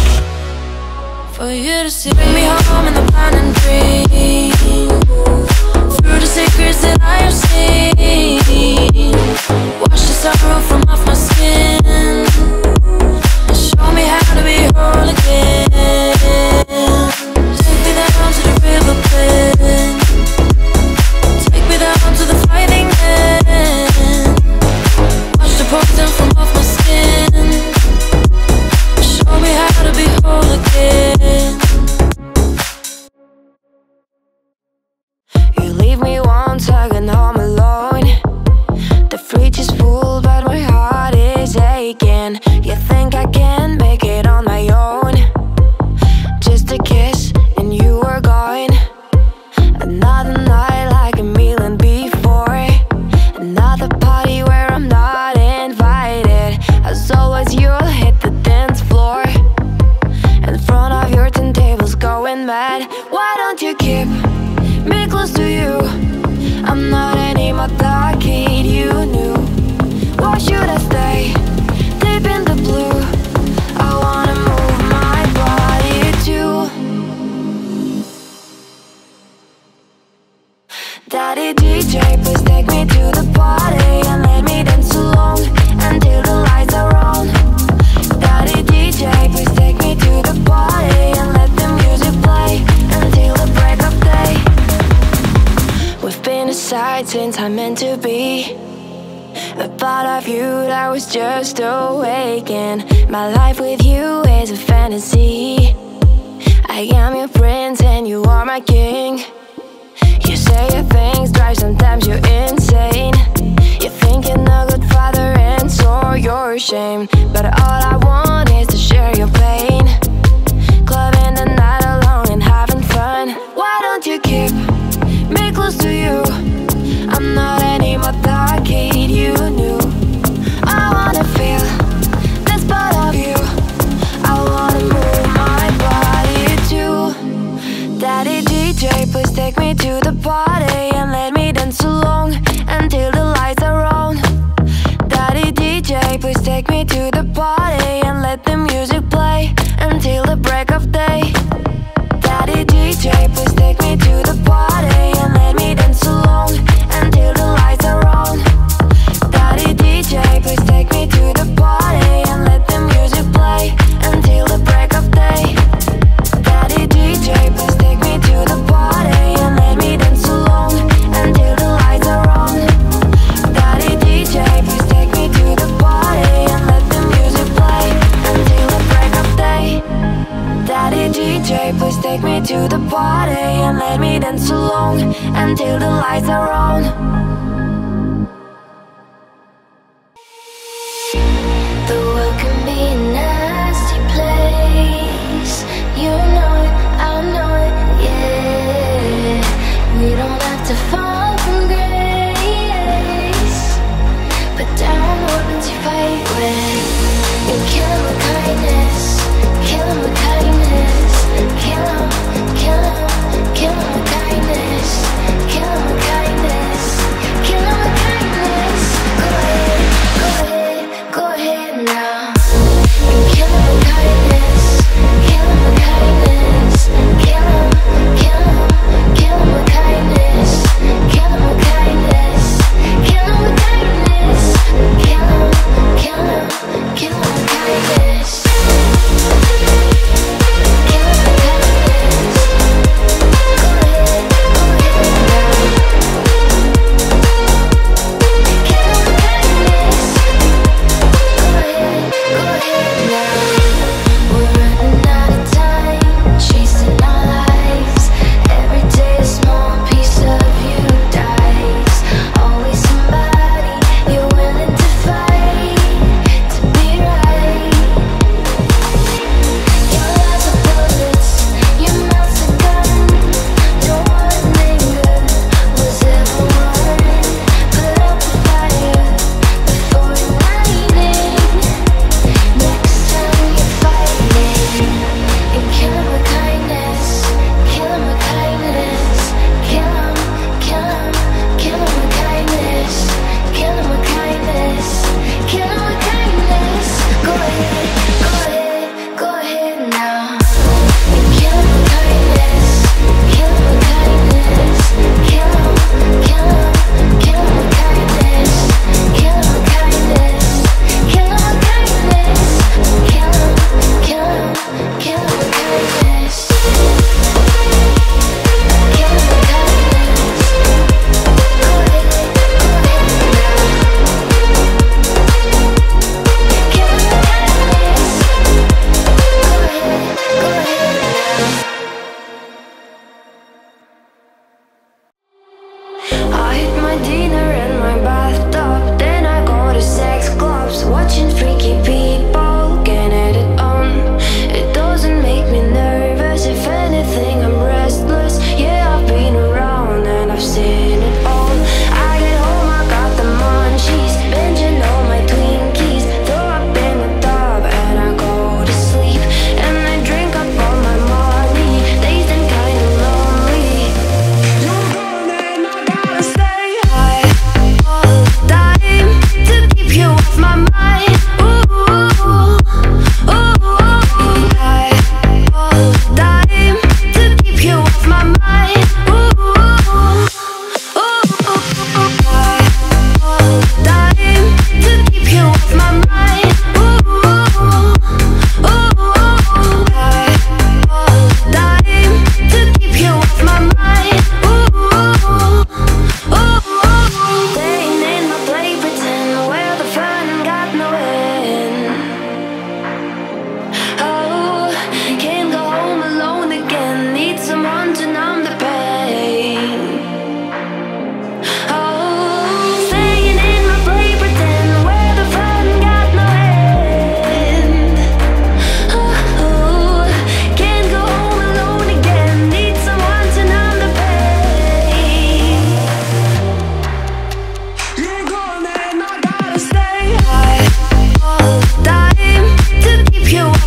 For you to see. Bring me home in the blinding dream. Through the secrets that I have seen. Wash the sorrow from off my skin. And show me how to be whole again. Take me down to the river bend. Take me down to the fighting end. Wash the poison from off my skin. Show me how to be whole again. You leave me once, I can home alone. to be a part of you that was just awakened. My life with you is a fantasy. I am your prince and you are my king. You say your things drive, sometimes you're insane. You think you're a good father and so you're ashamed. But all I want is to share your pain. Clubbing the night alone and having fun. Why don't you keep me close to you? I'm not anymore that kid you knew. I wanna feel this part of you. I wanna move my body too. Daddy D J, please take me to the party and let me dance along until the lights are on. Daddy D J, please take me to the party and let the music play until the break of day. Daddy D J, please take me to the party and let me dance along until the lights are on. Daddy D J, please take me to the party and let the music play until the break of day. Daddy D J, please take me to the party and let me dance along until the lights are on. Daddy D J, please take me to the party and let the music play until the break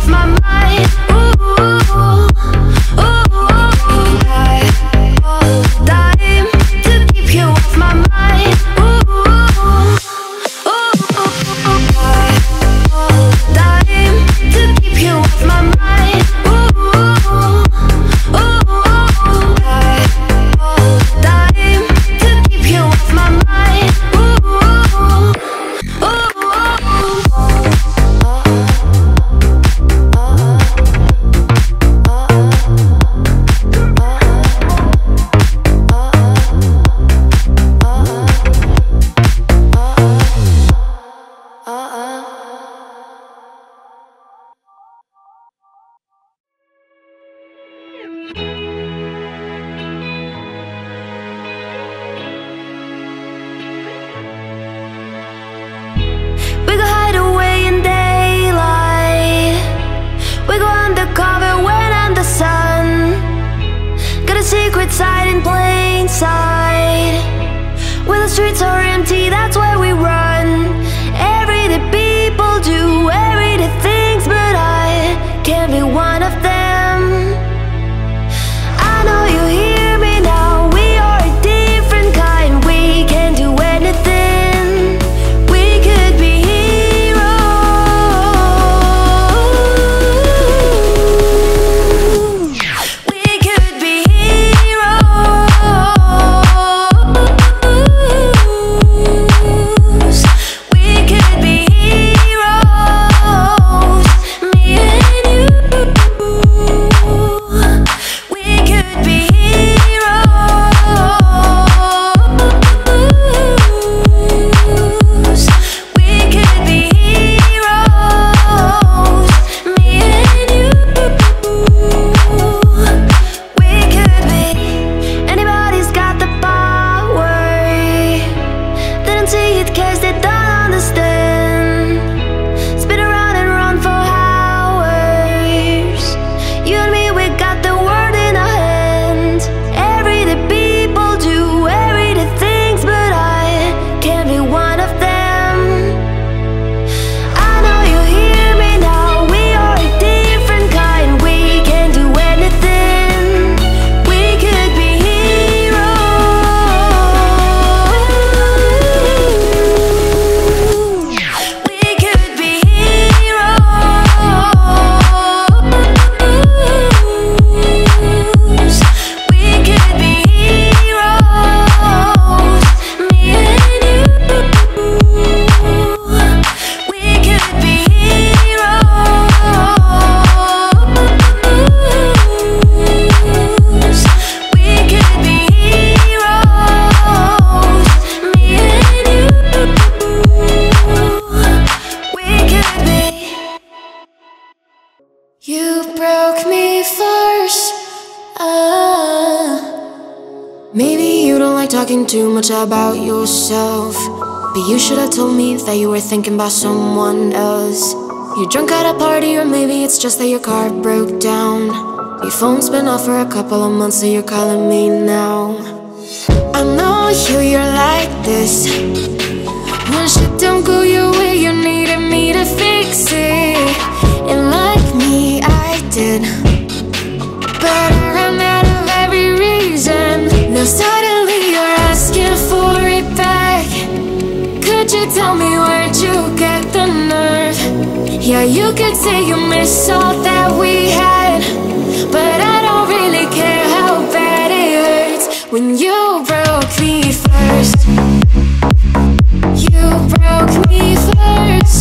off my mind. Ooh, ooh, I all the time to keep you off my mind. Ooh, ooh, I all the time to keep you off my mind. Ooh, ooh, I all the time to keep you off my mind. Ooh, ooh. We go hide away in daylight. We go undercover when I'm the sun. Got a secret side in plain sight. When the streets are empty, that's where we run. Everyday people do everyday things, but I can't be one of them. I know you hear me now. We are a different kind. We can do anything. We could be heroes. We could be heroes. We could be heroes. Me and you. We could be heroes. We could be heroes. Me and you. We could be. Anybody's got the power. They don't see it 'cause they don't understand. Spin around and run for hours. You and me, we got the world in our hands. Everyday people do everyday things, but I can't be one of them. I know you hear me now. We are a different kind. We can do anything. We could be heroes. We could be heroes. We could be heroes. Me and you. We could be heroes. We could be heroes. Me and you. We could be. You broke me first. Ah. Maybe you don't like talking too much about yourself, but you should have told me that you were thinking about someone else. You're drunk at a party, or maybe it's just that your car broke down. Your phone's been off for a couple of months, so you're calling me now. I know you, you're like this. When shit don't go your way, you needed me to fix it. And like me, I did, but I ran out of every reason. Now suddenly you're asking for it back. Could you tell me where'd you get the nerve? Yeah, you could say you miss all that we had, but I don't really care how bad it hurts when you broke me first. You broke me first.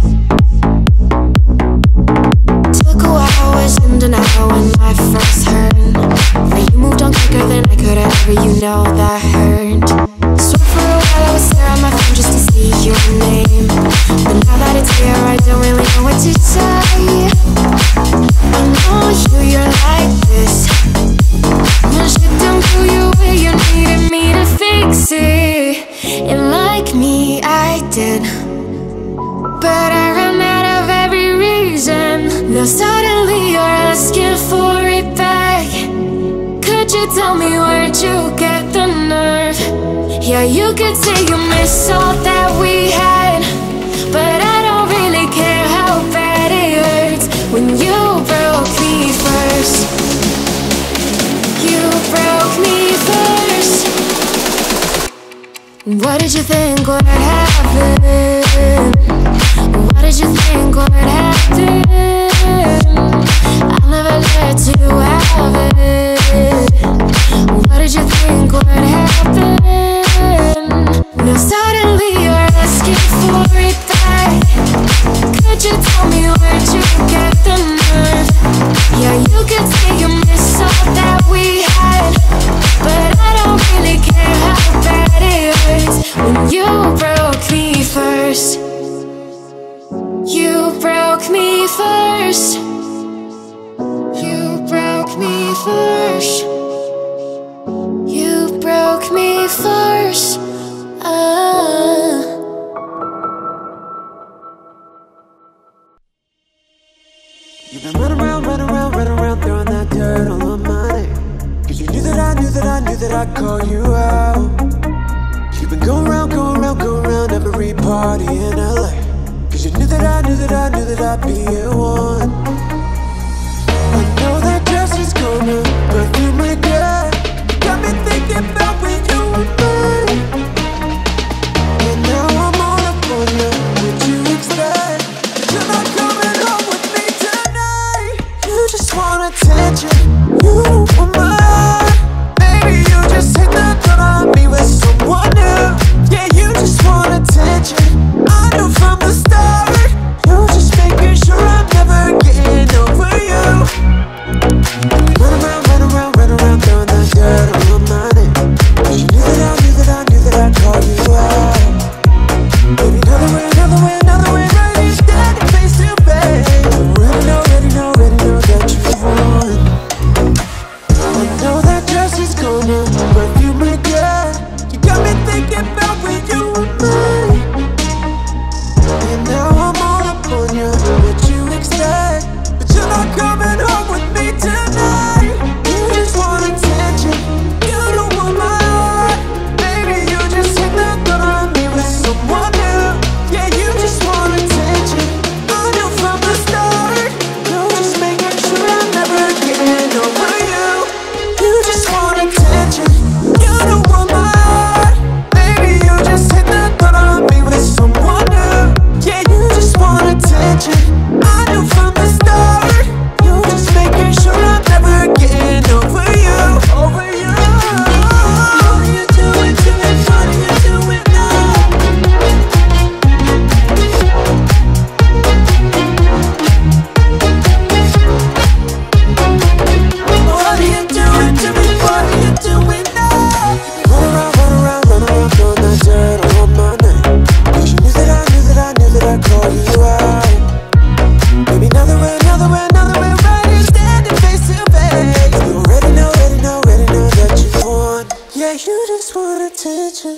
Took a while, was in denial when I first heard, but you moved on quicker than I could ever, you know that hurt. So for a while I was there on my phone just to see your name, but now that it's here I don't really know what to say. I know you, you're like this. When shit don't go your way, you needed me to fix it. And like me, I did, but I ran out of every reason. Now suddenly you're asking for it back. Could you tell me where'd you get the nerve? Yeah, you could say you miss all that we had, but I don't really care how bad it hurts when you What did you think would happen? What did you think would happen? I'll never let you have it. What did you think would happen? Now suddenly you're asking for it back. Could you tell me where'd you get the nerve? Yeah, you could say you miss all that we had, but I don't really care how bad it hurts when you broke me first. You broke me first. You broke me first. You broke me first. Ah. You've been running around, running around, running around, throwing that dirt all on my name. Cause you knew that I knew that I knew that I'd call you out. You've been going around, going around, going around every party in L A. Cause you knew that I knew that I knew that I'd be at one. I know that dress is gonna perfume my girl. Got me thinking about when you were mine. And now I'm all up on you. What you expect? You're not coming home with me tonight. You just want attention. You don't want my heart. Baby, you just hit the gun on me with someone new. Yeah, you just want attention. I knew from the start. You just making sure I'm never getting over you. Run around, run around, run around, throwing that dirt all on my name. Cause you knew that I knew that I knew that I'd call you out. Baby, another way, another way, another way, right here standing face to face. Already know, already know, already know that you won. I know that dress is gonna perfume my girl. You got me thinking about when you were mine. And now I'm all up on you. What you expect? But you're not coming home with me tonight. You just want attention. You don't want my heart. Baby, you just hit the gun on me with someone new. Yeah, you just want attention. I knew from the start. You're just making sure I'm never getting over you. You just want attention. You don't want my heart. Baby, you just hit the gun on me with someone new. Yeah, you just want attention. I knew from the start. You're just making sure I'm never getting over you. Over you. What are you doing to me? What are you doing now? What are you doing to me? What are you doing now? Run around, run around, run around, throwing that dirt all on my name. Cause you knew that I knew that I knew that I'd call you out. Baby, another way, another way, another way, right here standing face to face. You already know, already know, already know that you won. Yeah, you just want attention.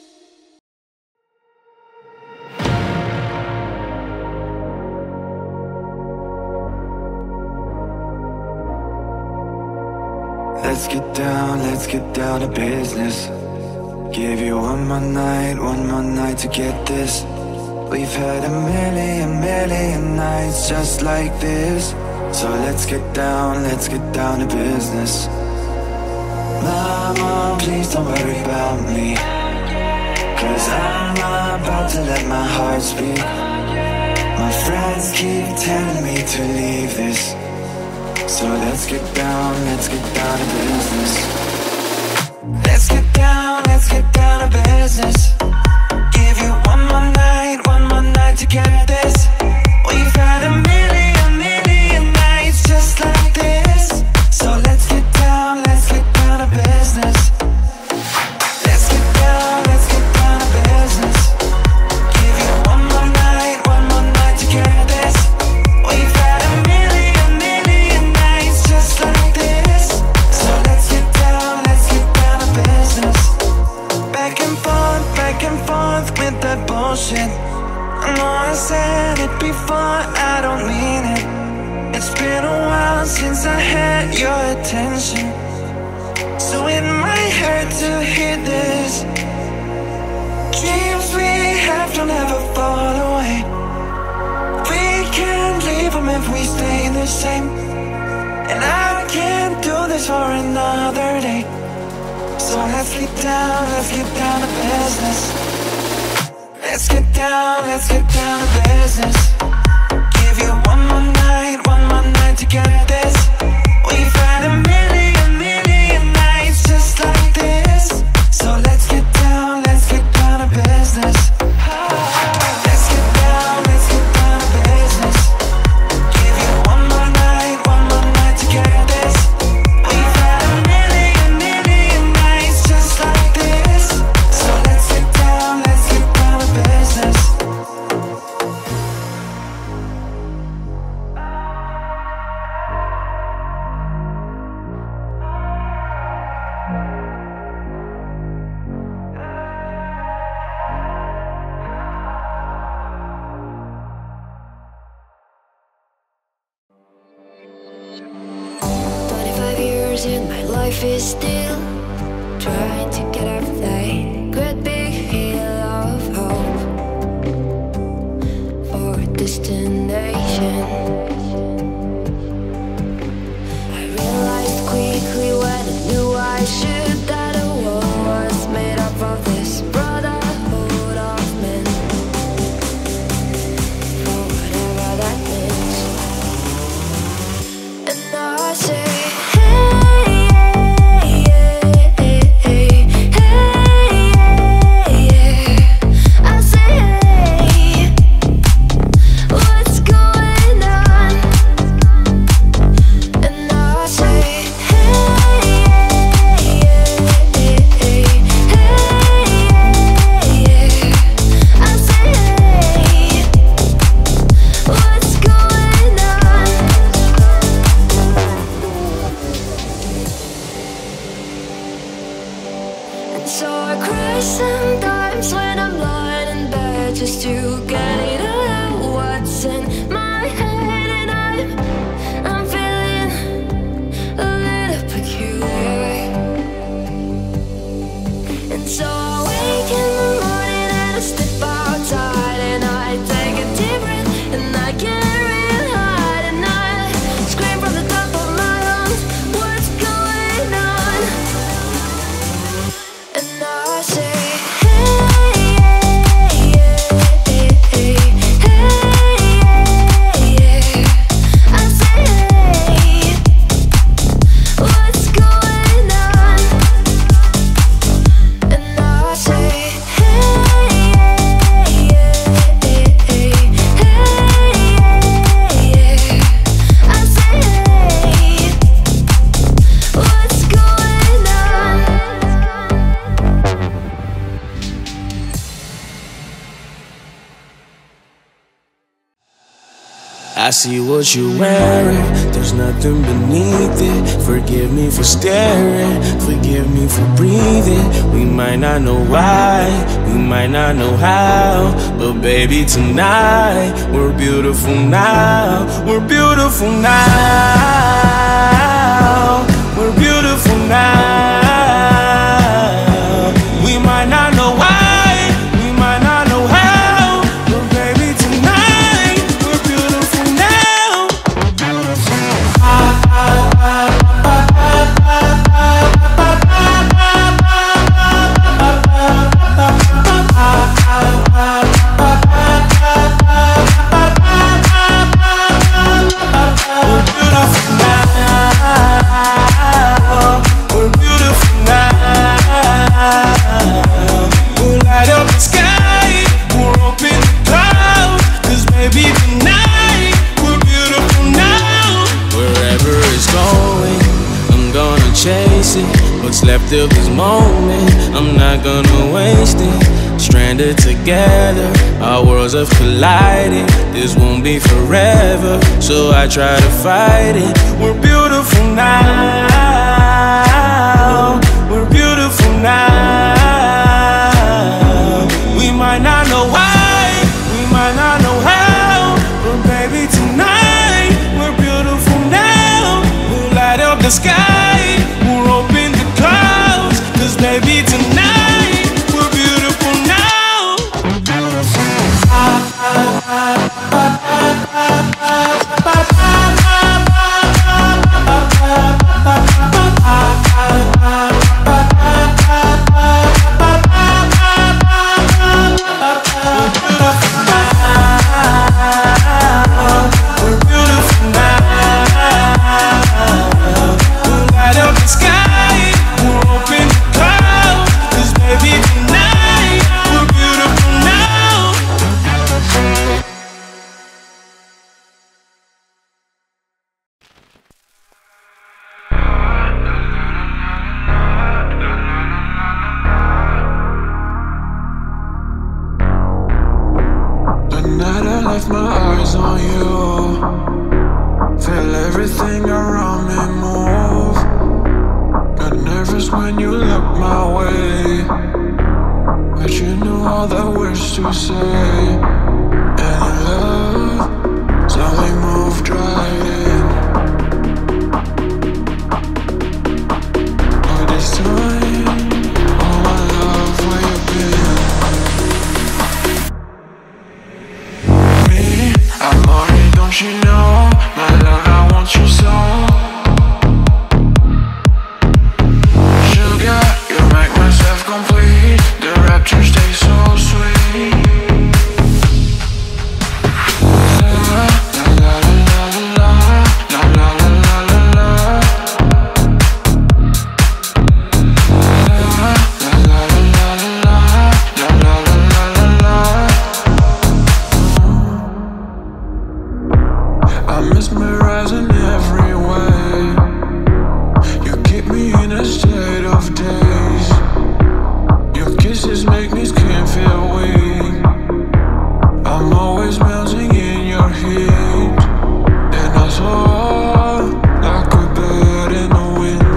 Let's get down, let's get down to business. Give you one more night, one more night to get this. We've had a million, million nights just like this. So let's get down, let's get down to business. Mama, please don't worry about me, cause I'm about to let my heart speak. My friends keep telling me to leave this. So let's get down, let's get down to business. Let's get down, let's get down to business. Give you one more night, one more night to get this. We've had a million, million nights just like this. So let's get down, let's get down to business. Let's get down, let's get down to business. Give you one more night, one more night to get this. We've had a million, million nights just like this. So let's get down, let's get down to business. Back and forth, back and forth with that bullshit. I know I said it before, I don't mean it. It's been a while since I had your attention, so it might hurt to hear this. Dreams we have don't ever fall away. We can't leave them if we stay the same. And I can't do this for another day. So let's get down, let's get down to business. Let's get down, let's get down to business. Give you one more night, one more night to get this. We've had a million, million nights just like this. So let's get down, let's get down to business. Let's get down, let's get down to business. Give you one more night, one more night to get this. We've had a million, million nights just like this. So let's get down, let's get down to business. Twenty-five years and my life is still trying to get up that great big hill of hope for a destination. I realized quickly when I knew I should that the world was made up of this brotherhood of men. For whatever that means. And I say, so I cry sometimes when I'm lying in bed just to get it out what's in my head, and I'm I'm feeling a little peculiar. And so I wake in the morning and I step outside and I take a deep breath and I get real high and I scream from the top of my lungs, what's going on? And I say, I see what you're wearing, there's nothing beneath it. Forgive me for staring, forgive me for breathing. We might not know why, we might not know how, but baby tonight, we're beautiful now. We're beautiful now. We're beautiful now. We might not know why, we might not know how, but baby tonight, we're beautiful now. We're beautiful now. We'll light up the sky, we'll open the clouds, 'cause baby tonight, we're beautiful now. Wherever it's going, I'm gonna chase it. What's left of this moment, I'm not gonna waste it. Stranded together, our worlds have collided. This won't be forever, so I try to fight it. We're beautiful now. We're beautiful now. We might not know why, we might not know how, but baby tonight, we're beautiful now. We'll light up the sky, we'll open the clouds, 'cause baby tonight, we're beautiful now. We're beautiful. left my eyes on you. Feel everything around me move. Got nervous when you look my way, but you knew all the words to say. And your love slowly moved right in. But this time, oh my love, where you been? Me, I'm already, don't you know? My love, I want you so. Sugar, you make myself complete. The rapture stays so sweet. La la la la la la la la la la la. La la la la la la la la la la. I'm mesmerizing every way. You keep me in a state of daze. Your kisses make me skin feel weak. I'm always melting in your heat, and I soar like a bird in the wind.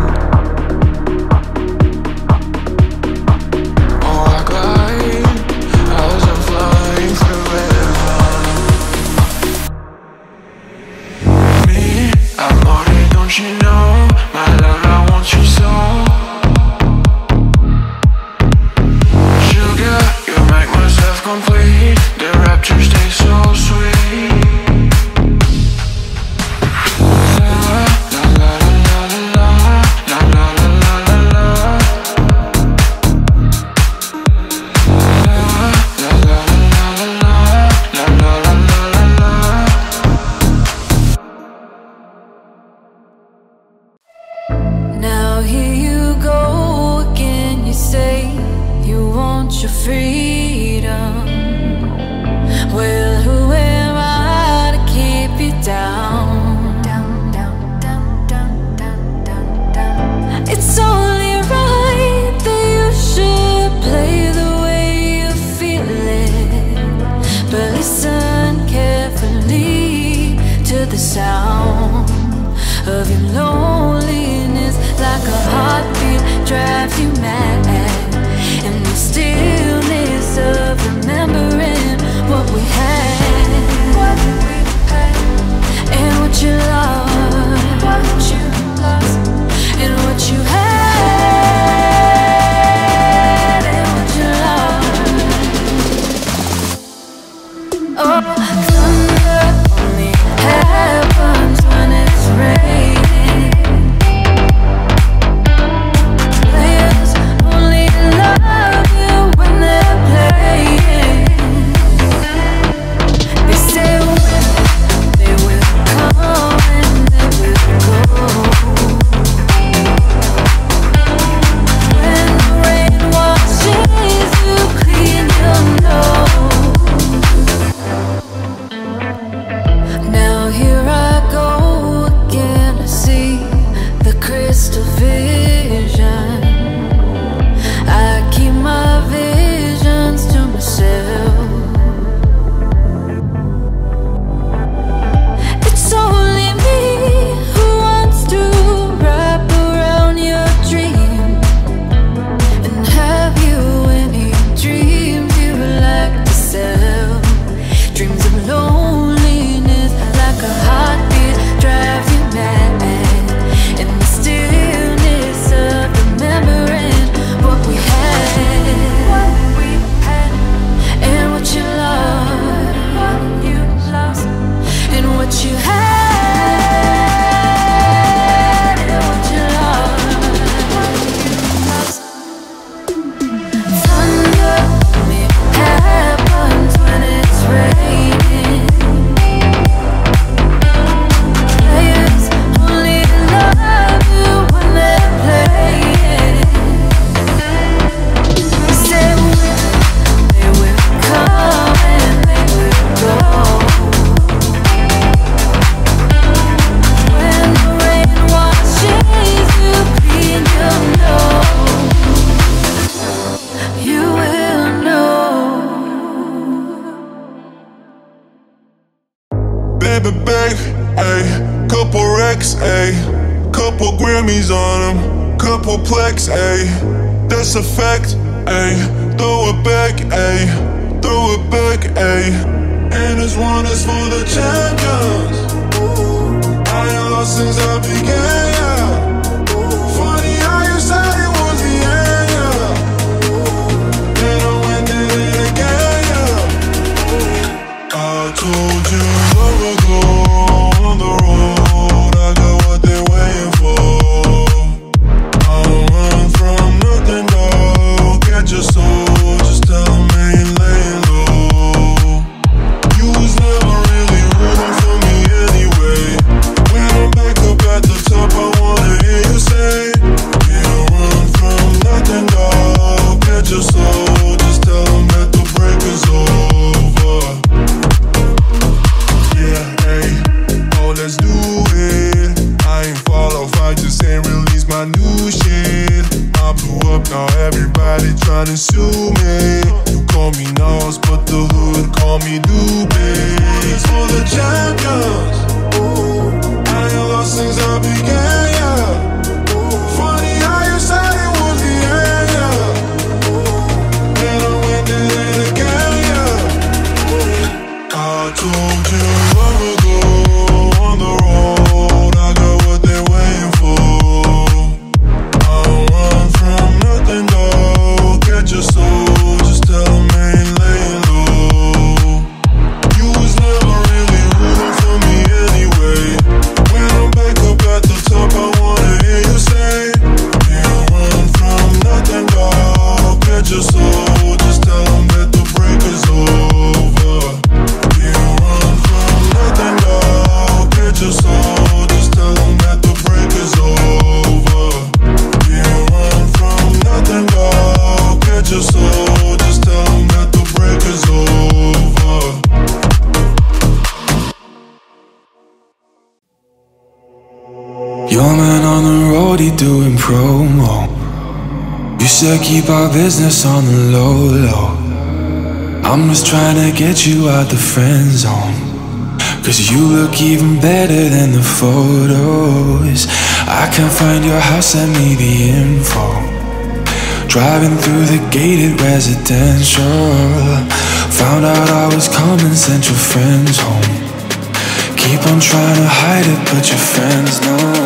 Oh, I glide as I'm flying forever. Me, I'm already, don't you know? My love, I want you so. Sugar, you make myself complete. The rapture stays so sweet. La la la la la la la la la la la. La la la la la la la la la la. Now here you go again. You say you want your freedom. Well, who am I to keep you down? Down, down, down, down, down, down, down. It's only right that you should play the way you feel it, but listen carefully to the sound of your loneliness. Like a heartbeat drives you mad, and the stillness of remembering what we had, what we had, and what you lost, what you lost, and what you had, and what you lost. Oh, thunder only happens when it's raining. X, ayy. Couple Grammys on them, couple plex, ayy. That's a fact, ayy. Throw it back, ayy. Throw it back, ayy. And this one is for the champions. I ain't lost since I began, yeah. Funny how you said it was the end, yeah. Then I went and did it again, yeah. I told you long ago on the road, I got what they're waiting for. I don't run from nothing, dog. Catch your soul, just tell them I ain't laying low. You was never really rooting for me anyway. When I'm back up at the top, I wanna hear you say, you don't run from nothing, dog. Catch your soul, just tell them that the break is over. Yeah, hey, oh, let's do it. I ain't fall off, I just ain't release my new shit. I blew up, now everybody tryna sue me. You call me Nas, but the hood call me Dubes. For the champions, I ain't lost since I began, yeah. Funny how you said it was the end, yeah. Then I went and did it again, yeah. I told you long ago on the road, I got what they're waiting for. I don't run from nothing, dog. Catch your soul, just tell them I ain't laying low. You was never really rooting for me anyway. When I'm back up at the top, I wanna hear you say, you don't run from nothing, dog. Catch your soul, just tell them that the break is over. You don't run from nothing, dog. Catch your soul, just tell them that the break is over. You don't run from nothing, dog. Catch your soul, just tell them that the break is over. Your man on the road, he doing promo. You said keep our business on the low, low. I'm just trying to get you out the friend zone, cause you look even better than the photos. I can't find your house, send me the info. Driving through the gated residential, found out I was coming, sent your friends home. Keep on trying to hide it, but your friends know.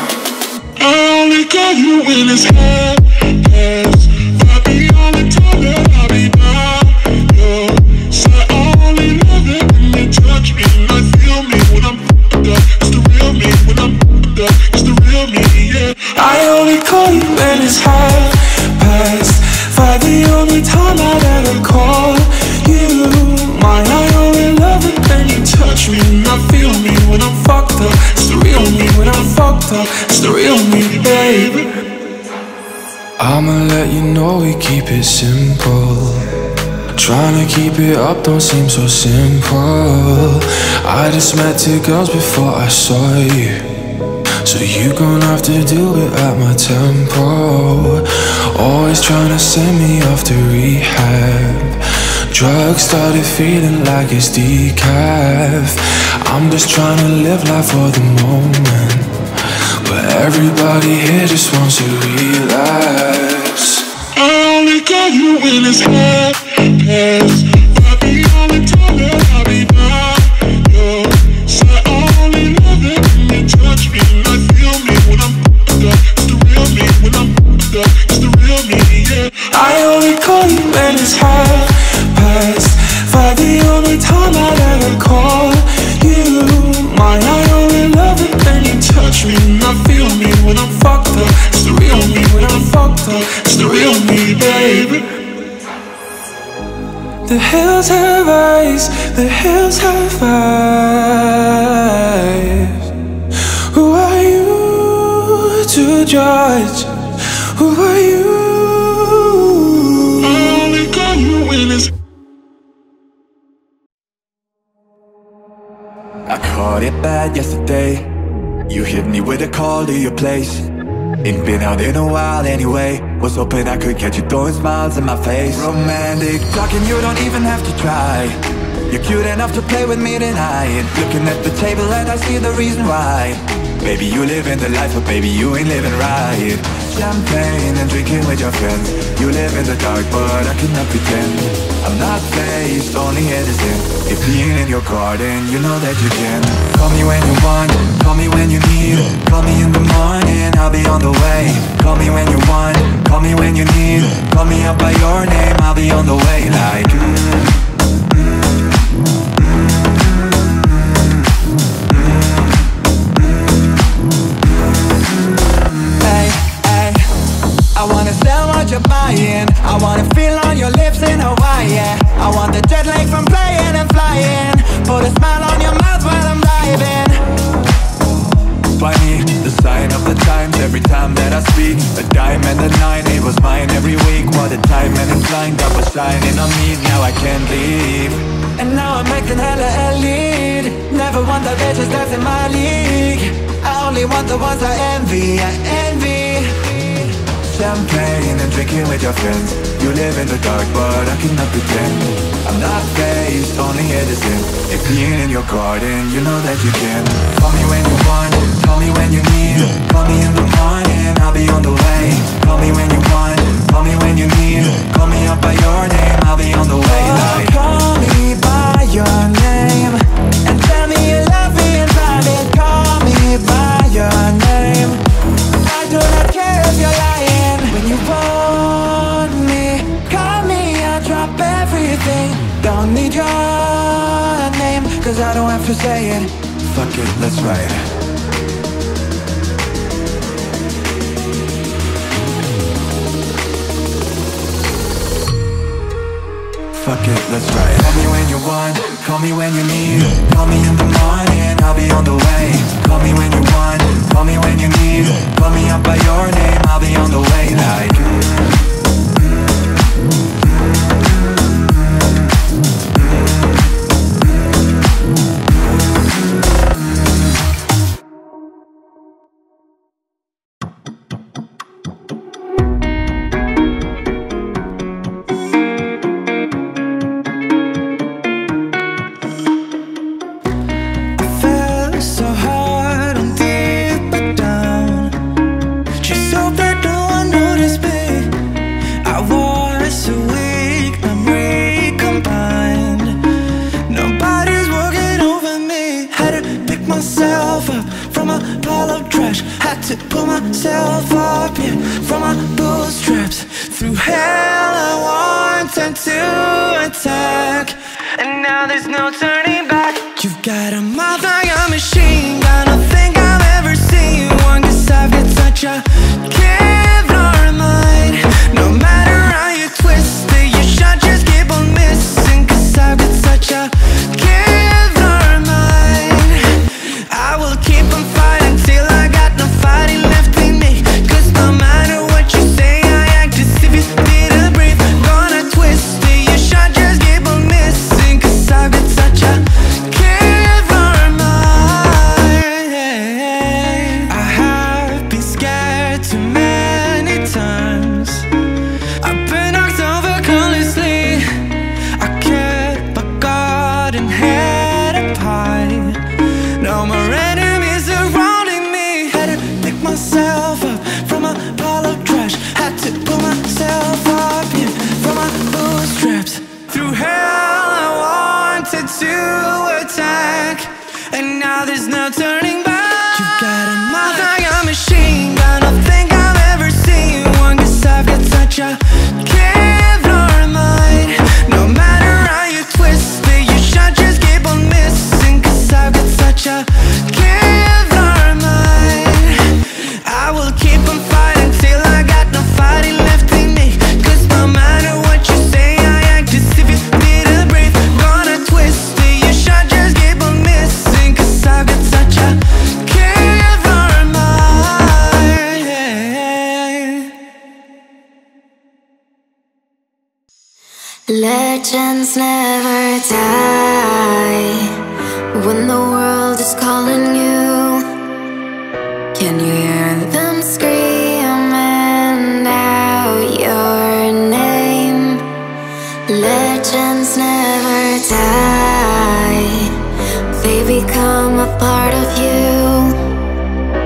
I only call you when it's hot, yes. I'll be all the time that I'll be by you. So I only love it when you touch me and I feel me when I'm f***ed up. It's the real me when I'm f***ed up. It's the real me, yeah. I only call you when it's half past five, the only time I'd ever call you mine. I only love it when you touch me and I feel me when I'm fucked up. It's the real me when I'm fucked up. It's the real me, baby. I'ma let you know we keep it simple. Trying to keep it up don't seem so simple. I just met two girls before I saw you, so you gon' have to do it at my tempo. Always trying to send me off to rehab. Drugs started feeling like it's decaf. I'm just trying to live life for the moment, but everybody here just wants to relax. I only call you when it's hot, yes. I'll be all the time that I'll be by you. So I only love it when you touch me and I feel me when I'm f***ed up. It's the real me when I'm f***ed up. It's the real me, yeah. I only call you when it's half past five, the only time I'd ever call you mine. I only love it when you touch me and I feel me when I'm fucked up. It's the real me when I'm fucked up. It's the real me, baby. The hills have eyes, the hills have eyes. Who are you to judge? Who are you? I only call you when it's I caught it bad yesterday. You hit me with a call to your place. Ain't been out in a while anyway. Was hoping I could catch you throwing smiles in my face. Romantic talking, you don't even have to try. You're cute enough to play with me tonight. Looking at the table and I see the reason why. Baby, you living the life, but baby, you ain't living right. Champagne and drinking with your friends. You live in the dark, but I cannot pretend. I'm not faced, only innocent. If being in your garden, you know that you can. Call me when you want, call me when you need. Call me in the morning, I'll be on the way. Call me when you want, call me when you need. Call me up by your name, I'll be on the way. Like mm. I wanna sell what you're buying. I wanna feel on your lips in Hawaii, yeah. I want the jet lag from playing and flying. Put a smile on your mouth while I'm driving. By me, the sign of the times every time that I speak. A dime and a nine, it was mine every week. What a time and inclined, God was shining on me. Now I can't leave. And now I'm acting hella elite. Never want the bitches that's in my league. I only want the ones I envy, I envy. Champagne and drinking with your friends. You live in the dark, but I cannot pretend. I'm not faced, only innocent. If being in your garden, you know that you can. Call me when you want, call me when you need. Call me in the morning, I'll be on the way. Call me when you want, call me when you need. Call me up by your name, I'll be on the way. Like, call me by your name and tell me you love me in private. Call me by your name. I do not care if you're lying. When you want me, call me, I'll drop everything. Don't need your name, cause I don't have to say it. fuck it, let's ride. Fuck it, let's ride. Call me when you want, call me when you need. Call me in the morning, I'll be on the way. Call me when you want, call me when you need. Call me up by your name, I'll be on the way. Like pull myself up, yeah, from my bootstraps. Through hell I wanted to attack, and now there's no turning back. You've got a mouth like a machine gun. I think I've ever seen one, cause I've got such a Kevlar mind. No matter how you twist it, your shot just keep on missing, cause I've got such a Kevlar mind. I will keep on fighting till I got no fighting left in me, cause no matter what you say, I act as if you didn't breathe. Gonna twist it, your shot just keep on missing, cause I've got such a Kevlar mind. I have been scared too many times. I've been knocked over carelessly. I kept my guard and head up high. No more enemies surrounding me. Had to pick myself up from a pile of trash. Had to pull myself up, yeah, from my bootstraps. Through hell I wanted to attack, and now there's no turning back. You've got a mouth like a machine gun. I think I've ever seen one, cause I've got such a Kevlar mind. No matter how you twist it, your shot just keep on missing, cause I've got such a Kevlar mind. I will keep on fighting till I got no fighting left in me, cause no matter what you say, I act as if you didn't breathe. Gonna twist it, your shot just keep on missing, cause I've got such a Kevlar mind. Legends never die when the world is calling you. Can you hear them screaming out your name? Legends never die, they become a part of you.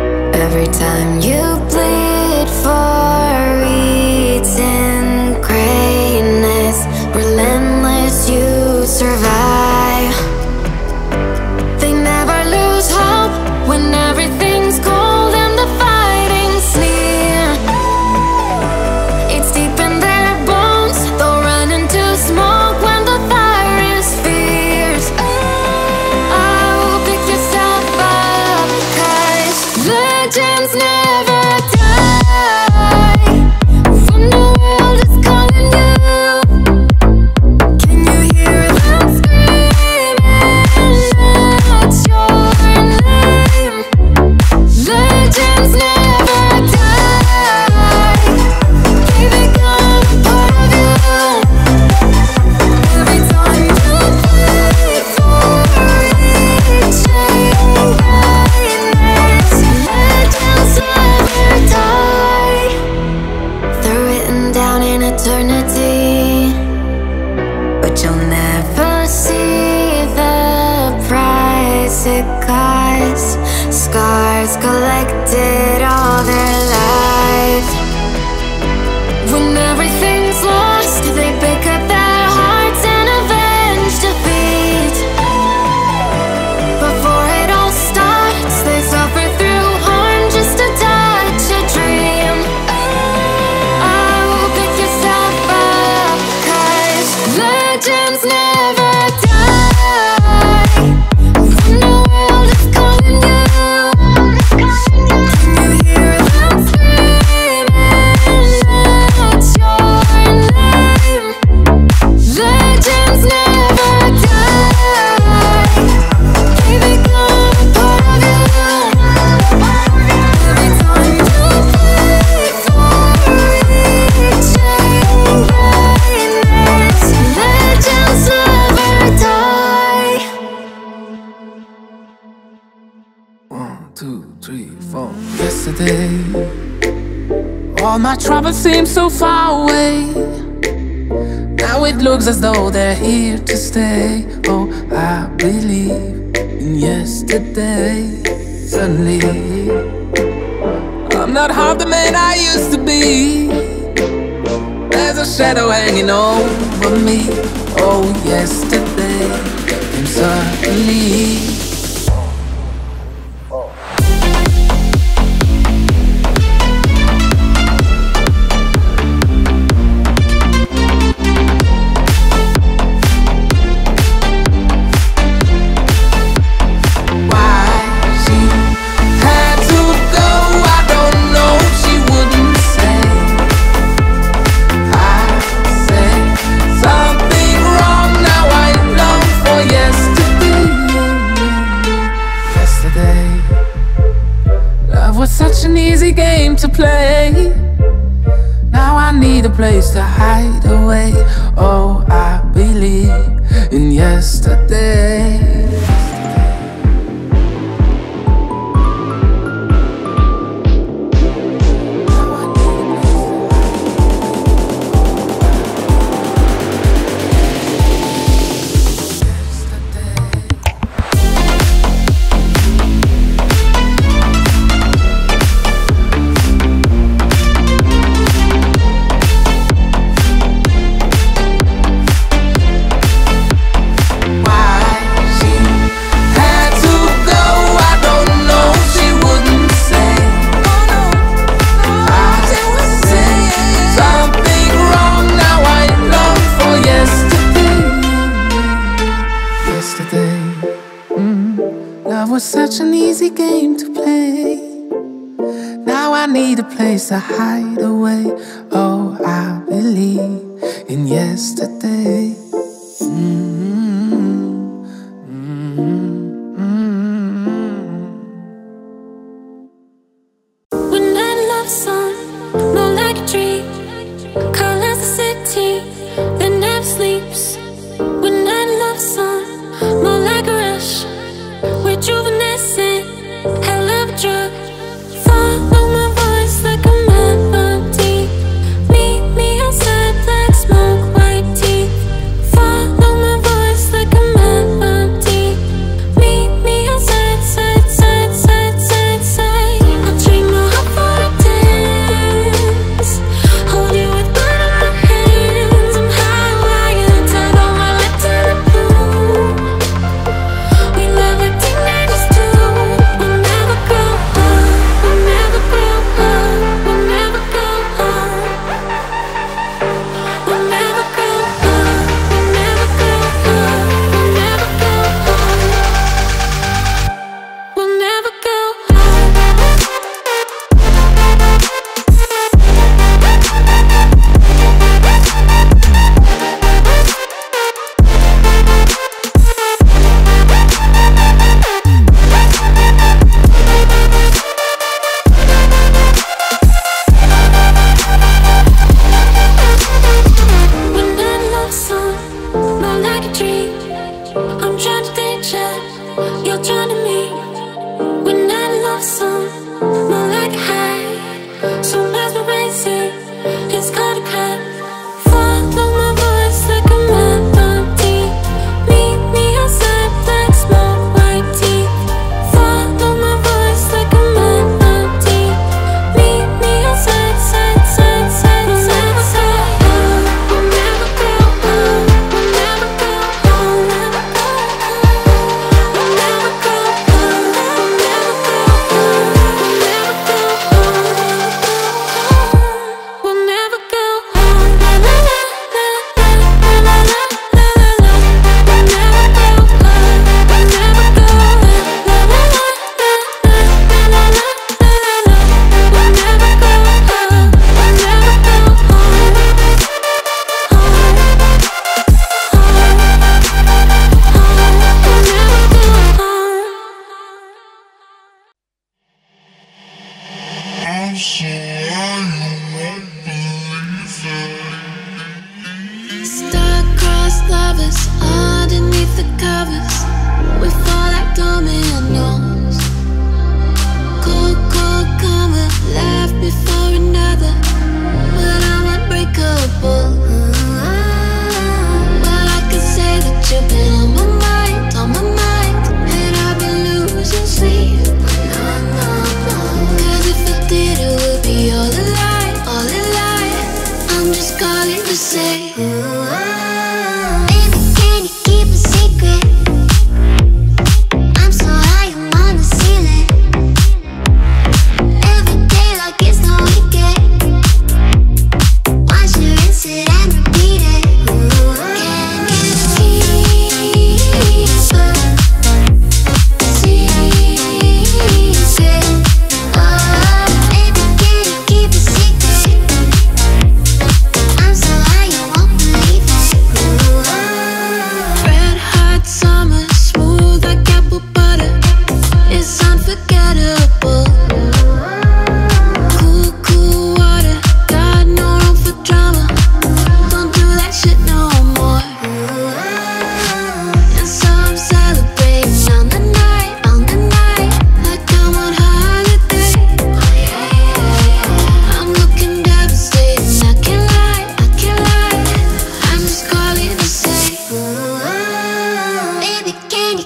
yesterday. All my troubles seem so far away. Now it looks as though they're here to stay. Oh, I believe in yesterday. Suddenly, I'm not half the man I used to be. There's a shadow hanging over me. Oh, yesterday came suddenly. Such an easy game to play. Now I need a place to hide away. Oh, I believe in yesterday. Love was such an easy game to play. Now I need a place to hide away. Oh, I believe in yesterday. Mm-hmm. Mm-hmm. Mm-hmm. When I love song, more like a dream, colors the city that never sleeps. When I love song, more like a rush, rejuvenescent, hell of a drug. Follow my voice like a melody. Meet me outside, black smoke, white teeth.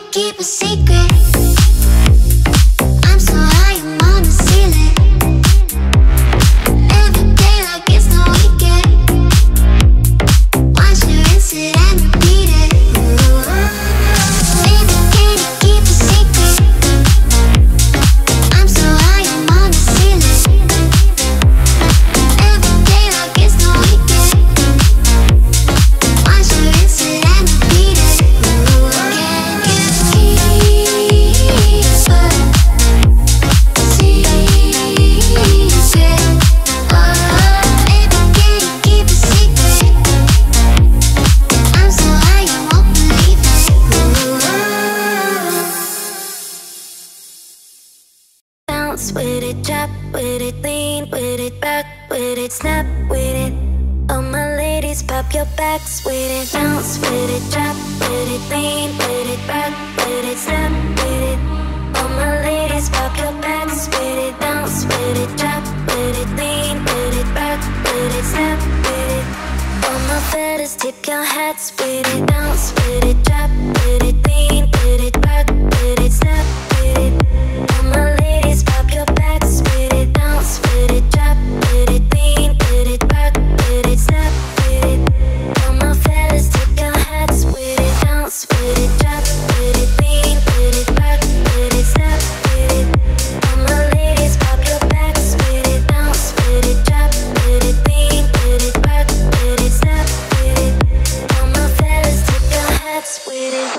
can't keep a secret. I'm so high, I'm on the ceiling. Every day like it's no weekend. Once you rinse it and repeat it. Baby, can you keep a secret? I'm so high, I'm on the ceiling. Every day like it's no weekend. Once you rinse it and repeat it. Can you keep a secret? Oh, baby, can you keep a secret? I'm so high, you won't believe it. Bounce with it, drop with it, lean with it, rock with it, snap with it. All my ladies, pop your backs with it. Bounce with it, drop with it, lean with it, rock with it, snap with it. All my ladies, pop your backs with it. Bounce with it, drop with it, lean with it, rock with it, snap with it. All my fellas, tip your hats with it. Bounce with it, drop with it, lean with it, rock with it, snap with it. All my ladies, pop your backs with it. Bounce with it, drop with it, lean with it, rock with it, snap with it. All my fellas, tip your hats with it. Bounce with it, drop with it, lean with it, rock with it, snap with it. All my ladies, pop your backs with it. Bounce with it, drop with it, lean with it, rock with it, snap with it. All my fellas, tip your hats with it.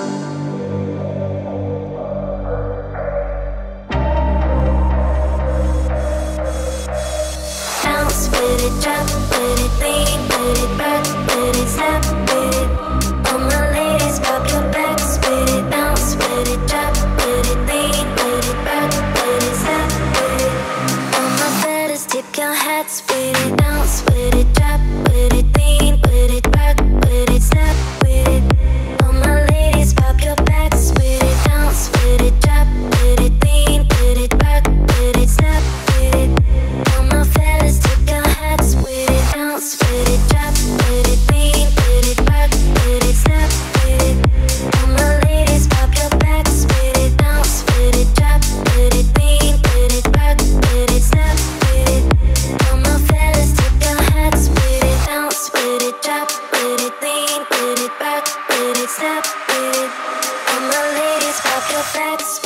Bounce with it, drop with it, lean with it, rock with it, snap with it. All my ladies, pop your backs with it. Bounce with it, drop with it, lean with it, rock with it, snap with it. All my fellas, tip your hats with it. Bounce with it, drop with it, lean with it, rock with it, snap with it. All my ladies, pop your backs with it. Bounce with it, drop with it, lean with it, rock with it, snap with it. All my fellas, tip your hats with it. Bounce with it, drop with it, lean with it, rock with it, snap with it. All my ladies, pop your backs with it. Bounce with it, drop with it, lean with it, rock with it, snap with it. All my fellas, tip your hats with it. Bounce with it, drop with it, lean with it, rock with it, snap with it. All my ladies, pop your backs